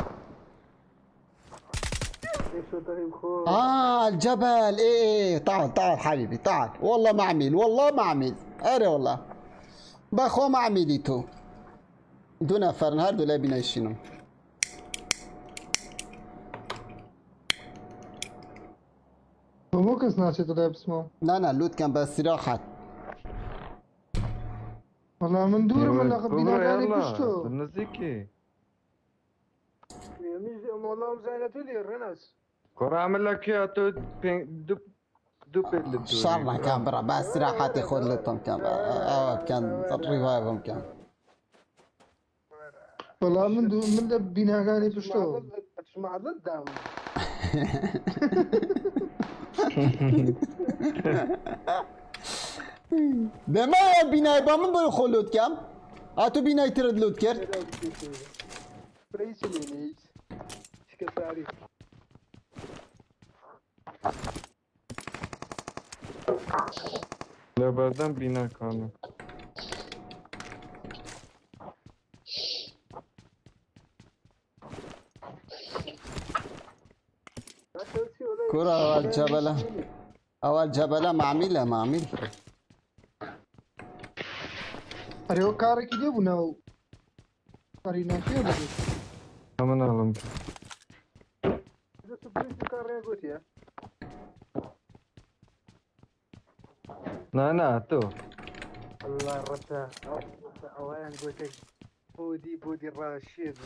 آه الجبل ايه ايه تعال تعال حبيبي تعال والله ما عميل والله ما عميل اري والله باخو ما عميلي تو دو نفر هر دو لابينا يشينو مو کەس ناچێت لای بسمەوە نه نه لوت کن به استراحت. وەڵا من دوورمە لە ببرو بیناکانی يلا پشتۆ نزيكي والله زينة لي الرنس كرة اعمل لك يا تو بين- دو دو بيل شر کن برا به استراحت خود لطم کن آه کن ریوایوم کن. وەڵا من دوو من لە بیناکانی پشتۆ مع ضد داوم به من بینای با من برو خود لوت کم. آه تو بینای ترد لوت کرد. رئيس الانيس شكساري لبردن بينا كانوا كرة اول جبله اول جبله معميله معميل. ئەرێ ئەو کارێکی دێ بوو ناو قەریناکیە بێت كمان علم لا لا تو الله الرشا اوان قلت لك بودي بودي الرشيد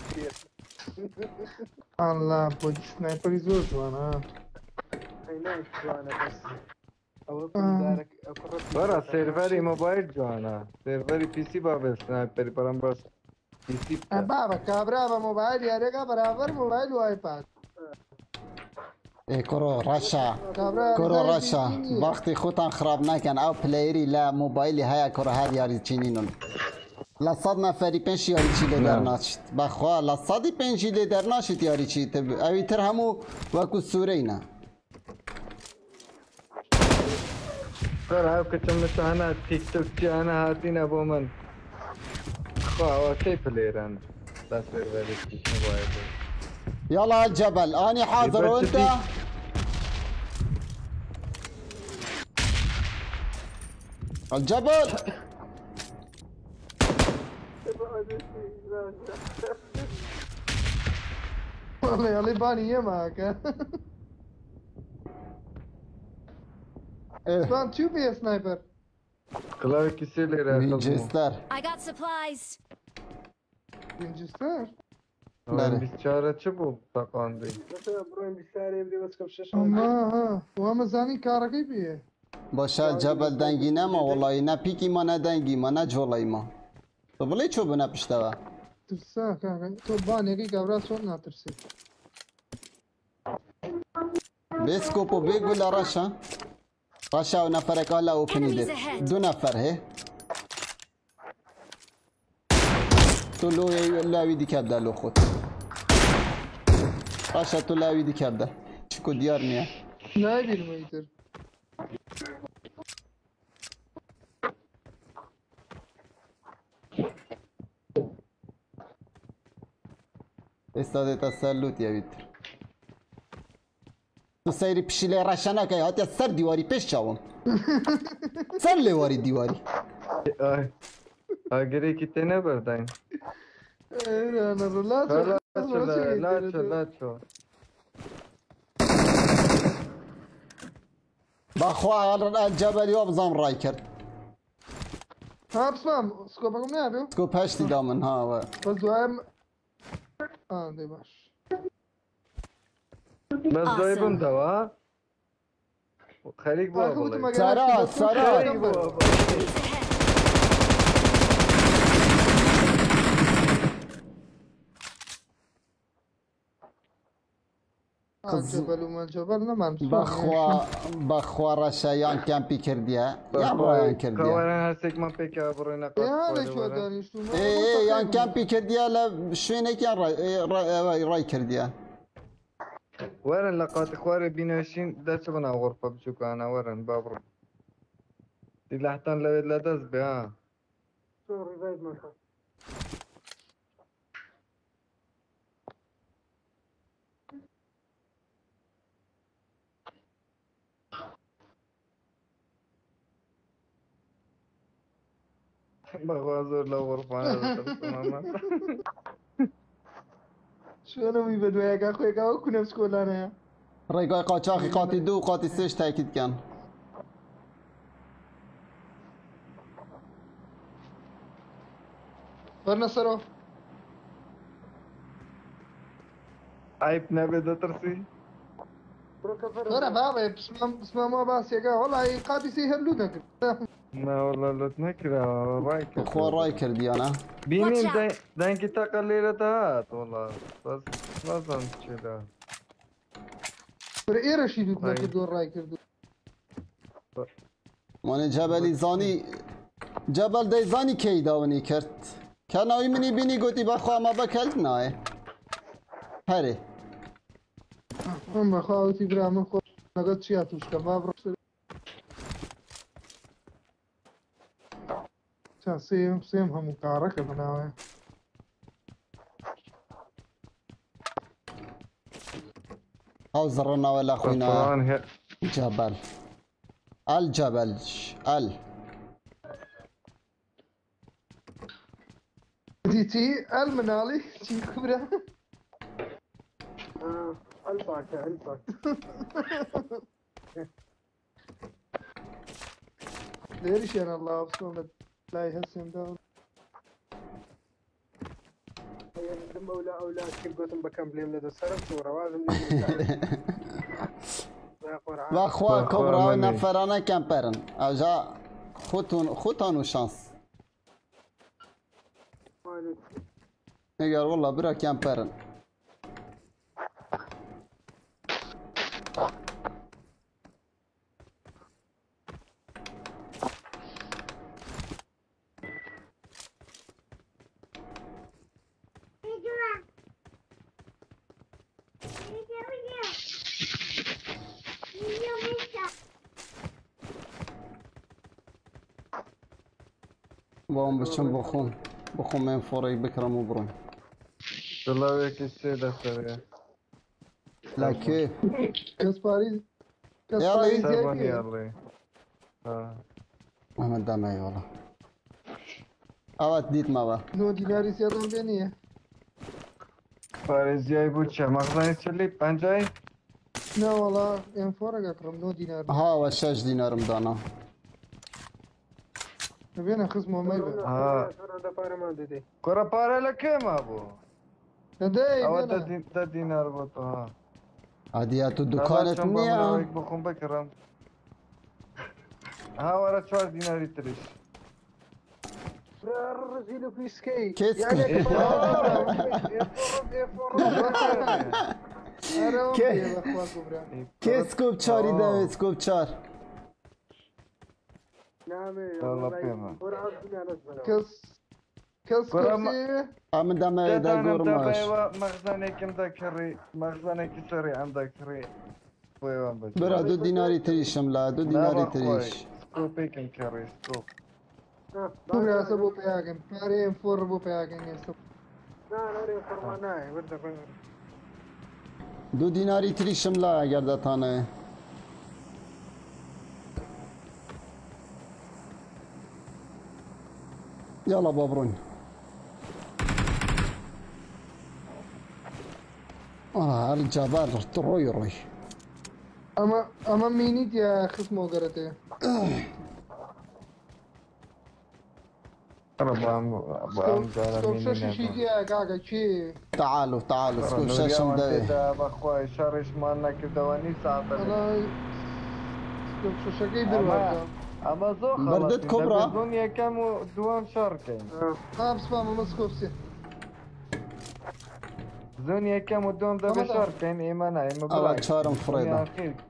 ئاڵا بۆ سنایپەری زۆر جوانە عينيك وانا بس او آه. دارك برا سيرفري موبايل جوانا سيرفري بي سي بابل سنايبر برام بس بي سي بابە کابرا بە مۆبایل یارێکە بەرابەر مۆبایل و آیپاد ای کرو رشا کابرا کرو رشا وقتی خودتان خراب نکن او پلیری لا موبایلی های کرو هر یاری چینینون لصد نفری پنج یاری چی لیدر ناشید بخوا لصدی پنج لیدر ناشید یاری چی تب اوی تر همو وکو سوره اینا برا هاو كتم انا تيك توك جي انا هاتين ابو من خوا كيف ليران لا سيرفري موبايل يلا الجبل اني حاضر يبقى وانت تبي- الجبل والله يا ليباني يا معك ايه اسمان شو بيه سنايبر كلاوي كيسي ليران وينجستر I got supplies. وينجستر بله. بیچاره چه بود تاقاندی مثلا بروين بيساري يبدي بس كم شاشه اما ها وهم زاني كاركي بيه باشه الجبل دنگی نما والله نه پیکی ما نه دنگی ما نه جولای ما تو بلی چوب نه پشتوا ترسا كاكا تو باني كي كابرا صوت ناترسي بسکوپو بگو لراشا راشا و نفرک حالا اوپنی دید دو نفر هه تو لو لاوی دی کبده لو خود راشا تو لاوی دی کبده چکو دیار نیه نايبي الميتر استاده تسلط یا بیتر تو سیری پشیله راشا نکه حتی سر دیواری پیش چاوم سر لیواری دیواری آی آگری کتی نبردن ايه انا رولات لا لا لا لا بخوا الجبل یاب زم رای کرد ها بسمام سكوبكم نابيو سکوپ هشتی دامن ها و بس دوايم اه دي باش بس دایبم دوا خلیق بوا آخه بوتو بلای سارا سارا خلیق بوا الجبل وما الجبل نمان بخوا بخوا رشایان کمپی کردیه یا برایان کردیه کاورن هستک من پیک ابروی يا نقاط هذا شو خواهده داني شو ای ای یان کمپی کردیه لشوینه که رای, رای, رای کردیه ورن لقات خواري بيناشين داش بنا غرفة بشوك انا ورن بابر دي لحتان لو لا دز بها سوري زايد ما خاف بغازور لو غرفة انا شو انا مي بدويا كا خويا كا كنا بسكولانا ڕێگای قاچاقی قاتی دوو و قاتی سێش تاکیدکەن. بەرنە سەرەوە. عیب نەبێ دەترسی؟ وەرە بابێ بسمامەوە باسیێکە وەڵی قاتی سی هەر لوو دەکرد. ناوەڵا لەت نەکراوە ڕای کرد. خۆ ڕای کردیانە. بینیم Watch out. دەنگی تەقە لێرەدا هات وەڵا بەس نەزانم چێدا. وەرە ئێرەشی لوت نەکردو ڕای کردو. وانێ جەبەلی زانی جەبەل دەی زانی کەی داوەنی کرد. کە ناوی منی بینی گوتی بەخوا ئەمە بەکەلت نایە. هەرێ. من بەخواوەتی برا من خۆ لەگەڵ چیا تووشکە با بڕۆ چەند سێم سێم هەموو کارەکە بناوێ. ئەو زڕەنەوە لە خوینە قورآن هێ جەبەل. ئەل جەبەل ئەل. دیتی ئەل مناڵی چی برا؟ الباكه الباكه لێریشیان الله بسۆ لە لای هەسێندا دم اولا اولا كيف قلتم بكم بليم لدى سرم وروازم بەخوا کۆبراوە نەفەرانە کەمپەرن ئەوجا خۆتان و شانس. ئەگەر وەڵا برا کەمپەرن. بۆم بچم بخۆم بخۆمێن فۆڕی بکڕم و بڕۆم. دڵاوێکی سێ دەسەوێ. لەکوێ؟ کەس پاریز کەس یاڵی. پاریز سەربەن یەکێ. یاڵێ. ئەمە دەمەی وەڵا. ئەوەت دیتمەوە. نۆ دیناری سێڕۆم پێ نییە. پارێزیای بوو چە مەغزانی چلی پەنجای؟ ناوەڵا ئێم فۆڕەکە کڕم نۆ دینار هاوە شەش دینارم دانا. بێنە خزمەوە مەی بێ. کوڕە پارە لە کێما بوو؟ دەدەی ئەوە بێنە. دە دینار بۆ تۆ ها. ئەدیا تو دوکانت نییە؟ بخۆم بکڕم. هاوەرە چوار دیناری تریش. رزيلو في سكي کێسک ئەرەوە کێ؟ پێ بەخوا کوبرا. کێ سکۆپ چاری دەوێت سکۆپ چار؟ والله پێمە. کەس کەس گۆرە مە- کەسێ ئەمە دەمەوێت دەدانم دەگۆڕمەش. دەبێەوە مەغزانێکم دەکڕی مەغزانێکی سەری ئەم دەکڕی بۆیوان بچ. برا دوو دیناری تریشم لە دوو دیناری تریش. سکۆپێکم کەڕی سکۆپ. کوبراسە بۆ پیاگەن پارەیەم فۆڕ بۆ پیاگەن ئێستا. دوو دیناری تریشم لە ئەگەر دەتانەوێ. یاڵە بۆ بڕۆین. هەر جەبار ڕۆی ڕۆی. ئەمە ئەمە مینیت یا خزمەوە گەرەتەیە. شەشی دیە کاکە چی؟ تعالوا تعالوا سكوب شاشم داوي بەخوای شەڕیشمان نەکردەوە نی ساعتە. شەشەکەی بڕوە. ئەمە زۆر بردت کۆبرا؟ دون یەکەم و دووەم شەڕکەین. ئابسپام ئەمە سکۆپسێ. زۆن یەکەم و دوم دەبێ شەڕکەین ئێمە نا ئێمە ئەوە چارم فڕێدا.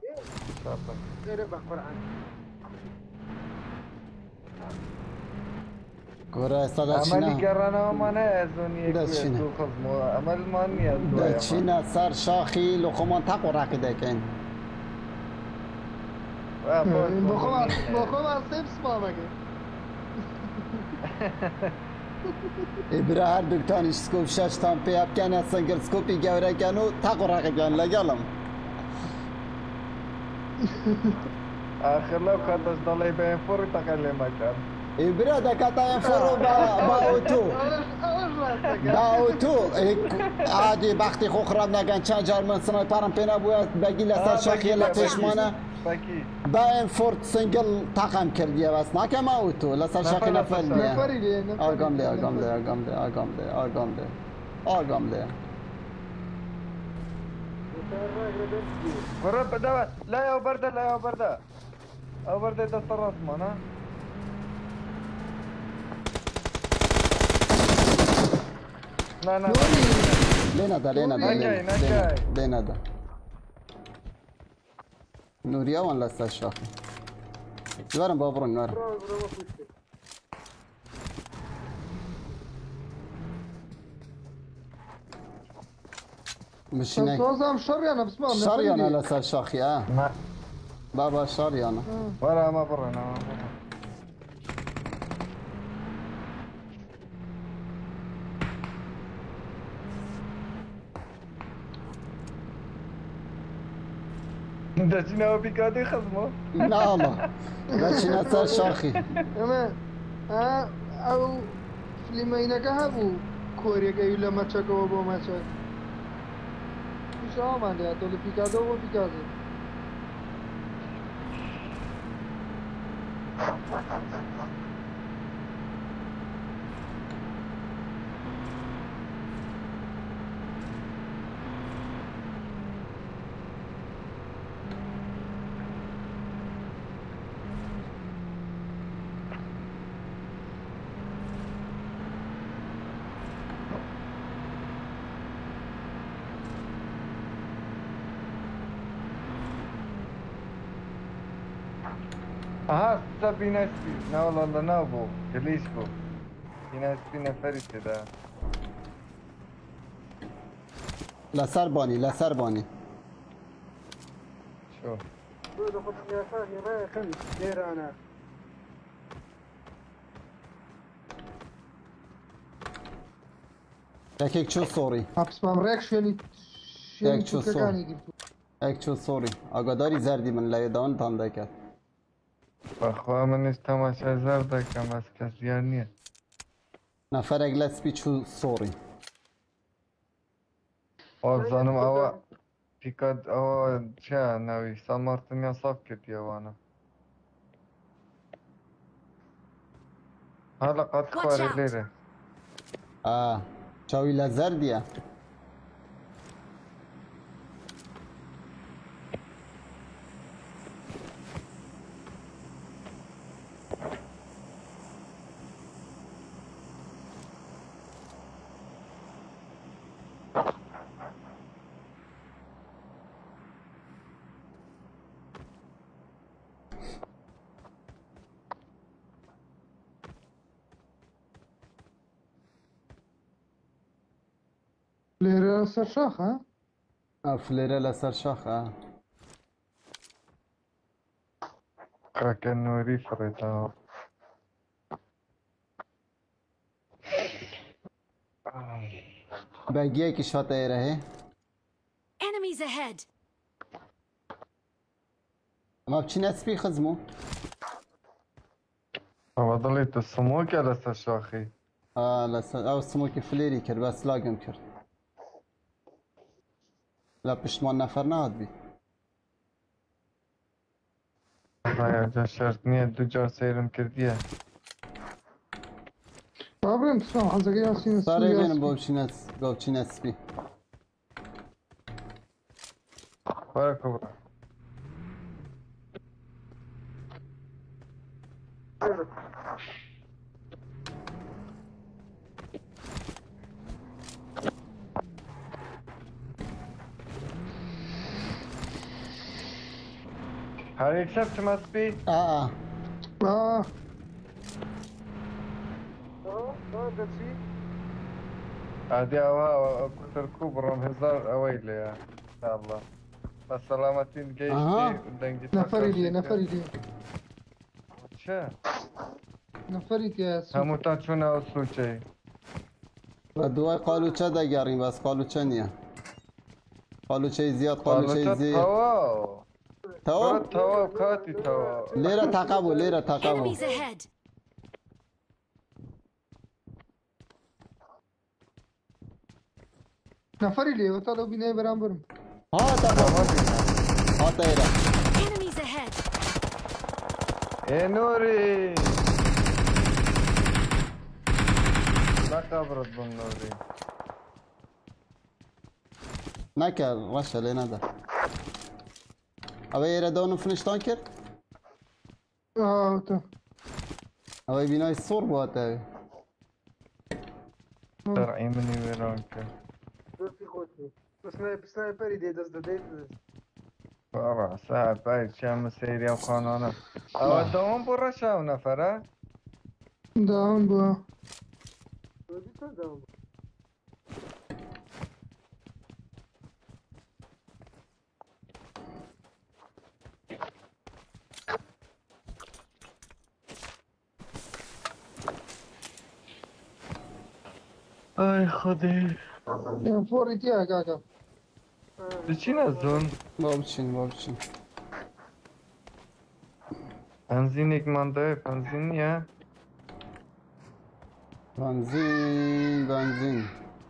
گۆرە ئێستا ئەمەلی دەچینە گەڕانەوەمانە زۆنی دەچینە. خزمەوە ئەمەلمان نییە دەچینە سەر شاخی لۆخۆمان تاق و ڕاقی دەکەین. بۆ خۆمان بۆ خۆمان سێ بسپامەکە. ئێبرا هەردووکتانیش سکۆپ شەشتان پێ بکەنە سنگل سکۆپی گەورەکەن و تاق و ڕاقەکەن لەگەڵم. آخر لەو کاتەش دەڵێ بەێ فۆڕی تەقە لێ مەکەن. ئێبرا دەکاتایە فۆڕۆ بە ئۆتۆ. ئەوەش راسك با اوتو عادی وقتی خو خراب نگن چند جار من سنایپرم پینا بوید بگی لسر شاخی لپشمانه بکی با این فورت سنگل تقم کردیه بس نکم اوتو لسر شاخی نفر دیه نفری لیه نفری آگام لی آگام لی آگام لی آگام لی آگام لی آگام لی برا بدوا لا يا برده لا يا برده او برده دست راس مانا لا لا لینا دا لینا دا نجای نجای لینا دا نوریا وان لسر شاخی جوارم بابرون نورم مشینه سوزم شریانه بسم الله شریانه لسر شاخی اه ما بابا شریانه ولا ما برا انا دجنا بيكادي خصمه لا والله بچینه سر شاخی اما اه او فلیمینه که هبو کوریه که ایلا مچک و با مچک پیش آمنده دول پیکادو و پیکادو اه سبي ناس بي لا والله والله نابو ليش بو في ناس بي نفرت كده لسر بانی لسر بانی شو یکیک چو سوری بسم ریک شنی یک چو شنی سو. کانی گیرتو یک چو سوری آگاداری زردی من لیدان تانده کرد بخوا من استماشه زرده کم از کسی نیه نفر اگلس بی چو سوری آه زنم اوا پیکاد اوا چه نوی سان مارتنیا صاف کردی اوانا حالا قد Watch خواره out. لیره آه چاوی لزردیه لیره سر شاخ ها افلیره لسر شاخ آه خاک نوری فریتا بگیه که شات ایره Enemies ahead. ما بچین اسبی خزمو اوا ضليت السموك على الشاخي آه لسر او سموکی فلیری کرد بس لاگم کرد لا پشتمان نفر نهاد بی هاي جا شرطني دو جار سيرم كرديه بابرم بسم الله حزقی یاسین ساره بینم سوری با بچین اس با بچین اسبی بارك الله هاي اكسبت مسبي آه آه آه عادي اوا كنت الكبرى هزار اويلي يا ان شاء الله بس سلامتين آها. جيشتي ودنجي نفری لیه نفری لیه چه نفری که هموتان چون اصلو چه و دوای قالوچه دگریم بس قالوچه نیه قالوچه زیاد قالوچه قالوچه زیاد توا تو برا توا كاتي توا لیره تقبو لیره تقبو Enemies ahead. نفری لیو تا لو بینه برام برم ها تبا ها تایره Enemies ahead! ای نوری لا قبرت بون نوری نکر رشه لی نده اوه ایره دانو فنشتان کرد آه تا اوه بینای سور باید اوه شرعی منی ویران که دوستی خودی سنایپ سنایپری دی دست دید بابا صاحب باید شم سیری و خانانه او دوام برا شو نفره داون با ای خودی ام فوری تیا کاکا چی نزون؟ با بچین با بچین بنزین یک منده بنزین یه بنزین بنزین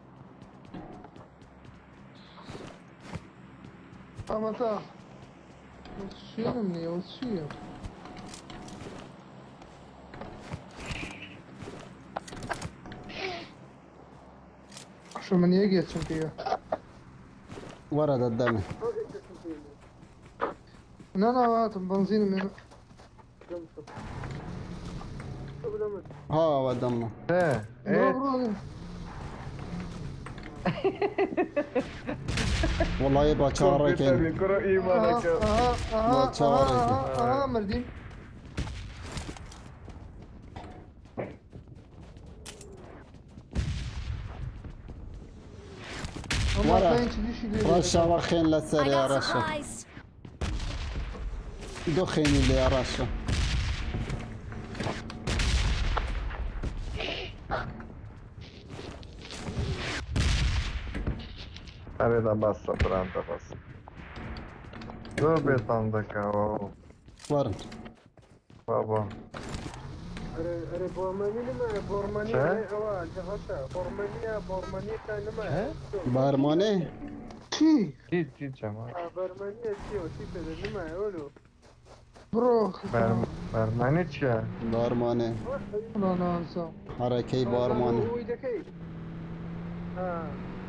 اما تا شیرم نیه و شیم شو من یکی چون تیه ورد الدم نه نه هاتم بنزین من ها ودمه اه برو اه برو والله با چهاره کمپیوتر کن کرو ایمانه که آها آها با چهاره آها آها مردیم اما ورا. پنج دیشی دیگه رشه و خین I لسری got رشه supplies! دو خینی لی رشه اره دا بس برند بس دو بیتان دکه واو ورن بابا اره اره بورمانی نمه بورمانی چه؟ اوا جهاتا بورمانی بورمانی تا نمه برمانه چی؟ چی چی جمال بورمانی چی و چی پده نمه اولو برو بر برمانی چیه؟ بارمانه نه نه انسان حرکه بارمانه اوی دکی ها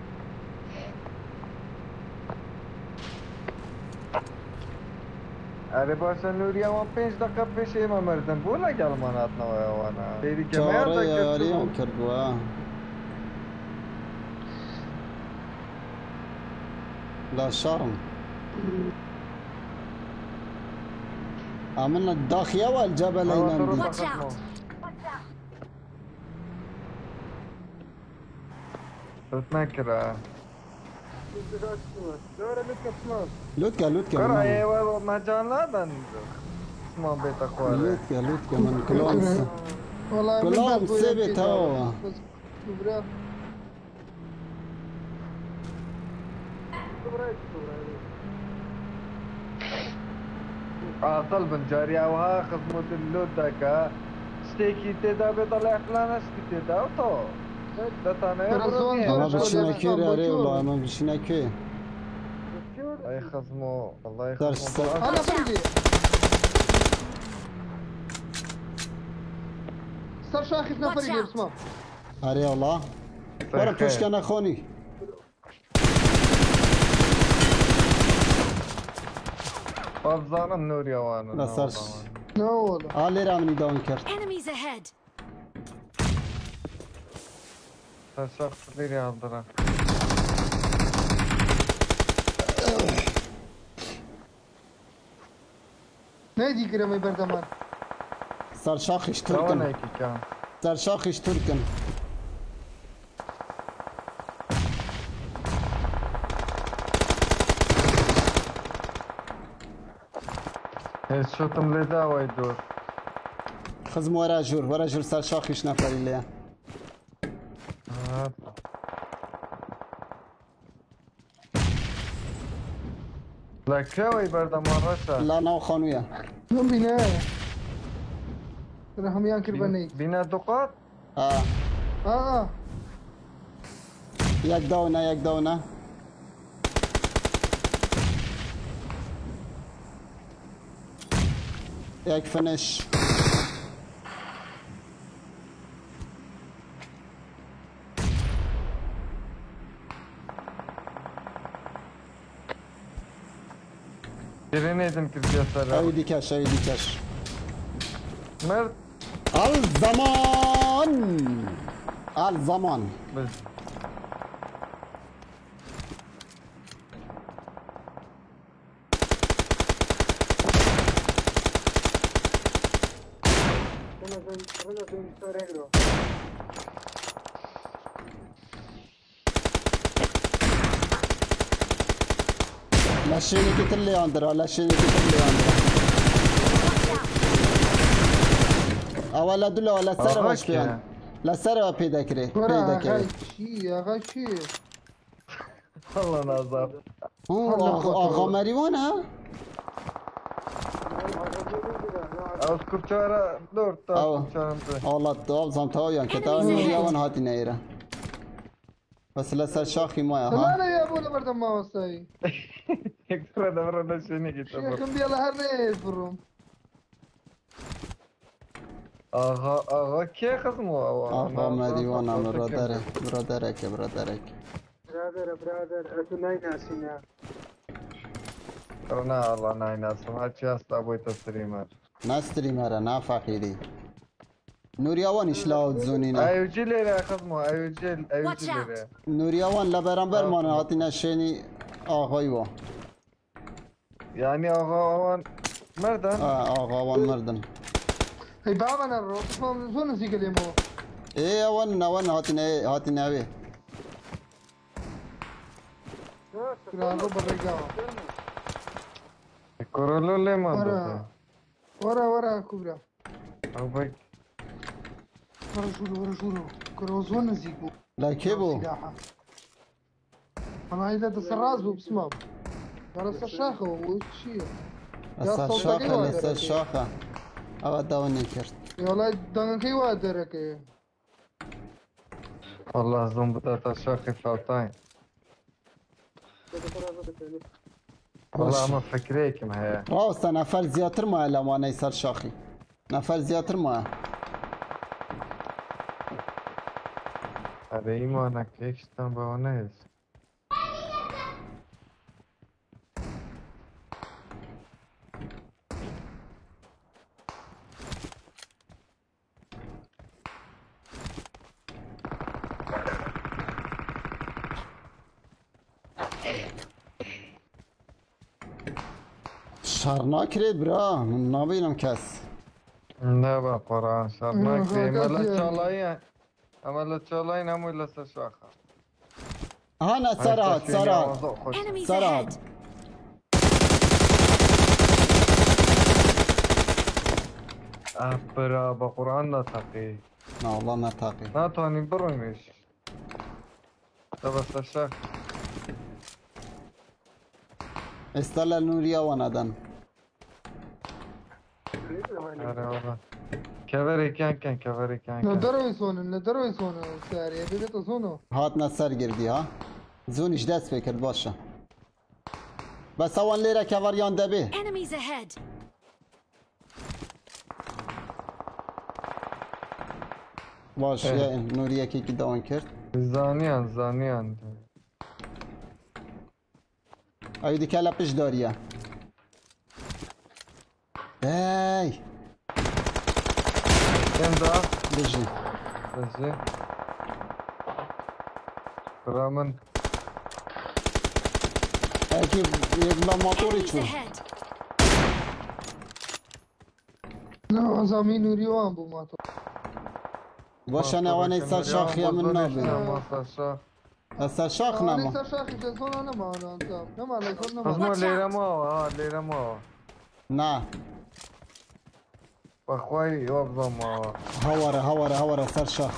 اره باشن نوری اما پنج دقیقه پیش ایما مردن بولا گلمانات نوی اوانا دیری که چهاره مرده یاری کسی هم بود کردو ها لا شرم عملنا الداخية والجبل اما اين درو عندي Watch تخدمو out. دوت نکره دورة لك اسمار لوتكا لوتكا کرا من ایوه مجال ندن اسمان بیتا خواره لوتكا لوتكا من كلهم والله من كلهم بعد بويا ثبت كده. هو بس كبرى عاقل بن جاري اوها خدمت اللود دكا ستيكي تدا بيطلع فلانش تدا وطو دتانا رزون اما زور بشينا شو كير ده؟ يا بوجور. والله اما بشينا كير اي خصمو والله درس يخصمو سر. انا بريدي صار شاخص نفر Watch يجيب out. اسمه اري والله ورا خير. بوشكان اخوني افزانا النور يا وانا لا صارش لا والله علي رامني داون كرت Enemies ahead! شخص ليري عبدالله نادي كرمي بردمان صار شاخش رونا تركن هيك كان صار شاخش تركن هيك شو تملي داوا يدور خزم ورا جور ورا جور صار شاخش نفر اللي لا كاوي بردا مرشا لا نو خانويا من بناء رحم يانكر بني بنا دقات اه اه اه یک دونه یک دونه یک فنش Grenade كذا سر ایدی کش ایدی کش مرد الزمان الزمان بس لشینی که تلی آندرا لشینی که تلی آندرا اولا دولا ولا سر باش بیان لسر پیدا کری پیدا ورا کری هاي شي آقا شي والله نازل او آقا آقا مریوان ها از کچاره دور تا أو. کچاره والله دوام زم تاویان که تا نوریوان هاتی نیره بس لسر شاخی مایا ها لا يا ابو لبردم ما وصاي یک دور دور نشینی کی تو شيخ بيلا هر نيز بروم آقا آقا کی خصمو آقا مریوان هم برادره برادره که برادره که برادر برادر تو ناي ناسينا نه والله نه ناسم هرچی هست ابوی تستریمر نستری مره نه فقیری نوریوان اشلاو زونینه ایوجی لیره خصمو ایوجی ایوجی Watch out. لیره نوریوان لبرانبر مانه هاتی نشینی آقای وا یعنی آقا آوان مردن آقا وان مردن هي بابا انا الروح اسمه شو نسيك اليمو ايه وان وان هاتی نه هاتی نوی كنا نروح بالرقاوة کرولو لیمان ورا داده ورا ورا كبرى او بای ورا شورو ورا شورو كنا شو نسيكو لا كيبو سلاحة انا اذا تسراز بسمام ورا الشاخة وش شيء لسر شاخه لسر شاخه او دوانی کرد يا والله دان كي وادرك والله زوم بدا تا شاخی فوتاین والله اما فکره کم هیا راست نفر زیاتر ما لمانه سر شاخی نفر زیاتر ما اره ایمانه که اکشتن با آنه هست شر نکرید برا من نبینم کس نه با قرآن شر نکریم آه، اما کسی چالایی اما چالایی نموی لسه شاخه ها نه سرات سرات Enemies سرات ahead. برا با قرآن نتقی نه والله نتاقی نتوانی برویمش تا بس شاخ استال نوریا و ندن اره والله کبری کن کن کبری کن کن ندرو يسون ندرو يسون ساري بيت سونو هات نسر گردی ها زونش دست بکرد باشه بس اوان لیره که وریان دبی Enemies ahead. باش یه نوریا که که دوان کرد زانیان زانیان ایدی که لپش داریه ای کم دا بجی بسی برامن اکی یک بلا موتوری Enemies چون ahead. لا زمين وريوان بو ماتو باشه نوانه سر شاخی من نابی سر شاخ انا نما لسه شاخي جزون انا ما انا انت نما لا يكون نما خصمو Watch لیره out. ما ها لیره ما نه بخوای یابزا ما هواره هواره هواره سر شاخ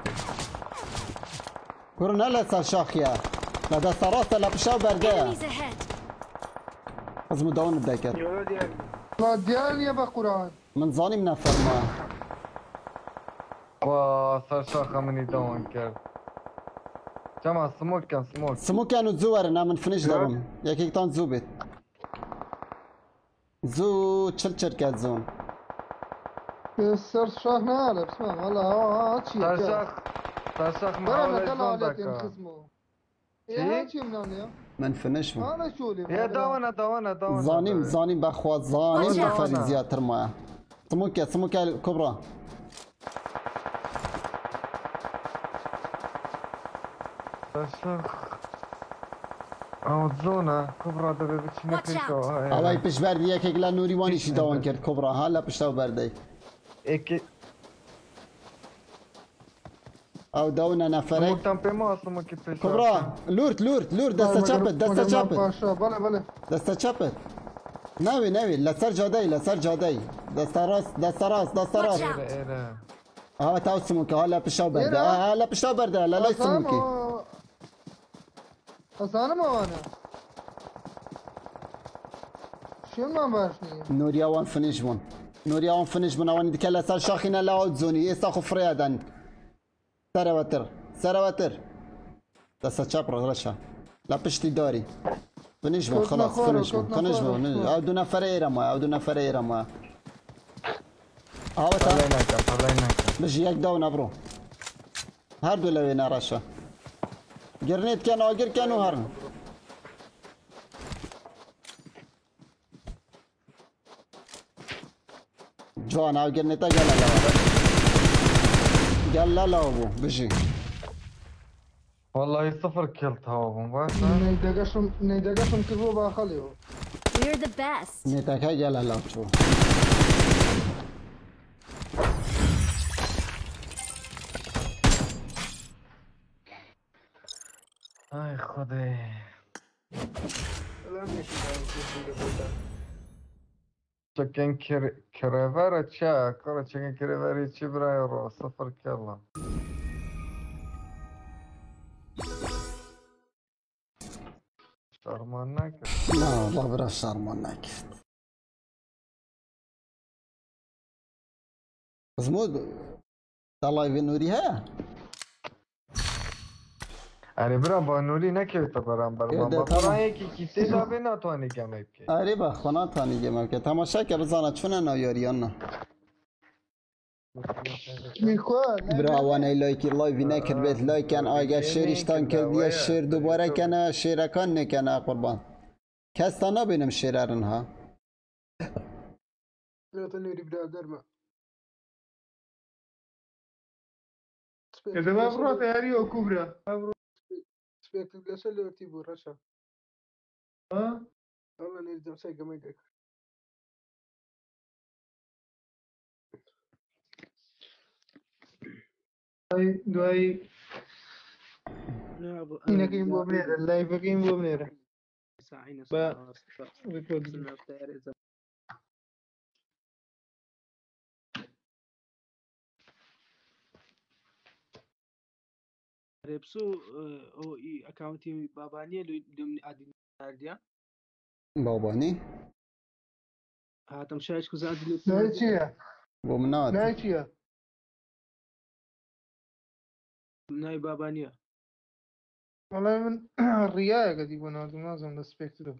کرنل سر شاخ یا لده سراست لپشا برگه Enemies ahead. از مدون دکت لا ديال يا بقران من زانیم نفر ما با سر شاخه منی دوان کرد جماعة سموك كان سموك سمو كانوا تزور انا من فنش دابم ياك يكتان زوبت زو تشل شركات زون السر شاخ ناله بسمع والله ها هاتشي ترشخ ترشخ برا معاولة نقل زون عليك دكا خصمه شي؟ ايه هاتشي من هنا من فنش من انا شو لي يا دوانا دوانا دوانا زانيم زانيم بخوات زانيم Watch out. نفري زيادة ما سموكة سموكة الكبرى ترشخ او زونا كبرى دبي بتشنك Watch ريكو اوای پش بردی یک گلا نوری وانی شی داون کرد کبرا ها لا پشتاو بردی ايكي او داون نفرک سموك تام بيما سموك بيشا کبرا لورت لورت لورت دستا چپت دستا چپت باشا بله بله دستا چپت نوی نوی لسر جادی لسر جادی دستا راست دستا راست دستا Watch راست out. ايه ايه ها تاو سموکه ها لا پشتاو برده ایره. ها لا پشتاو برده لا لا سموکی أصلا ما أنا شو ما باشني نوری اوان فنش بون نوری اوان فنش بون اوان دکل لسر شاخینا لا اوت زونی ایسا خو فریادن سروتر سروتر دستا چپ رو رشا لا پشتی داری فنش بون كنت خلاص نخوره، فنش بون كنت فنش نخوره. بون او دو نفر ایرا ما او دو نفر ایرا ما آوتا طلعنا كان طلعنا كان بجي یک داون برو هر دو لوینا رشا گرنیت کن آگر کن و هر جوان او گرنیتا گل لاو گل لاو بو بجي والله صفر كلت هوا بس نيدقشم نيدقشم كذوبة خليه We're the best. نیتا که گل لاو چو اي خدي چکن کریور چه کار چکن کریوری چی برای رو صفر کلا شرمان نکرد نه والله برا شرمان نکرد زمود تلایوی نوری ها اری برا با نوری نکرد تا برام برام یه ده با تمام. برای یکی کسی دابه نتوانی گمه که اره با خونه تانی گمم که تماشا که بزانه چونه نایاریان نه ميكوال برا وانه لایکی لایوی نکرد بیت لایکن آگه شیرشتان کرد یه شیر دوباره کنه شیرکان نکنه قربان کس تا نبینم شیررن ها لا تنوري برادر ما إذا ما بروح تياري أو كبرى سبيك القصة اللي تيبو رشا ها والله نريد مسايقة ما يدك دواي دواي لا أبو هنا كيم بو بنيرة اللايف كيم بو بنيرة ساعين با. ساعة بكود ريبسو او اي اكاونتي بابانيه لو ادي نارديا بابانی هاتم شايش كوزاد لو لا تشيا بومنات لا تشيا ناي بابانيه والله من الرياء قد يكون هذا معظم السبيكتر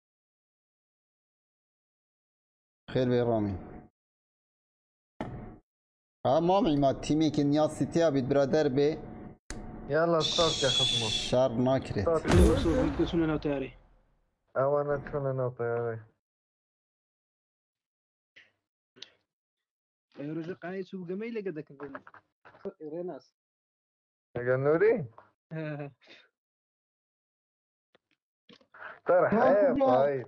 خیر به رامی ها مامی ما تیمی که نیاز سیتی بید برادر به يلا ستارت يا خصمو شر ناکرد شوف بدك شنو انا تاري اوانا شون انا طياري رجع قاعد سوق جميل قدك ريناس يا نوري ترى حيف هاي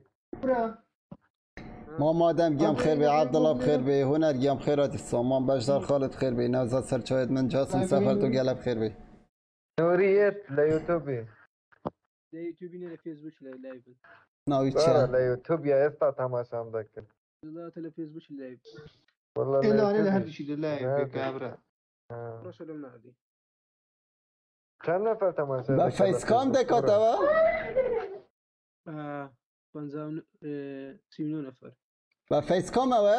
ما مادم گیم خیر به عبدالله بخیر به هنر گیم خیرات سامان بجدار خالد خیر به نوزاد سرچاید من جاسم سفر تو گلب خیر به نوريت ليوتوبي لا يوتيوب لا فيسبوك لا لايف ناوی برا چه ليوتوب يا استا تماشا عندك لا تلا فيسبوك لايف والله إلا أنا ليوتوبي. هذا الشيء لا كابرا آه. رشا لهم نادي كم نفر تماشا با عندك فیس کام على فيسبوك؟ دکاتا و آه بنزاون آه سيمنو نفر با فیس کام و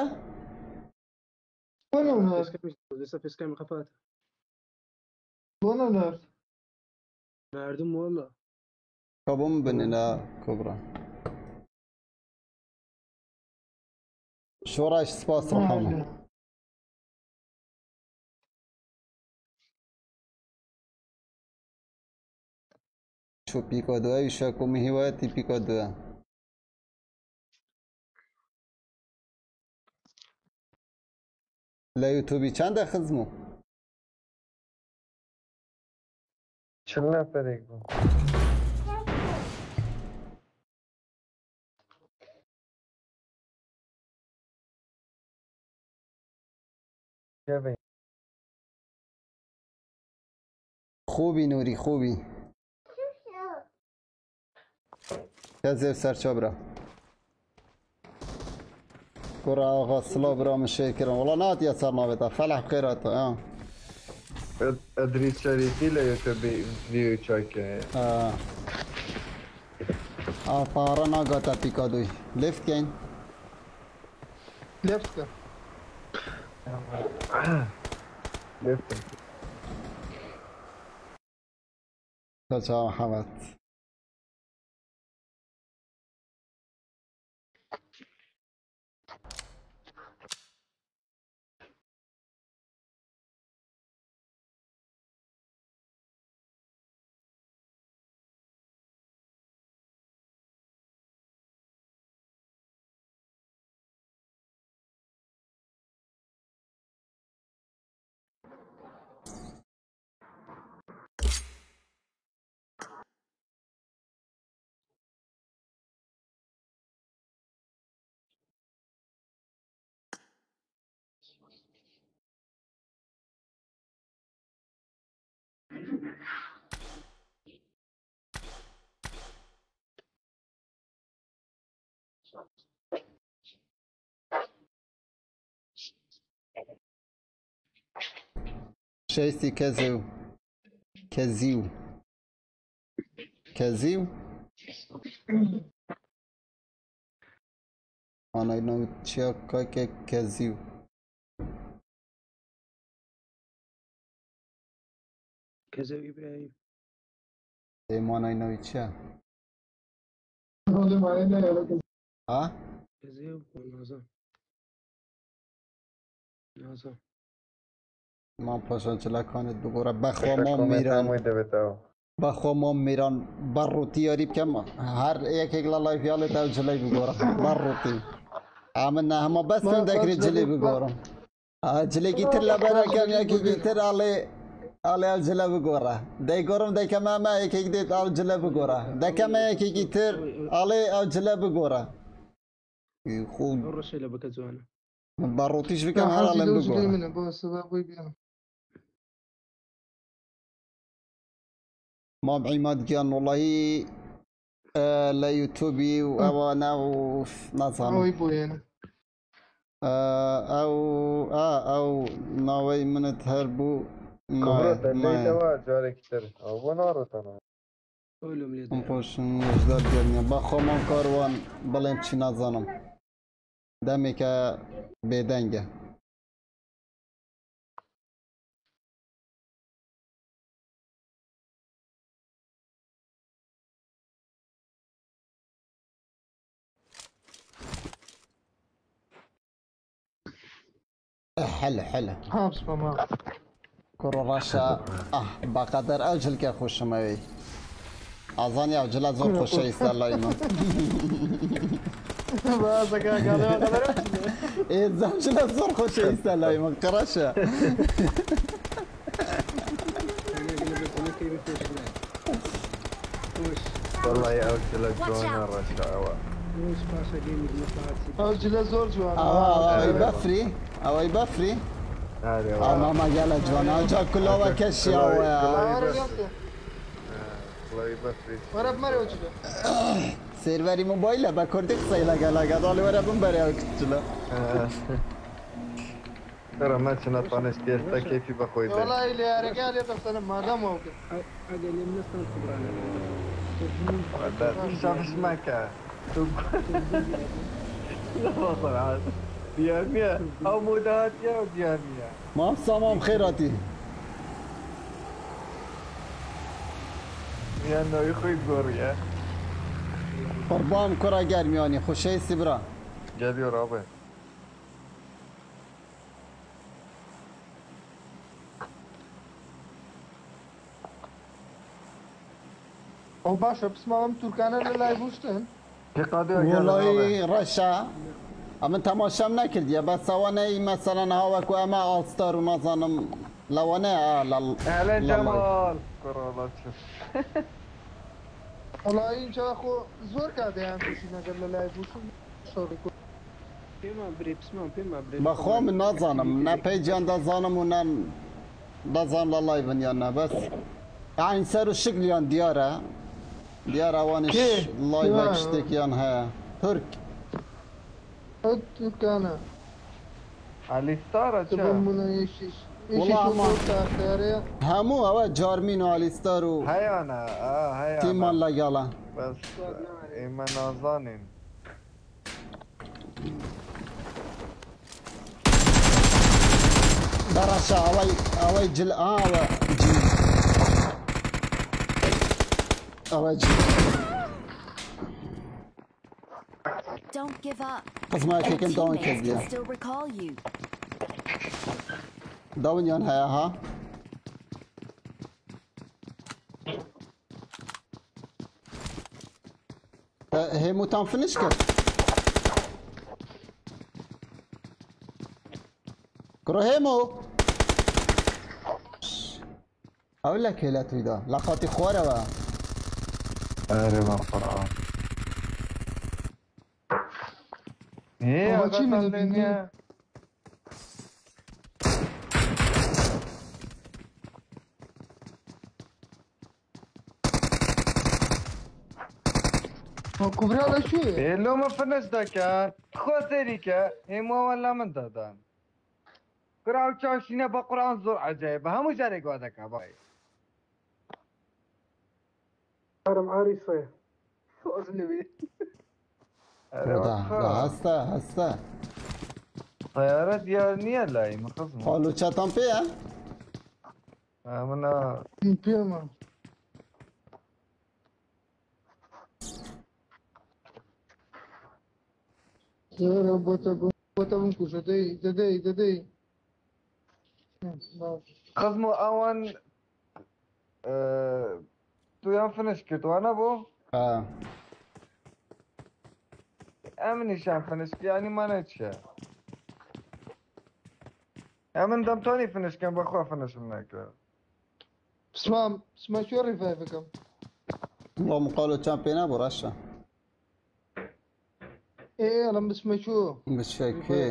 وين فيس الناس كام لسه فيس كام خفات وين الناس مردم والله كابوم بننا كبرى شو رايش سباس رحمه شو بيكو دوا يشاكو مهواتي بيكو دوا لا يوتيوبي چند خزمو چل نفر یک بود جبه خوبی نوری خوبی كذب سرچابرا كرة آغا صلا برا مشاكرا والله نات يا صار نابتا فلح بخيرات اه ادریس شریفی لیوتیوبی ویو چاکه اه اه طارا ناقاتا بيكادوي ليفت كين ليفتك لفتم تشا محمد شيستي كزو كزيو كزيو انا نو تشيا كاكا كزيو كذا ابراهيم اي مانا نو تشيا والله ما انا ولا ها كذا ونازا نازا ما پاشان چلا كانت بگوره بخوا ما کامنت میرن هموی دویتاو بخوا ما میرن بروتی یاری بکم هر یک یک لایف یالی تا جلی بگورم بروتی عملنا هما بس ما من ذكر بس جلی بقول- بگورم جلی گیتر لبرا کم یکی گیتر آلی آلی آل جلی بگوره دی گورم دی کم اما یکی گیتر آل جلی بگوره دی کم یکی گیتر آلی آل جلی بگوره خوب الرشا اللي بكزوانا بروتیش بکم هر حاجة آلم لو جلي بگوره منه بس ابوي بينا ما بعماد جان والله آه لا يوتيوبي وانا نظام ابوي بوي انا آه او اه او ناوي من تهربو کبرا ما دلی ما دوا جاره کتر او بنارو تنو قولهم لي ام پوشن مجدار گرنیا با خوامان کاروان بلیم چی نزانم دمی که بیدنگه حلو حلو حابس ماما كرة رشا اه بقدر اجل که خوش موی ازانی اجل از اون خوشه ایست الله اینا بس قال قال ايه زوجل از اون خوشه ایست الله اینا قرشه والله او چلا جوانا رشا اوا وش باشا جيمنج مطلعات اجل زور جوان او او بفري او بفري هذه اه ماما قال جوانا جا كله وكشي او الله يبفري ورا بمري وجهه سيرفري موبايل با كردك سيلا قال قال قال ورا بمبري او كتلا ترى ما كنا طانشتي استا كيفي بخوي ده والله اللي يا رجال يا ما دام موقف هذا اللي من نص الكبرى شاف اسمك لا والله عاد ديانية او مودات يا ديانية ما سامام خيراتي یا نوی خوی گوریه قربان کرا گرمیانی خوشه سیبرا geliyor abi. او باشە بسماوەم تورکانە لە لای بوشتن که قادر gelin abi. والله رشا اما تماشام نکردی بس اوانه مثلا هاوکو اما آستار و نازانم لوانه آه لل Hele لل- Cemal. Korola çık. وڵی اینجا خۆ زۆر کاتیان تووشینەگەر لە لای بوشن شەڕی کو پێما برێ پسمان پێما برێ بخوا من نازانم نه پیجان دازانم و نه دازانم لالایون یا نه بس این سر و شکلیان دیاره دیار اوانش کی؟ لایو کی؟ اشتکیان ها ترک ئەو تورکانە Ali Stara دەبم çak. منە یەشیش وڵا ئەمە تاختارەیە همو اوه جارمین و آلیستار و Hayana. Aa hayana. تیمان لگاله Bas. İmen azanin. درشا اوه اوه جل آه اوه جل اوه جل Don't give up. قسمه Your ککن داون teammates کردیه can still recall you. داون یان هیا ها همو تان فنش کرد کرو همو اقول لك هلا تريدا لقاتي خواره و Ere ben Kur'an. İyi Ama aga kim sen bilir, de bilmiyorum. niye? کوبرا لە کوێیە Elo mu finish dakan? Khoseri ke. Hemo wala min dadan. Kuraw çarşine ba Kur'an zor acayip. Hamu jare gwada ka bay. ئارم عریسەیە واز لەوێ Ere ده ده bak. هسته هسته Tayara diyar niye layım kızım? قالو چتان پیه Amına پێمە زۆرە بۆتە بۆتە بم کوژە دەی دەدەی دەدەی kızım awan eee duyan finish kit wana bu? اه Emin nişan finish yani mana çe. Emin dam tani finish kan bakwa finish منك. بسمام بسما شو ڕیڤایڤەکەم اللهم قالو چان پی نبو رشا ئێ ئەڵم بسمە چۆ مش فاكي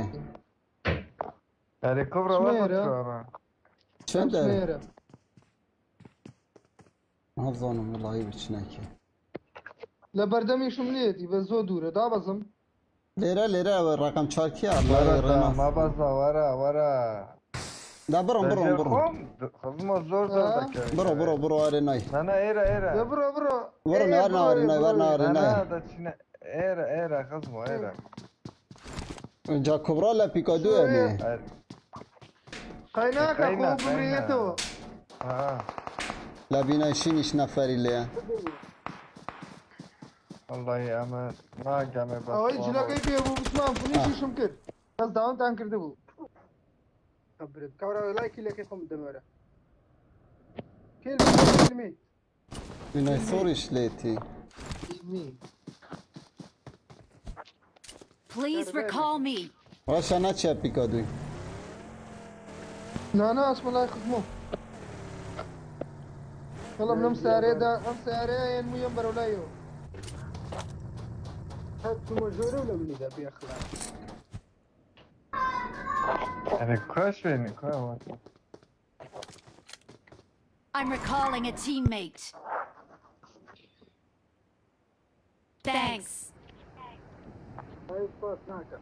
Yani kıvra var Smeara. sonra. چند داره سمێرە نظانم والله بچنكي لە بەردەمیشم لێتی بە زۆر دوورە دابەزم ليرة ليرة رقم چاركي الله Vara da يرحمه mabaza vara vara. لا برو برو Becer برو kom. Kızım o zor zor Ha? da ke. برو برو برو اريناي Nana era era. لە بڕۆ بڕۆ برو نارنا اريناي ورنا اريناي Nana da çine era era kızım o era. جا كبرى لا بيكادو يعني Hayır. قایناکە خۆ قاينة، بڕێتەوە Ha. لا بينا شينش نفري ليه Vallahi ama na game bas. ئەوەی جلەکەی پێ بوو بسمان فنیشیشم کرد بەس داوامتان کرده بوو برێت کاورا لای کیلەکەی خۆم دەمەرە کلمی بينا صورش ليتي Please recall me. واش انا تشا بيكادو نانا اسمە لای خزمۆ کەڵم لەم سارێدا ئەم سارەیە هێن مویم بەرەو لایەوە هەتمە ژۆرە لە منیدا پێخلا Yani koş beni koy. I'm recalling a teammate. Thanks. پاس ناکە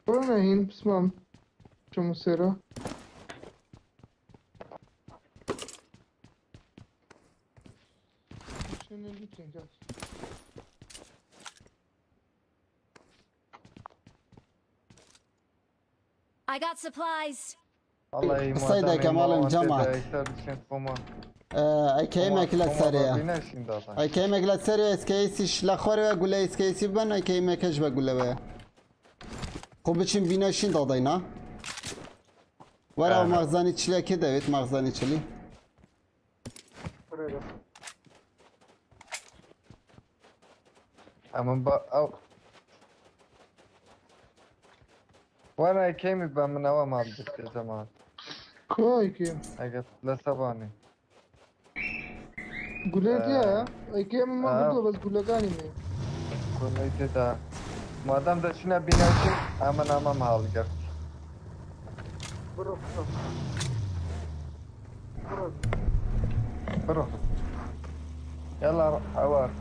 وين هين بسمام شو مسيرة؟ شنو اللي بتنجح؟ I got supplies. الله يموت الصيد يا كمال الجمعة. اي كيمك لا سريع اي كيمك لا سريع اسكيسي شلاخوري اقول له اسكيسي بنا اي كيمك ايش بقول له خب بچین بیناشین داداینا ورا مغزانی چلی که دوید مغزانی چلی اما با او وانا كيمي بمن اوا ما بدك زمان كوي كيم اجت لسباني قول لك يا اي كيم ما بدو بس قول لك اني مي كنت دا ما دام دشنا بيناشين اما اما ما هالقر برو برو برو يلا عوار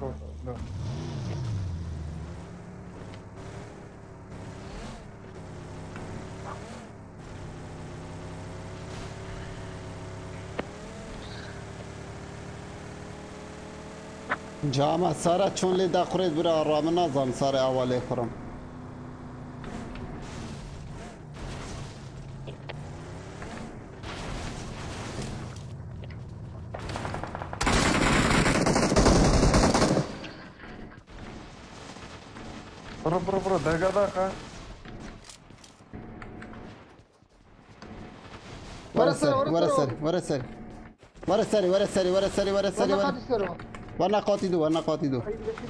جامع سارة چون لی داخورید برای آرام نازم سارة اولی خورم برو برو برو درگاه داخل ورا سري ورا سري ورا سري ورا سري ورا سري ورا سري ورا سري ورا وانا قاتدو وانا قاتدو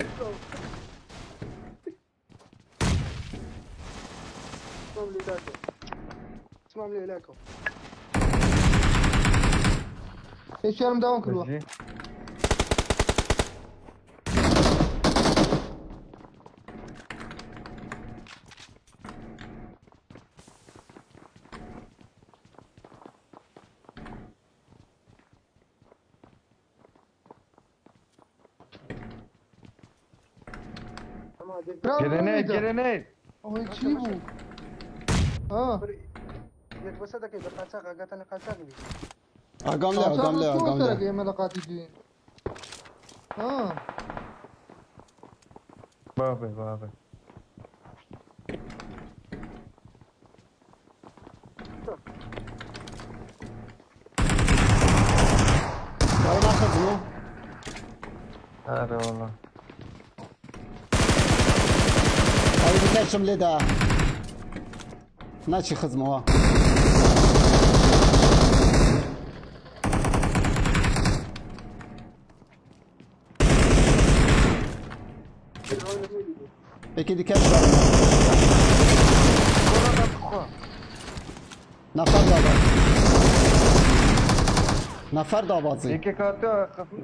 اسمع لي لكم ايش يا مداوم كل واحد جرينيد جرينيد اوه تجيبوا اه یک بس ده که به قاچاق اگه قاچاق بی اقام له اقام له اقام له له ملقات الدين اه بابي بابي وين اخذنو هذا والله هاي بتاعشم لدا ناشي خزموا اكيد كاش نفر دابا نفر دابازي يكي كاتو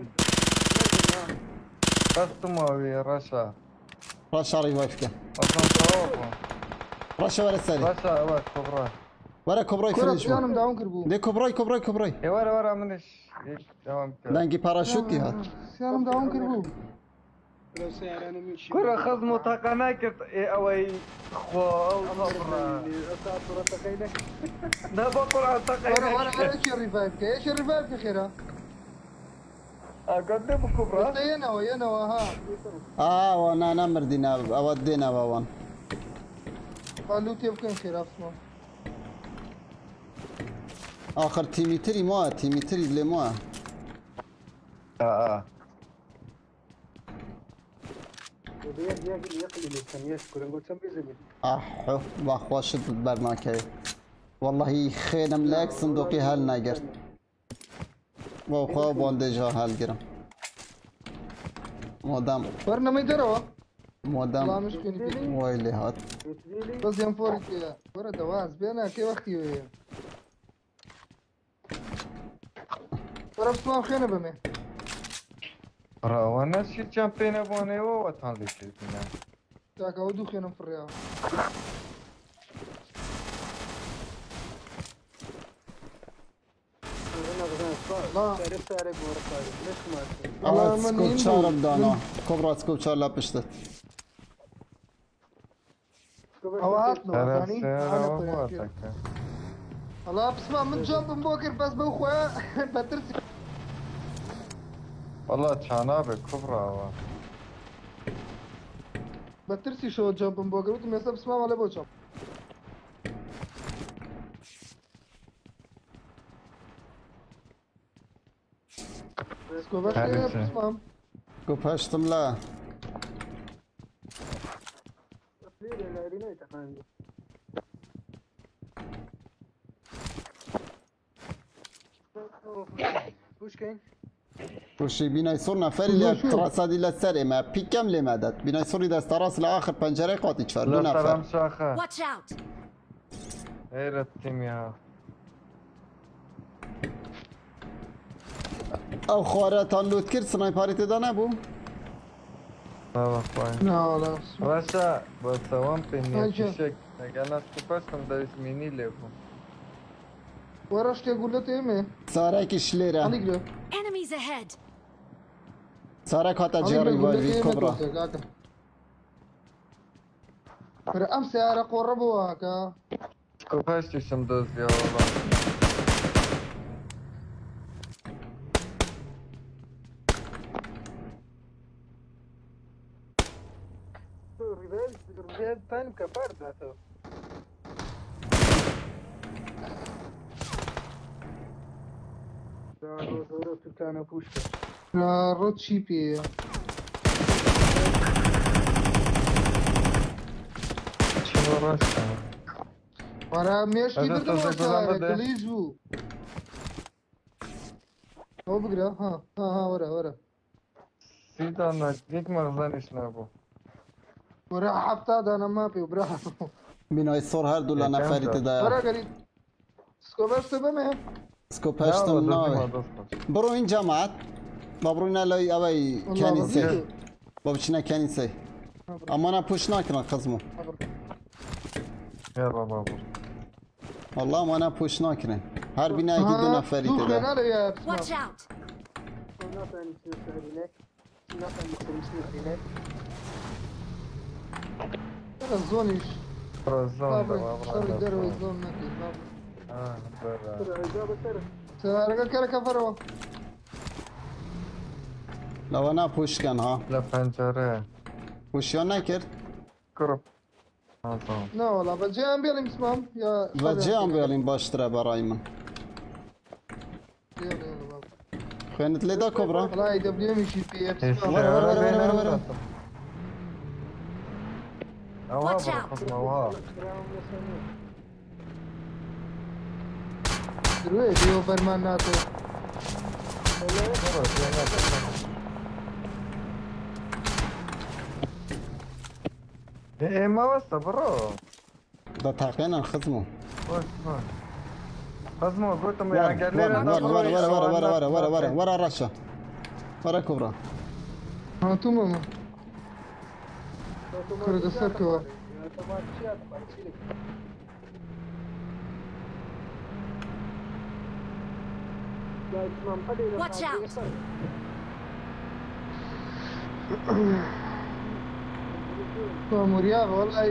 قسطماوي رشا رشا ريفايفك اصلا صوفه رشا ولا سري رشا اول كبرى ورا كبراي كرة فريش بيانم داون كربو دي كبراي كبراي كبراي اي ورا ورا منش تمام كده لانجي باراشوتي هات سيانم داون كربو لو سيارة أنا من شيء كرة خزمو تقناك اوي خو او صبرا ده بقول عن ورا ورا تقناك ايش الريفايف ايش الريفايف يا خيرا اقدم كبرى بس ينا وينا وها اه وانا نمر دينا اودينا بابان قالوا تبكي خيرا اسمع اخر تيميتري ما تيميتري بلي ما اه اه احو باخواشت برناكي والله خينم لك صندوقي هل ناقر وخو بولدجا هل جرم مودام ورنا ما يدروا لا مودام مشكلة ويلي هات بس يوم فورك يا ورا دواز بينا كي وقتي ويا ورا بسمع خينا بمي وانا شي تشامبيون ابوني و وطن لي شي بنا تاك اودو خينا في الرياض لا اوات سكوب شارب دانا كبرى سكوب شار لا بشتت او هاتنا هذا ثاني السيارة انا وفواتك. طيب والله بسمع من جنب مبوكر بس بوخويا بترسي والله تشانابك كبرى هو. بترسي شو جنب مبوكر وتم يسب بسمع ولا بوشم اسكو باش هذا بسمع كوب هشتم لا وش كاين؟ وشي بینای سور نفری لیک تراسادی لسری ما پیکم لیمدد بینای سوری دست راس لاخر پنجره قاطی چفر دو لا سلام نفر شاخة. Watch out! غير التيميها. او خوارتان لوت کرد سنایپاری تدا نبو بابا خوين. لا لا رشا بسوام بيني أجل. شك. أنا سكوباشتم داريس ميني ليكو. وراش تقول له تيمه سارک شلیره عليك له Enemies ahead! سارک هاتا عليك جاری له قول له وای تيمه کبرا ترى امس يا قربوا هكا سكوباشتي شمدوز يا والله. الرجال ثاني كفار ذاته لا رد شي بي شنو رشا؟ ورا ميش هذا كبر تصدق دموع ولا بده؟ كليزو هو بقرا ها ها ها ورا ورا سيدا نجيك مغزانيش نابو. ورا حبتا انا ما بي وبرا بینای سور هر دولا یکم نفری دار. تدا ورا قريب سكوبر سبمه سکوپ لا هشتم والله ما ناوی دستش. برو این جماعت بابروینا لای اوی والله کنیسه بزيدو. بابچنا کنیسه اما نه پوش نکنن خزمو يلا بابا. والله ما نه پوش نکنن هر بینایی که دو نفری دوخنا تدا انا يا Watch بسمع out! انا زونيش برزون بابا بابا. شر درو زون نكي بابا آه برا. سارقا كره كفروا لو نه پوش کن ها لا پنجره. پوشیان نکرد كرب. آسان. لا والله بجي ام بيلي مسمام يا و جه هم بیالیم باشتره برای من يلا يلا بابا خیانت لیدا کبرا والله دبليو مشي بي إيش بسمام ورا ورا ورا بيننا ورا ورا. أوها Watch out. برا أوها. دروي ديو برماناتو إيه ما بس برا. دا تحقینا خزمو بس بس. بس ما قلتم ورا يا ورا قليل ورا ورا ورا ورا ورا ورا ورا ورا رشا ورا كبرى ها تو ماما كره دسركوا Watch out! مرياض والله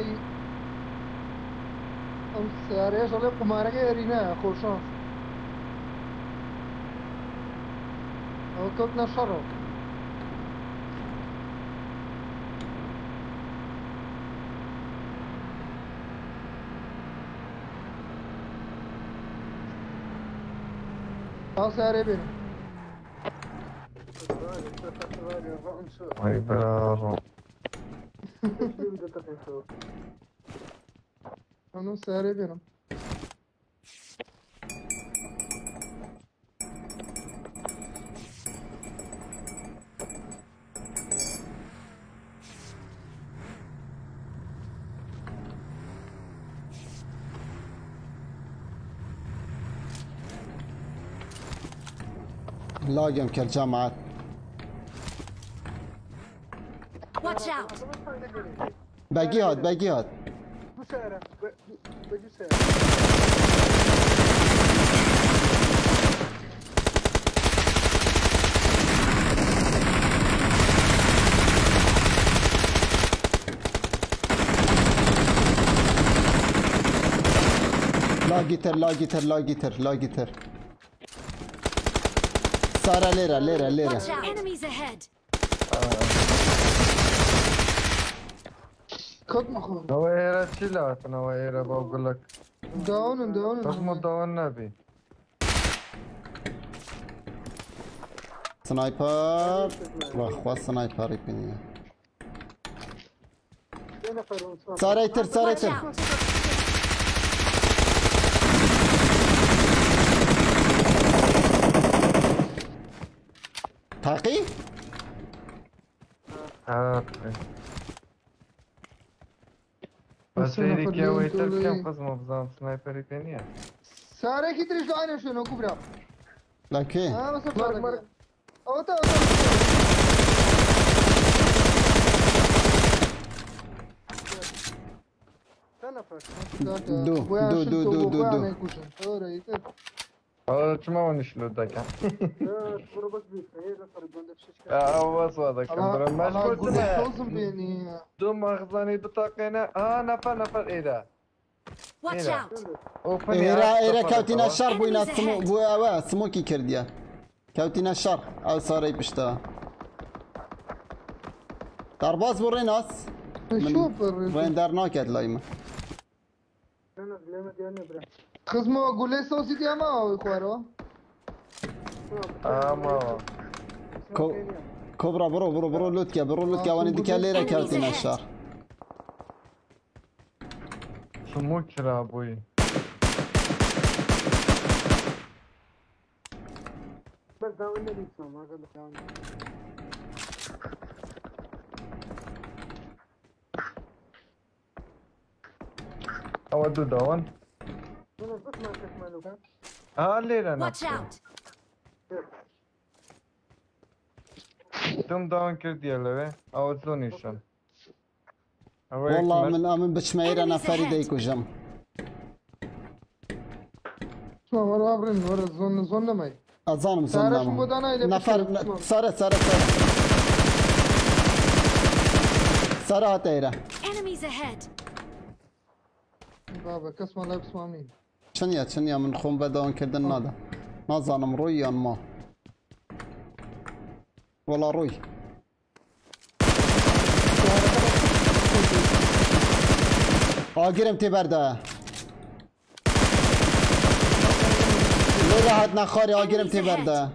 امس سيارة شغله قمارة كيرينا خوشان او كوكنا شرو او سيارة بينا أي برا. انا سيارة بينا لاقم كالجامعات Watch out! باقي هاد باقي هاد سيارة بجي سيارة لاگیتر لاگیتر لاگیتر لاگیتر سارا لیره لیره لیره Watch out. Enemies ahead. كنت مخون هو هيرا تشيلات انا هيرا بقول لك داون داون بس مو داون نبي سنايبر واخوا سنايبر يبني سارا يتر سارا Watch يتر out. تاقي اه بس هيري كي ويتر كم قسمه بزام سنايبر يبني سارة كي تريش دعينا شنو كبرى لكن اه بس مرق او تا دو دو دو دو دو دو اه شو ما ونشلو داك اه بس هذا كبر مشكلة دو مخزني بطاقينا اه نفر نفر ايه Watch إيه. out. ايرا ايرا كاوتينا الشر بوينا سمو بو اوا سموكي كرديا كاوتينا الشر او صاري بشتا دارباز بريناس شوف وين دار ناكد لايما خزمه اقول لي صوصي دي ما اخوارو اه ما كو كوبرا برو برو برو لوتكا برو لوتكا واني ديكا ليرا كاوتينا الشر شو كرا ابوي اودو داون اه ليلة Watch نفسه out. تم داون كردي يلا او زونيشن والله من من بشمير انا فريد ايكو جم شو ورا ابرن ورا زون زون ماي اظن سارة شو مزون مودانا الى نفر سارة سارة سارة سارة هاتيرا Enemies ahead. بابا كسمه لا بسمع مين شنيا شنيا من خون بدون كردن نادا نازانم روي يان ما ولا روي آگیرم تی برده لیلا هات نخاری آگیرم تی برده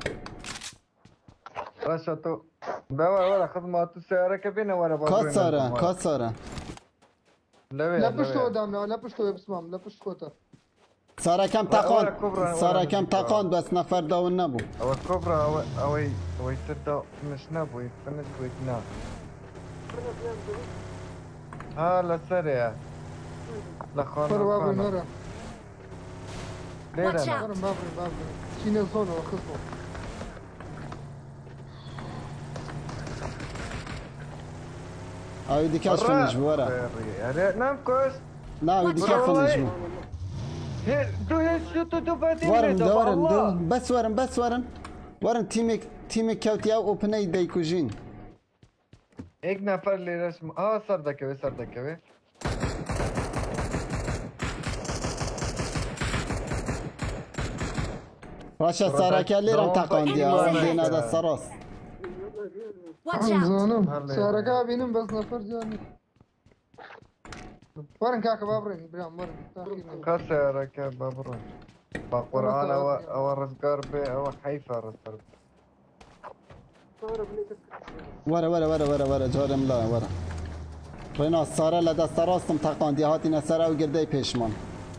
رشا تو بابا ورا خدمات السيارة كبينة ورا بابا کاس ساره کاس ساره لا بشتو قدامنا لا بشتو بسمام لا بشتو خوتا ساره کم تقاند ساره کم تقاند بس نفر داون نبو او الكبرى او او او يتدو مش نبو يتفنش ويتنام ها لا سريع لا فر خانا بابا خانا نورا ليه Watch انا out. فر بابا بابا شينا زون وخصمه آوی دیکش فنش بو ورا نام كوش نا آوی دیکش فنش بو دو يشو تو دو بعدين ورن دو ورن دو بس ورن بس ورن ورن تیمک تیمک کوتی او اوپنی دیکو جین एक नफर ले रस्म اه सर दकेवे सर दकेवे راشا ساره که لیرم تقاندی آن دینا دا سراس Watch out. زونم سارة كابينم بس نفر جاني ورن كاكا بابرين برام ورن تاخيرنا خسر كبابرون بقرآن او او رزقار بي او حيفا رزقار ورا ورا ورا ورا ورا جارم لا ورا رینا ساره لده سراستم تقاندی هاتی نسره و گرده پیشمان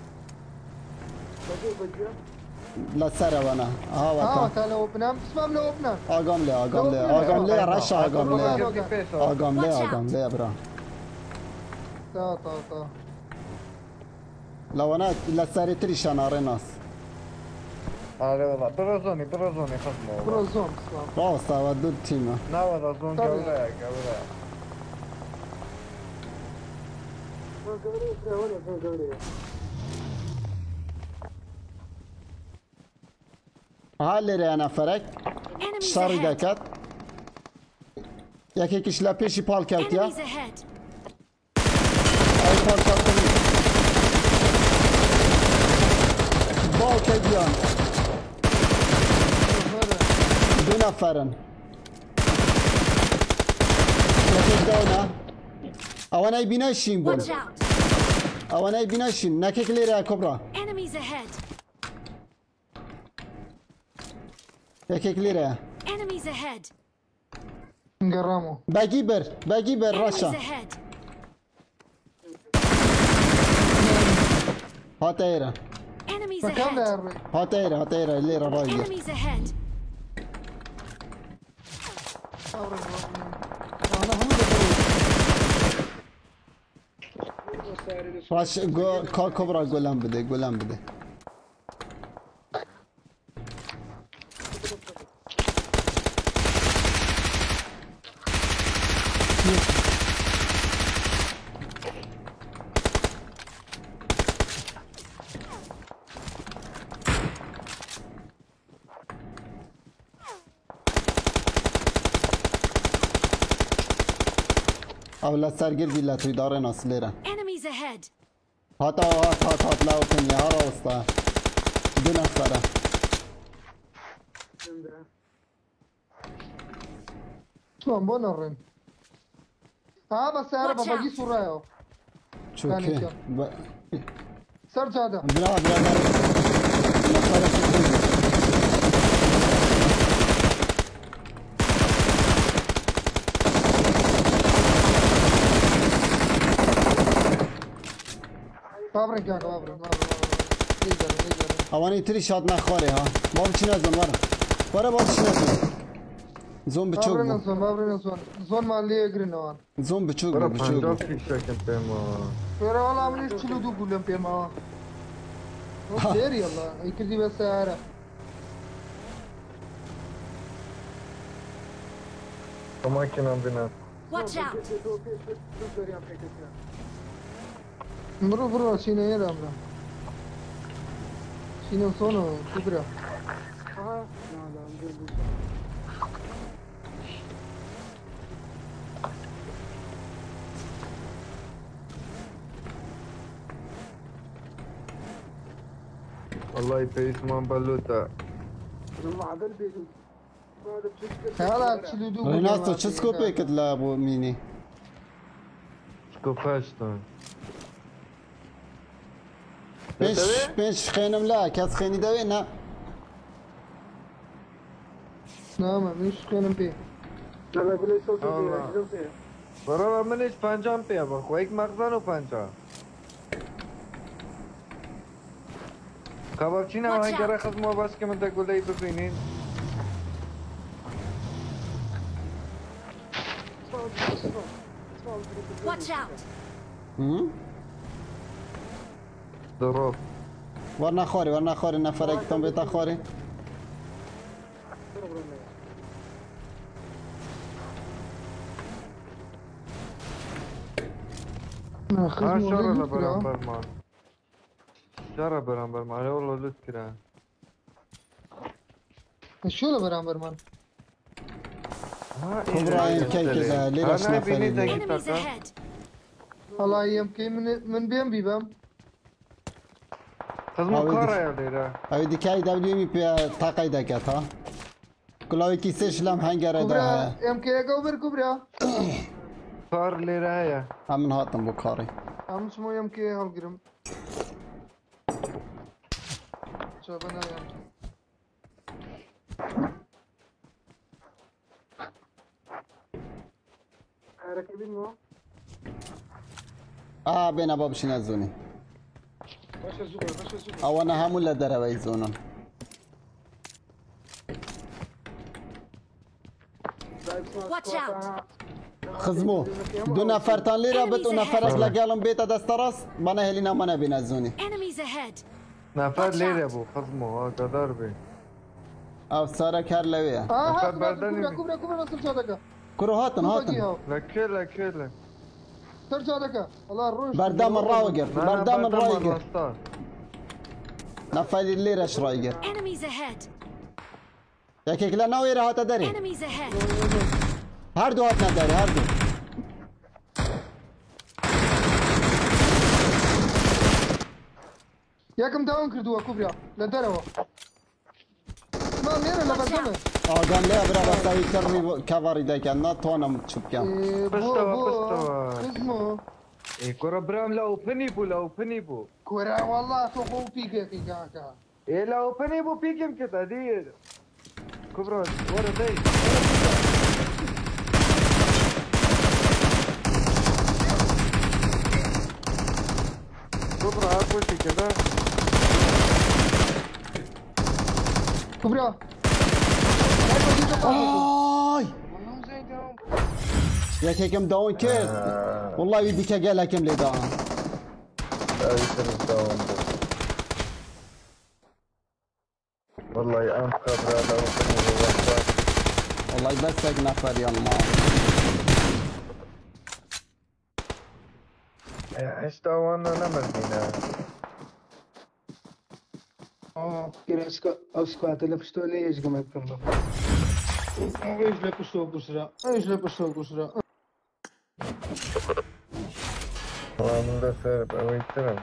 لا سره وانا ها اه وکا تعالى اوبنام بسمام لو اوبنام آگام لی آگام لی آگام لی رشا آگام لی آگام لی Watch out. آگام لی برا تا تا تا لو انا لساري تريشانا ريناس هذا والله برازوني برازوني خصمه برو زون بسمام راستا ودود تيما ناوى رازون كولا كولا هالي ري انا فرق Enemies شاري ahead. دكت ياكي كيش لا بيشي بال كوتيا Enemies ahead. اي بال كوتيا نفرن يكيك دونا اوانا يبينا شين بون Watch out! اوانا يبينا شين نكيك ليرة يا كبرى Enemies ahead! يكيك ليرة Enemies ahead! نقرامو باقي بر باقي بر Enemies رشا ahead! هاتيرا Enemies مكان لا ahead! يا ري هاتيرا هاتيرا ليرة رايجر Enemies ahead! انا هم اللي راش جو- كا- كبرى قولان بدي قولان بدي او لا سرگیر بیلا توی داره ناس لیره Enemies ahead! هاتا هات هات هات لا وكن يا هرا وسطا دو نفره شلون بون الرين ها بس اعرف Watch out. باقي سرايا شو ثاني كي كم. ب- سرج هذا بلا بلا نفره شكرا بابرن كاكا بابرن بابرن نيجر نيجر اواني تري شاد نخوره ها باب چی نزن ورا ورا باب چی نزن زوم بچوک بابرن بو زون بابرن زون زون مالي يجري نوان زوم بچوک برا بو بچوک پنجاه بو فیشکم پیما فيرا والله عملي تشيلو دو قولن بيما خير يلا يكردي بس اعرف کمکینم بینم Watch out! برو برو سينا يلا امرا سينا صونو كبرى والله پیس من بلوتا هلا تشيلو دو ريناتو چه سکوپی کد لا بو مینی سکوپشتون پنج پنج خینم لا کس خینی دوی نه نعم مش خينم بيه برا منش پنجام پیا با خو یک مغزن و پنجا کبابچی نه Watch آهنگ out. رخص ما بس که من تا گلهی ببینین Watch out! هم؟ دروب ور نخوری ور نخوری نفره کتان بیتا خوری ها خدمه شارع ولا برام يذكر برمان شارع برام برمان هلا والله لوت كرا شو لا برامبر مان ها كبرى كي كذا ليش انا بيني نفري زي Enemies تاكا ahead! الله يمكن من من بين بيبام خزمو أودي. كارا يا ليرا اوی دیکای دبلیو می پی تاقای دکت ها کلاوی کیسش لم هنگره كبرى ده يمكن كوبر كبرى كار ليرا يا همین هاتم بو کاری عم شمو يمكن هالقرم شوفنا يمكن آه بین باب شین زونی اوانا همون لدره وی زونن Watch out! خزمو دو نفر تان لیره بت و نفرش لگلم بیتا دست راست بنا هلینا منه بین از زونی Enemies ahead! نفر Watch ليرا out. ابو خزمو ها قدر بي او سارا کر لویه اه نفر ها بردني كبرى كبرى كبرى نصر شادك کرو هاتن هاتن لكيلا كيلا سر شادك الله الروش بردام الرا وقف بردام الرا وقف الرا نفر لیرش را يقر Enemies ahead! یکی کلا نویره هاتا داری Enemies ahead! هر دو هات نداری هر دو ياكم داون كردوا كبرى لا دروا عثمان لێرە لە بەردەمە ئاگام لێ برا بەستاوی کڕنی کەڤەڕی دەکەن ناتوانم چ بکەم بۆ بەستەوە بۆ بەستەوە خزمۆ ای کوڕە برام لە ئۆپنی بوو لە ئۆپنی بوو کۆرا وەڵا تۆ خۆ پیکێکی کاکە ای لە ئۆپنی بوو پیکم کردە دیر کوبرا وەرە دەی کوبرا هاکۆشی کردە کوبرا ئای یەکێکم داون کرد وڵڵاوی دیکە گەلێکم لێدا والله ئەم خەبرا لە ئۆپنی بوو وڵڵای بەسێک نەفەریان ما هێشتا وانە نەمەردینە ئەو سکواتە لە پشتۆ لێ هێشگەمە بکەم ئەوش لە پشتۆ کوشرا ئەوش لە پشتۆ کوشرا من لەسەر ئەوەی ترم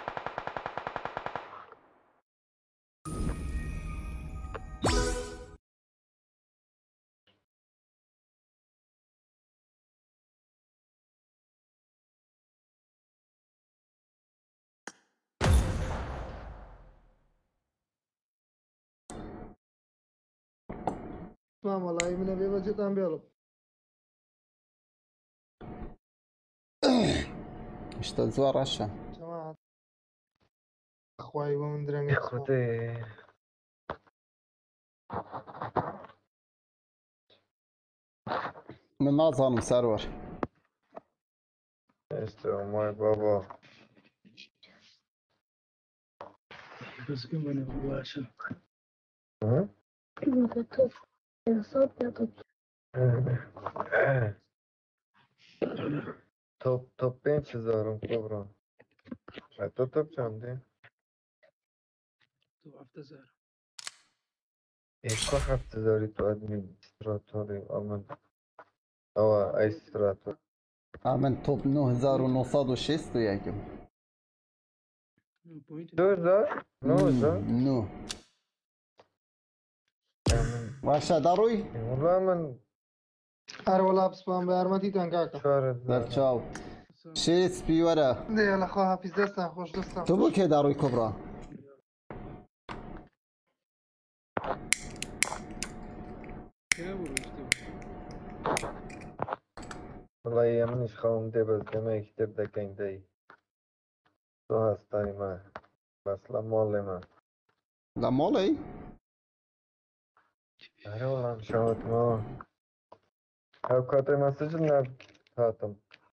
عثمان وەڵاهی منە بێ بەجێتان بێڵم شتە زۆر ڕەشە جەماعەت خوای بۆ من درەنگە خودێ من نازانم سەروەر ئێستا مای بابا بەزگم بەنە باشە توپ توپ پێنج هزارم کوبرا تۆ توپ چەندی تو هەفتە زار ئێستا هەفت هزاری تو ئەدمینستراتۆری ئەمن ئەوە ئەیستراتۆر من تۆپ نه هزار و نۆسەد و شەست و یەکم دو هزار نۆ هزار نو باشە دەڕووی وڵا من هەر وەڵا بسپام بە یارمەتیتان کاکە چوار هزار دەرچاو شێت پیوەرە دێ لەخوا هەپیز دەستان خۆش دەستان تۆ بۆ کێ دەڕووی کوبرا وڵی منیش خەوم دێ بەس دەمەیەکی تر دەکەین دەی تۆ هەستای مە بەس لە مۆڵێ مە لە مۆڵی هەرە وەڵام شەوتمەوە هەو کاتێ مەسەجم نە هاتم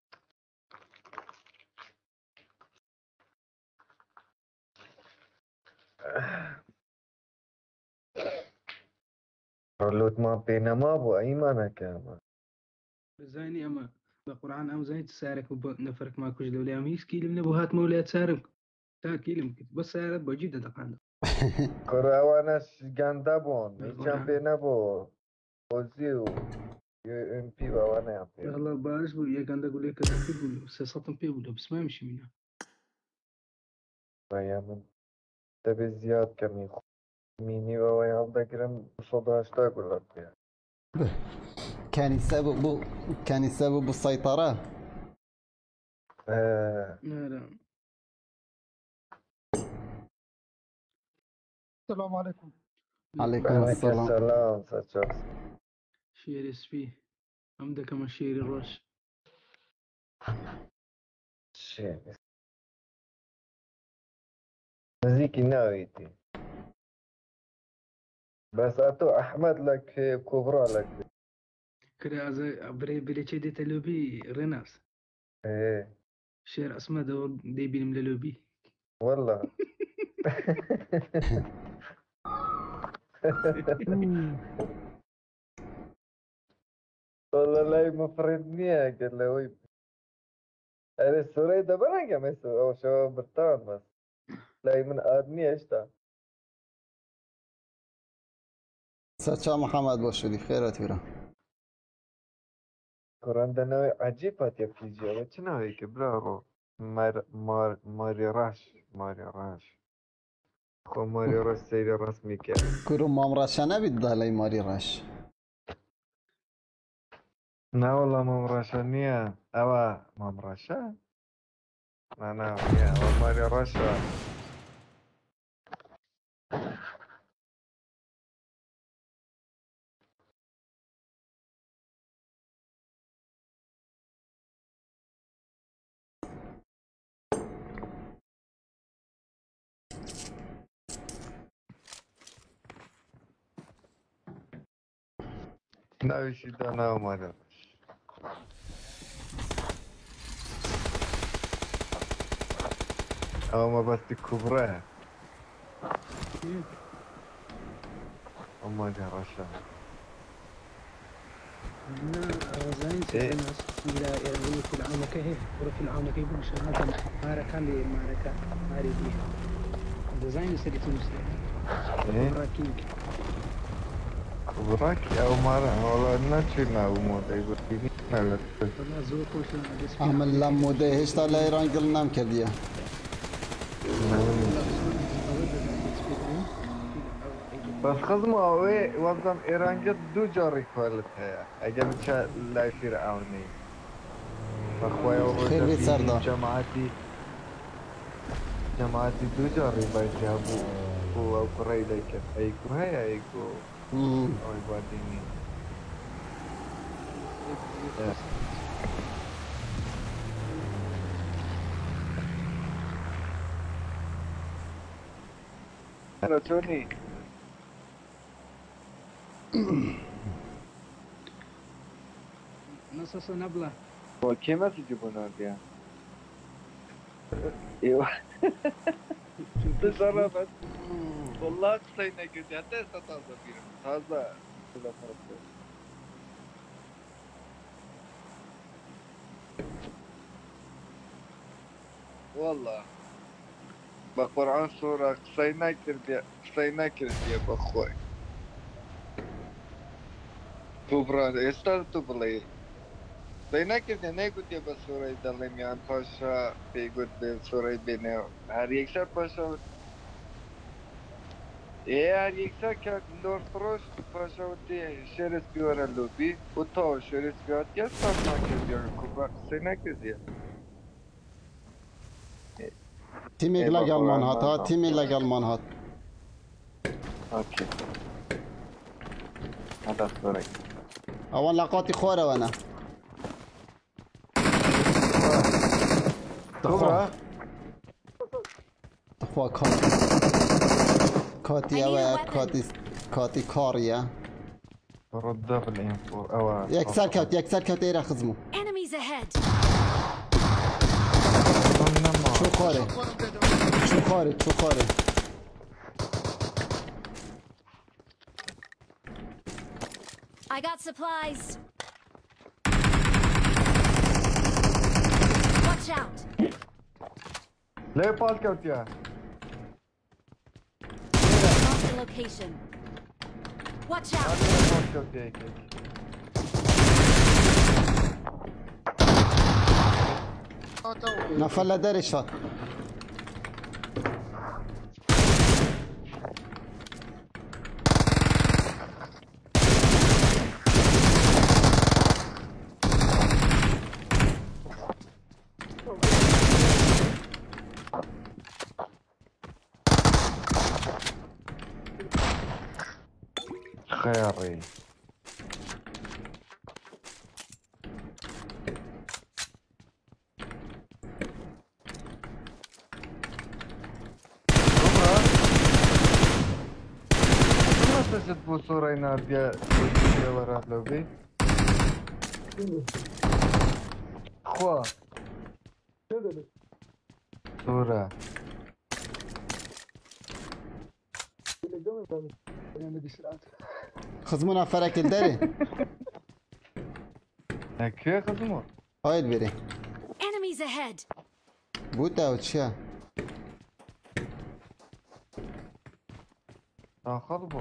لوتمان پێ نەما بوو ئەیمانەکە ئەمە زانی ئەمە بە قورعان ئەم زانی سارێک بۆ نەفرکما کوژ لە لام هیچ کیلم نەبوو هاتمە و لای چارم تا کیلم کرد بە سارەت بەجی دەدەقاندە کۆڕاوانەش گەندە بوون هیچیان پێ نەبوو بۆزی و ئەم پی بەوانەیان پێ هەڵا باش بوو یەکەندە گولێک کە پێ بوو سێسەدم پێ بوو لە بسمایمشی منە بەیە من دەبێت زیاد کەمی مینی بەوەی هەڵدەگرم سەد و هەشتا گولە پێ کەنیسە بوو بوو کەنیسە بوو بوو سەیتەرە نارە السلام عليكم عەلەیکوم ئەسسەلام سەلام سەرچاو شێری سپی ئەم دەکەمە شێری ڕۆژ نزیکی ناویتی بەس ئەتۆ ئەحمەد لە کێ کۆبڕا لە کێ کرا برێ برێچێ دێتە لۆبی ڕێناس شێر ئەسمەدەوە دەیبینم لە لۆبی والله والله لای مفرد نییە گەر لەوەی ئەرێ سوورەی دەبەرەگەم ئێستا ئەو شەوە برتان بەس لای من ئاد نییە هێشتا سەرچا محەممەد بۆ شودی خێرەت ویرە کوڕاندنەوەی عەجیب هاتیە پیجیەوە چ ناوێکە براڕۆ ماری ڕاش ماری ڕاش خو ماری راش سیری رسمی کرد. كورو مامراشا نبيد دالي ماري راش. نه والله مامراشا نیه. اوا مامراشا؟ نه نه نیه. اوا ماری راشا. نوشی دا نه ماری راش. اما ما بستی کبره. اما جا راشا. زين سيدنا إلى إلى في العام كهيه وفي العام كهيه بمشي هذا معركة لمعركة ماري دي ديزاين سيدي تمشي ايه راكينج كبراك او مارا والله ناتشي نا ومودا يقول فيني لا ولا زور كوش ديس عمل لامو ده هشتا لا ايران قلنام كرديا. بس خزمو اوي وابدم ايران قد دو جاري كوالت هيا اجل شا لا يصير عوني اخويا خير بيت سردار. جماعتي جماعتي دو جاري بايجابو هو قري ليك ايكو هيا ايكو امم او يباديني انا توني نصص نبلة وكيما تجيبون هذه ايوه ترى بس والله قصينا قلت حتى استطازة فيهم هذا كذا فرق والله بقرآن سورة قصينا كردي قصينا كردي بأخوي كبرى استاذ تبلي قصينا كردي نه قلت بس سورة دلهم يعني باشا بيقول بسورة بينه هر یک شب باشا eğer yüksek lor troş paşavti şeres biyora lobi o ta şeres biyat ya satmak ediyor kubra senek ediyor. تيمي إيه لقى بقول المنهات ها عمان. تيمي لقى المنهات. Okey. هذا صوري. اول لقاتي خورة وانا. kubra تخوا كات كاتي او كاتي كاتي كاريا. رد بالانفو او يكسر كات يكسر كات ايرا خزمو. Enemies ahead. شو خاري شو خاري شو خاري. I got supplies. Watch out. ليه بالكوت يا Mark the location. Watch out. بالكوت يا هيك نفلا داري شات. خيري تجد بصورة نادية يا ورا لوبي خوا صورة خزمونا فرق الداري. كيف خدمه؟ هاي البري. Enemies ahead. بوتا وتشا. خدمه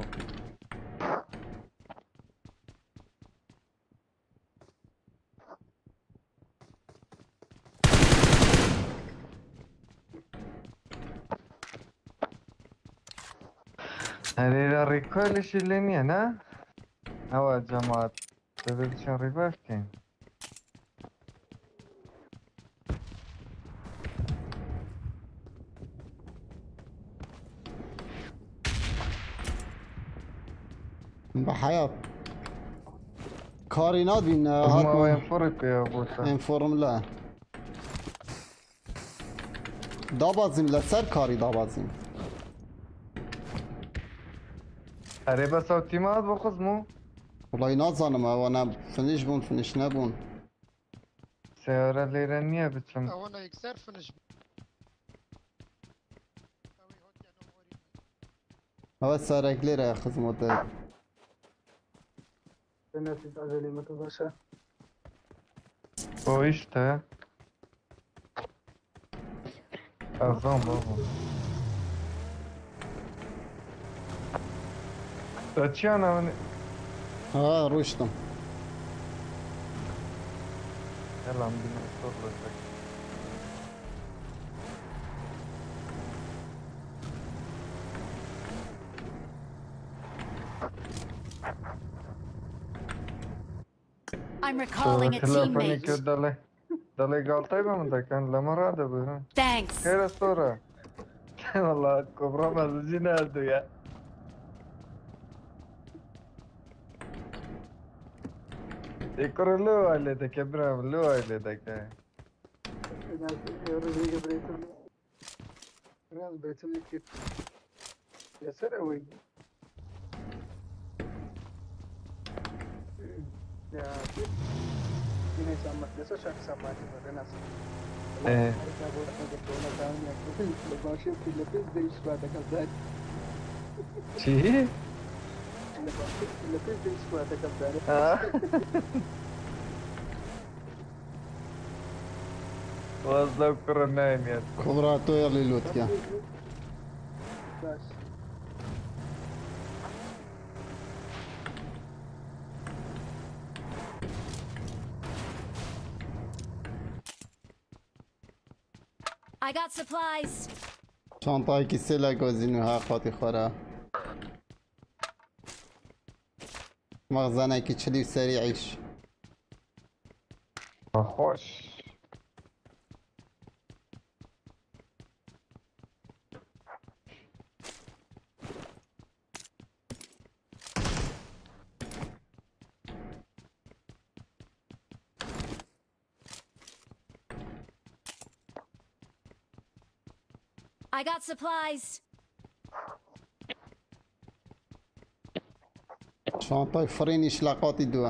هذه الريكويل اللي نية نا هوا جماعة تبي شن ريفايف كين بحياة كارينات بين ما وين هات فرق يا بوتا انفورم لا دابازیم لسر کاری دابازیم هري بس او تيمات بخزمو والله نازانم اوانا فنش بون فنش نبون سيارة ليرانية بتشم هنا يكسر فنش هوا سرک لیره خزمت الناس يتعزلي ما تباشا او ايشتا ارزان بابا دا چي انا من ها روشتم يلا عم بينا اصور لك I'm recalling a تلفوني كده teammate. دالي دالي قال طيب من ده كان لما راد ابوها Thanks. خير الصورة والله كبرى مزجين هادو يا يكر لو اللي ده كبرى لو اللي ده كان الناس يوريك بريتم الناس بريتم كيف يا سروي يا كيف ini sama biasa saya sama di mana sih ايه saya buat ada dona tahun yang itu lepas itu lebih dari suatu kerjaan شي lepas itu lebih dari suatu kerjaan اه والله كرة نايم يا کبراتو یلی لوت کن بس I got supplies. چانتای کسی لگازینو حقاتی خوره مغزنه که چلی سریعیش خوش I got supplies. چانتای فرینیش لقاتی دوه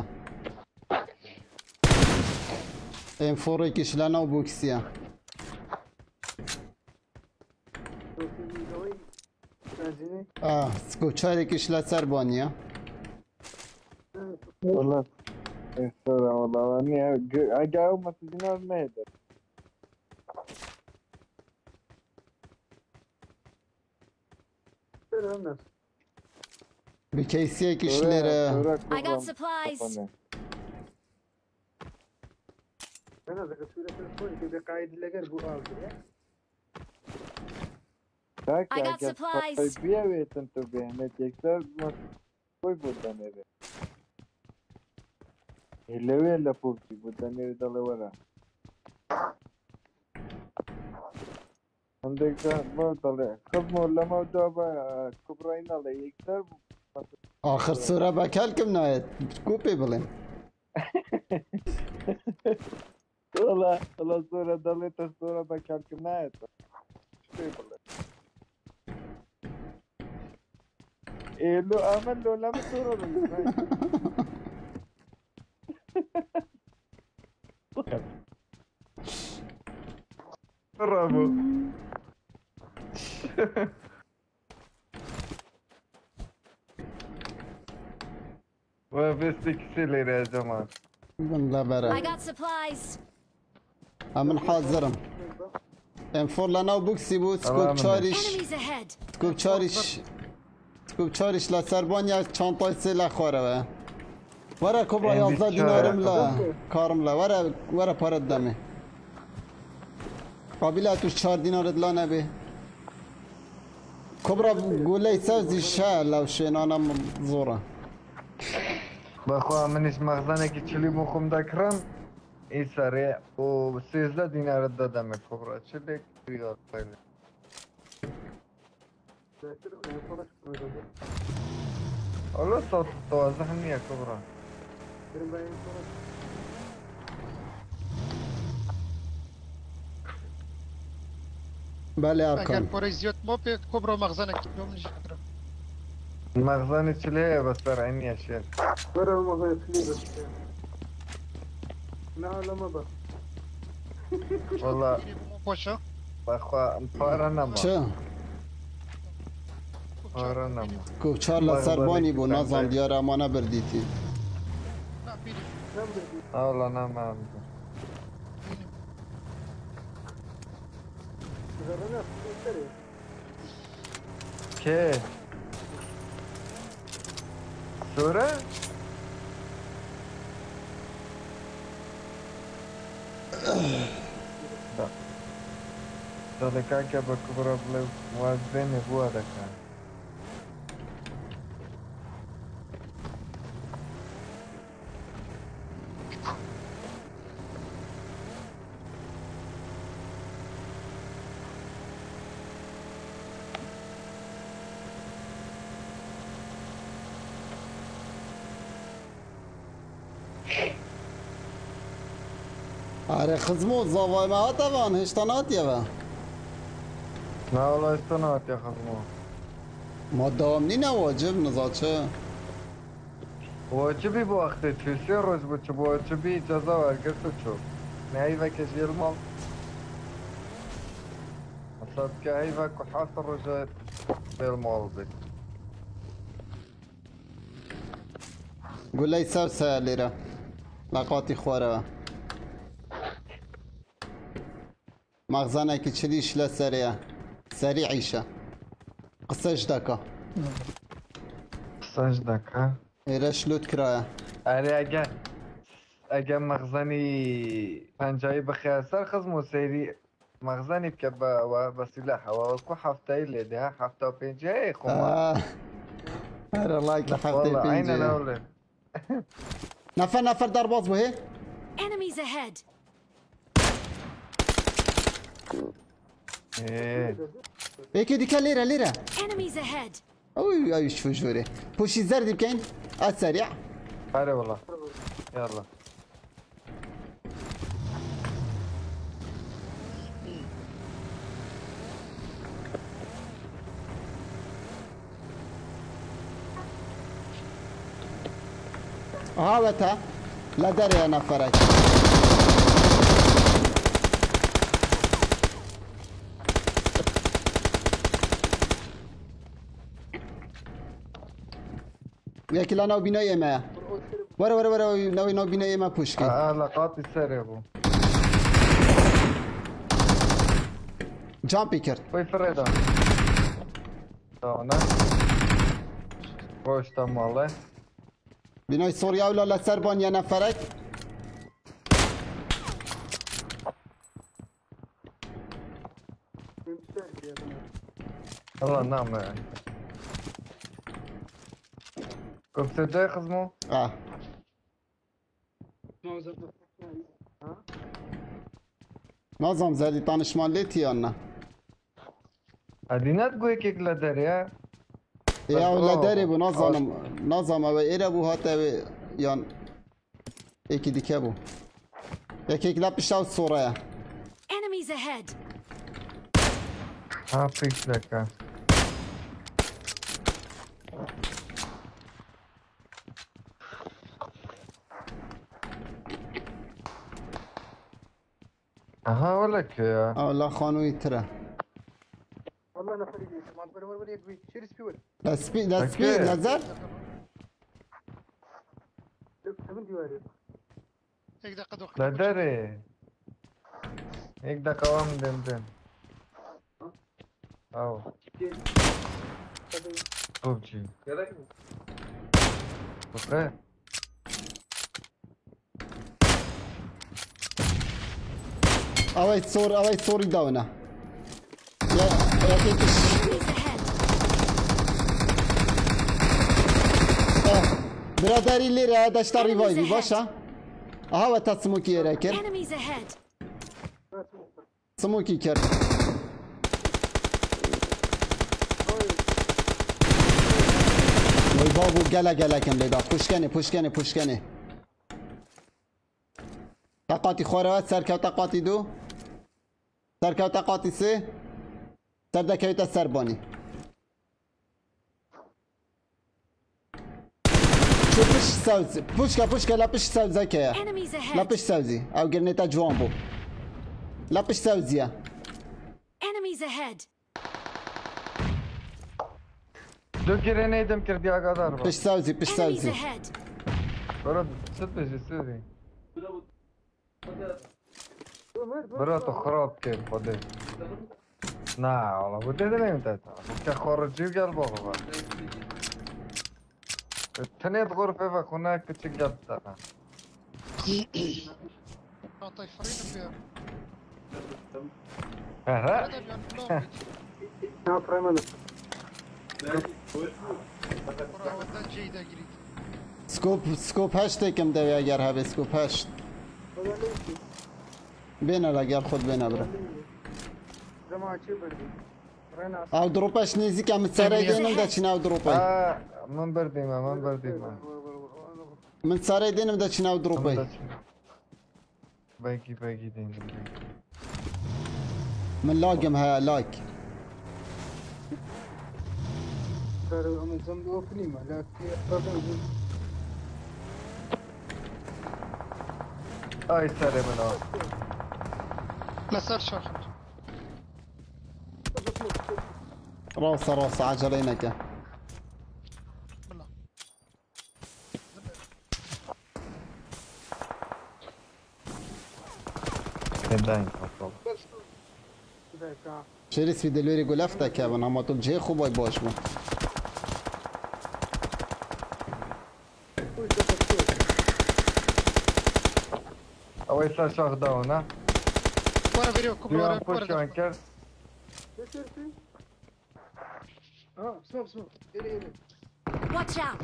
این فوری کش لنا و بوکسیه لازمي آه سکوچاری کش لسر بانیه والله الصورة والله اني اجاوب ما تجينا المهدر الناس بکیسیه کش لیره I got supplies. انا ذاك الصورة تلفوني كده قاعد لقى بو اوت I got supplies. بیاویتن تو بهنت یکسر کوی بودن ایره هلوی لپوکی بودن ایره داله ورا عندك ده ما طلع خدمه لما جابا كبرين على يكسر آخر سوره بکل کم ناید کوپی بلین والله والله صورة ضليت الصورة بكال كناية إيه لو أمل لو لم صورة برافو وفيستك سيلي يا جماعة بن لا I بره got supplies. امن حاضرم ام فور لنا و بوکسی بود سکوب چاریش Enemies ahead. سکوب چاریش سکوب چاریش لسر بانیا چانتای سه لخواره و ورا کبرا این یازده بیچاره. دینارم لا کارم لا ورا ورا پارت دمه قابل توش چهار دینارت لا نبه كبرى بقول لي سوزي الشاء لو شين انا زوره بخوا منش مخزنك تشلي مخم دكرم اي سريع و سيزده دينار دادم كبرى تشلي ريال خيلي والله صوت توازحني يا كبرى بله اگر ارکان پره زیاد ما به کبرا مخزنک دوم نشی فکرم مخزني تشلي بس ترى عيني يا شيخ برا ما هو يخلي بس لا لا ما بقى والله ما باشه بخوا مپارنه ما چه؟ مپارنه ما کوب چهار لسربانی بو نظام دیار امانه بردیتی نه بیریم والله انا ما كيف سورة لا هذا كان كبر كبر بلو وازبين بو هذا كان آره خزمو زاوای ما طبعا هشتانات یا لا والله استنات يا خصمو ما دامنی نواجب نزاد چه واجبي بوقت تشي روز بو واجبي جزا ورقصت شو نهاي فكش يلمل أصاب كهاي فك وحاط الرجال بالمال بي قول لي سر ساليرة لقاطي خواره مغزانه که چلیش لسریع سریع عیشه قصهش دکا سجدك ها ایرش لوت کرایه أري أجا أجا مخزني پنجاي بخياسر خزمو سيري مخزني بكبا وبسلاح وكو حفتة اللي ده حفتة وبنجاي خو آه هر الله يك حفتي والله عين أنا بيجي ولا نفر نفر در باز بو هي Enemies ahead. إيه يكي ديكا ليرة ليرة Enemies ahead. اوي اوي شو جوري بوشي زردي بكين السريع هاري والله يلا هاوتا لا داري يا نفرك ياكل انا وبنايه ما ورا ورا ورا ناوي ناوي بنايه ما بوشكي آه لقاطي سري أبو جامبي كرت وي فريدة هنا روش تم والله بناي سوريا ولا لا سربان يا نفرك والله نعم يعني كنت جاي خزمو اه نظام زادي طانش مالتي يانا هدينا تقول كيك لدريا يا ولا أوه. داري بو نظام نظام او ايرا بو هاتا يان ايكي ديكا بو ياكي كلا بشاو الصورة Enemies ahead. ها فيك لك ها ولك يا اه لا خانوي ترى والله انا فريق ما تقول ولا يقوي شيل سبيول لا سبي لا سبي أوكي. نزل من ديواري یک دقیقه دو لا دري هيك ده قوام دم دم او ببجي اوكي اوي صور اوي صوري داونا يا يا كيكش Enemies ahead. برادری لیره داشتا ریوایوی باشا اها و تا سموکی ایره کرد Enemies ahead. سموکی کرد وی بابو گله گله کم لیدا پشکنه پشکنه پشکنه تقاطی خوره سرکو تقاطی دو سرکو تقاطی سه سردکوی تا سربانی شو پش سوزی پشکا پشکا لپش سوزه که Enemies ahead. لپش سوزی او گرنیتا جوان بو لپش سوزیه Enemies ahead. دو گرینیدم کردی آقادار با پش سوزی پش Enemies سوزی ahead. برو ست بجی سوزی برو تو خراب کرد خوده نه والا بوده ده نمیده تا که خارجی گل باقا تنید غرفه و خونه کچی گل دارن طيفرين فيها ها هذا بيان بلوم بدل جيدة قريب سکوپ سکوپ هشت کم دوی اگر هبه سکوپ هشت بینه اگر خود بینه بره او دروپش نیزی که من سره دینم دا چین او دروپی آه من بردیم من بردیم من سره دینم دا چین او دروپی بگی بگی دینم من لاگم ها لاگ آی سره من آه لا سار شاخد راسه راسه عجله نکه بالله دایم خطاب شریس في دلوری گلفته که من اما تو جه خوبای باش من اوی سر شاخ داو نه ورا فيديو كبر دیوان ورا پشت ورا کن کرد Watch out.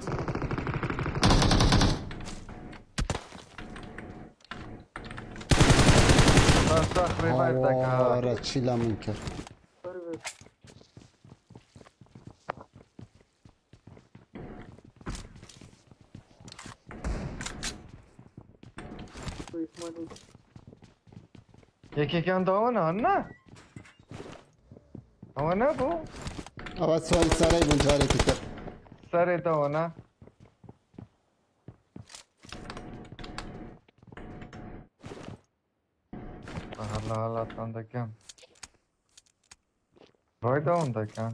سر شاخ ریوایت دکه آره چی لمن کرد یکی کن داو نه نه او نه بو اول سوال سره بونجاری که کرد سر داو نه حالا حالا تان دکم رای داون دکم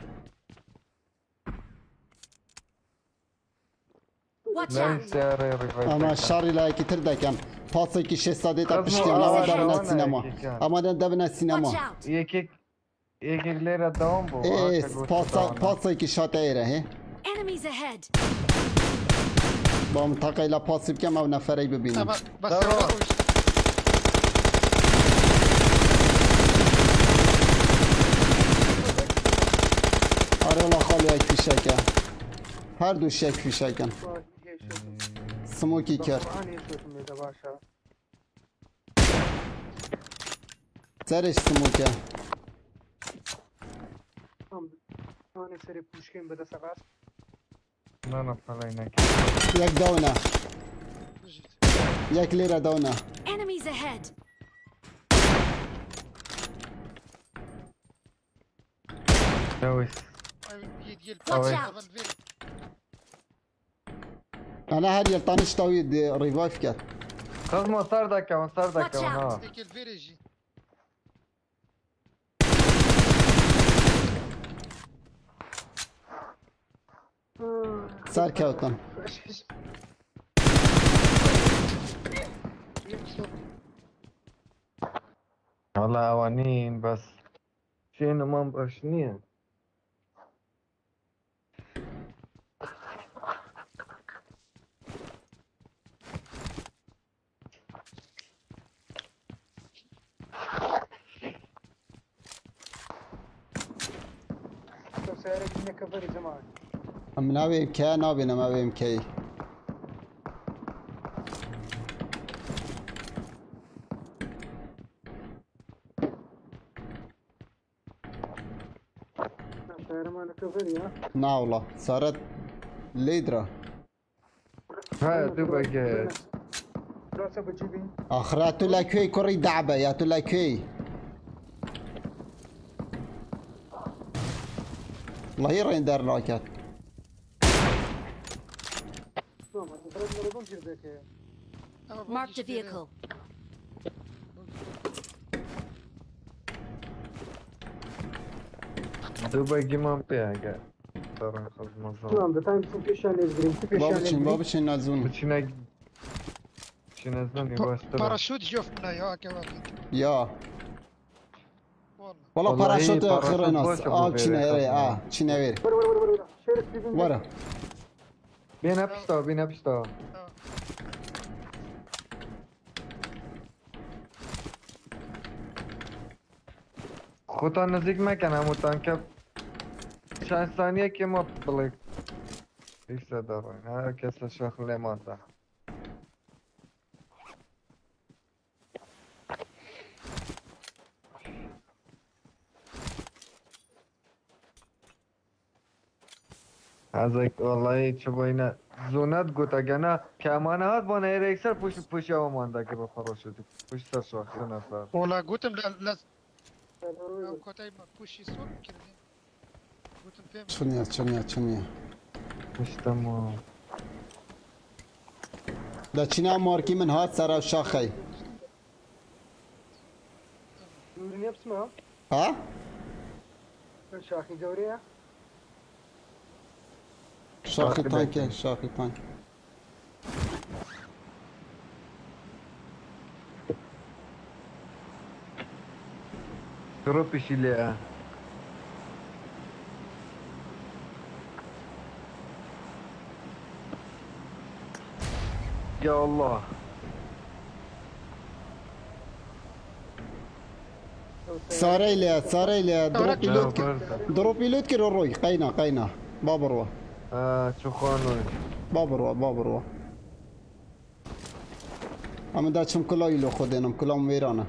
Watch نه out. سر ریوایت اما دکم شاری لایکی تر دکم پاسه که شش ساده تا خب، پشتی ما اما آواز دبنه آوانه سینما یکی کن. اما دبنه Watch سینما out. یکی یکی لیره داون بو ایس پاسه پاسه که شاته ایره هی Enemies ahead. با منطقه ایلا پاسی بکم او نفره ببینم بس لا، لا. يروح آره والله خالی یک فیشکه هر دوش یک فیشکن سموکی کرد سرش سموکه نه نه پلای نکن یک دونه یک لیره دونه Enemies ahead. نویس يدي Watch أوي. out. انا هر یلتانش تاوی ریوایف کرد خزمو سر دکم سر Watch دکم out. ها ديك الفيريجي سر کوتن والله اوانین بس شینو من باش نیه ام ناوي كي نابي نما ام كي الطيارة مالك غير نا والله صارت ليدرا ها دوبا جاهز. راسه بتجيبين اخراتو لاكوي كوري دعبه يا تو لاكوي الله يرين دار راكات Marked a vehicle. دوبا جيمان بيها ترى خذ مزون. تمام ده تايم سن فيش يعني زغرين فيش بابتشن يعني بابتشن نازون بتشينا بتشينا زوني باش ترى. باراشوت جوف منا يا كمان يا والله والله والله باراشوت هي اخر باراشوت ناس باش اه أبو تشينا غيري اه خلاص. تشينا وير ورا ورا ورا ورا شير ستيفن ورا بين ابشتا بين ابشتا. خودتا نزدیک مکن همون تانکه چند ثانیه که ما بلیک ایسته داریم هر کس شخص مانده. از یک والله چه باینه زونت گوتا گنا که امانه هات بانه ایر اکسر پوش پوشی هم مانده که بخورا شدی پوش سر شخص نفر. والله قلتم لا لا كوتاي بوشي سور كردين قلتم فين شنيا شنيا شنيا پوش تمام. دا تشينا ماركي من هات سرا شاخي دوري بسمها ها شاخي دوريها شاخي تانك شاخي تانك شروع پیشی لیا. یا الله. ساري ليا ساري ليا درو بيلوت برده. درو بيلوت كيرو روي قينا قينا بابروا آه چو خانوی. بابروا بابروا اما دا چم كلا يلو خودينم كلام ويرانا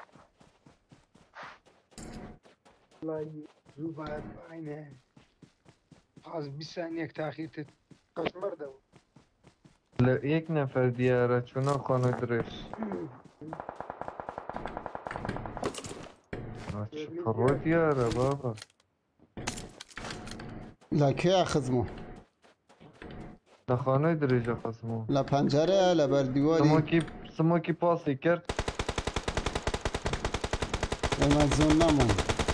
والله زوبا عينه از بیست ثانیه تاخیر تت قشمر ده ل- یک نفر دیاره چونا خانوی درش. آه، چه پرو دیاره بابا. لا كي اخزمو ده خانوی درش خسمو. لا پنجره لا بر سما دیواری کی سما کی پاسی کرد. ما زون نمون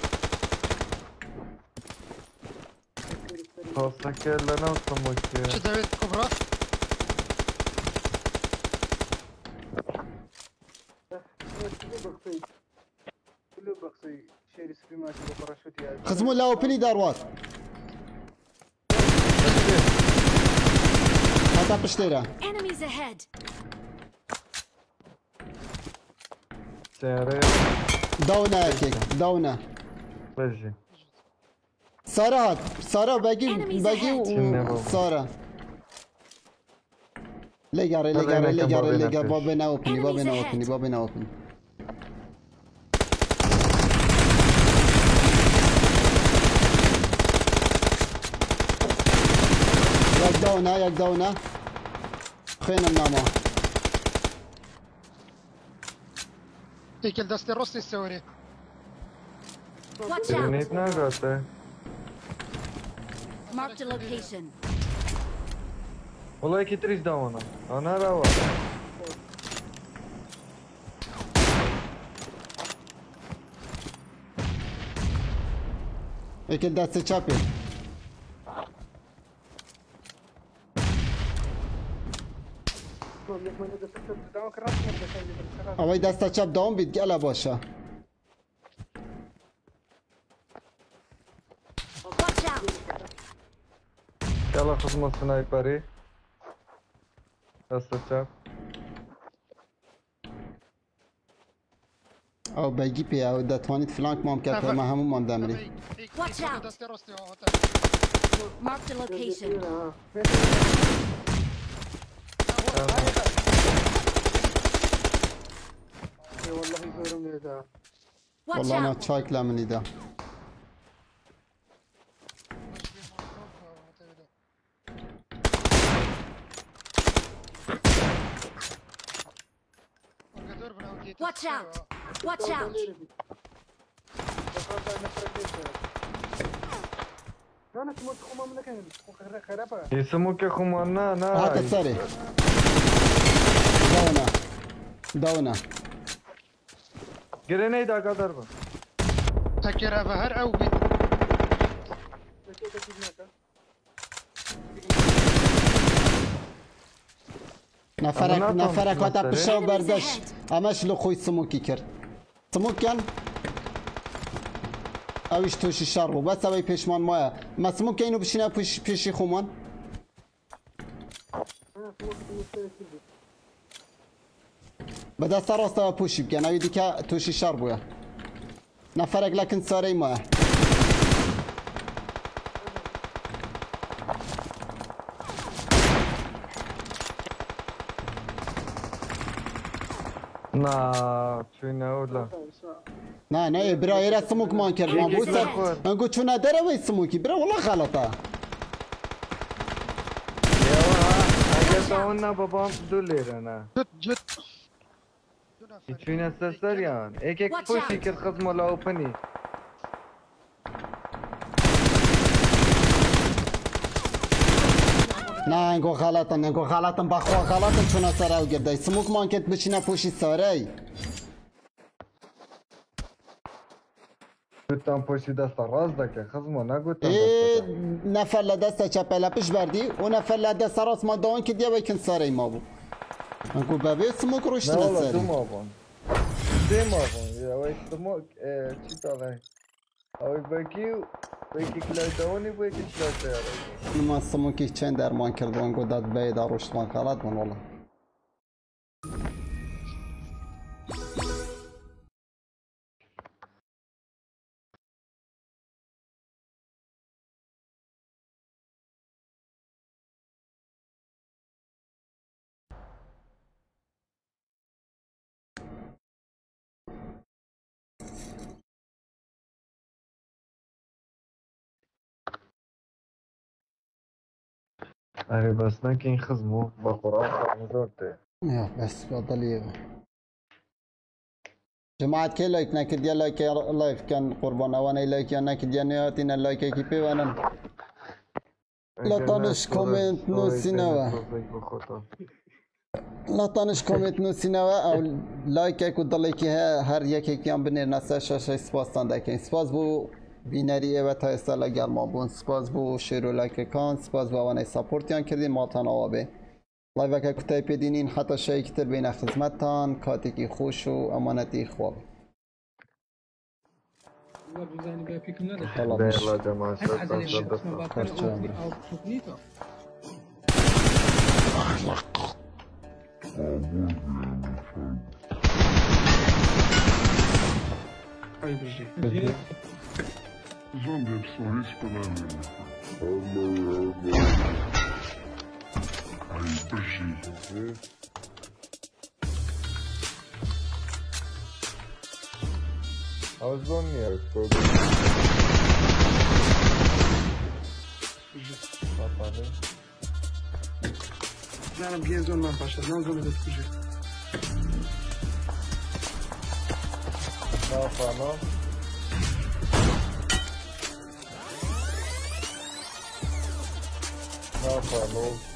پاسا کرد لنا سما شو کی. داوود كبرى كله بقصي كله بقصي شير سبيمات باراشوت يا خزمو لا اوبني داروات هاتا بشتيرا Enemies ahead. سیاره دونا هيك دونا بجی. سارة هات سارة باقي Enemies باقي ahead. وسارة ليجاري هذا ليجاري هناك ليجاري بابنا ليجاري فيش. بابنا اوبني بابنا Enemies اوبني ahead. بابنا اوبني ياك دونا ياك دونا خينا الناما هيك دستي روستي السوري Watch out. گرینیت نگاته. Marked a location. والله کی تریش دامانا. آنها روا. هيك دست چپی يك من ده سكت ده كراس مرده كان اوی دست چپ دام بید گله باشه Watch out. یلا خدمت سنایپری. دست چپ. او بگی پی او دتوانید فلانک مام کرد ما همون مان دمری Watch out. دستی راستی ها هتا Marked a location. والله يزورم ليدا Watch والله انا out. چاک لمنی ده Watch out. Watch out. انا كنت خما من كان خرافه اسمه که خمان نه نه هات سری داونا داونا گرینید آقا در با تكير هر او بيت نفرک اما ناتون نفرک هاتا مستره. پشا Enemies برداشت ahead. همش لو خوی سموکی کرد سموک کن اویش توشی شر بو بس اوی پیشمان مایا ما سموک اینو بشینه پیش پیشی خومان به دست راست او پوشی بگن اوی دیگه توشی شر بویا نفرک لکن ساره مایا نه چون اولا نه نه برا ایره سموک مان کرد ما بو سر خود. انگو چونه داره وی سموکی برا والله غلطه اگه تا اون نه بابام دو لیره نه جد جد چون است سریان یک یک Watch پوشی out. کرد خزم ولا اوپنی نه انگو غلطن انگو غلطن بخوا غلطن چونه سر او گرده سموک مان کرد بشینه پوشی ساره گوتم پوشی دست راز دکه خزم نگوتم ای دست نفر لدست چپه لپش بردی و نفر لدست راست ما داون که دیگه ویکن ساره ما بو انگو ببه سموک روشت نه والا سری دو مابون سه مابون یا وی سموک چی تاله اوی بگیو بگی کلای داونی بگی کلای تیاره ما سموکی چند درمان کرد و انگو داد بای دا روشت ما غلط من والله اره بس نه که این خزمو با قرآن خزمو ته يا بس بضل جماعة كي لايك ناكد يا لايك يا لايف كان قربان وانا لايك يا ناكد يا نياتنا لايك كي بي وانا لا طنش كومنت نو سينما لا طنش كومنت نو سينما او لايك كي ضل كي هر يكي كيان بنير نسا شاشه سپاس داكين سپاس بو بینری و تا استالا گرما بون سپاس بو شیرو لایک کان سپاس بو وانه ساپورتیان کردین مالتان آوابه لایو که کتای پیدینین حتی شایی کتر بین خدمتتان کاتی کی خوش و امانتی خواب والله بزاني بقى فيكم ندى طلب يلا جماعة اسعد على الشيء اسمه صدق باكر خرجان. او تقنيته اي بجي Zombie pessoal, isso para mim. Ai, beijinho. Ağzım ya. Kapadı. لا بيان زون ما باشا زون زون بدك تجي Ne yapalım? Ne yapalım?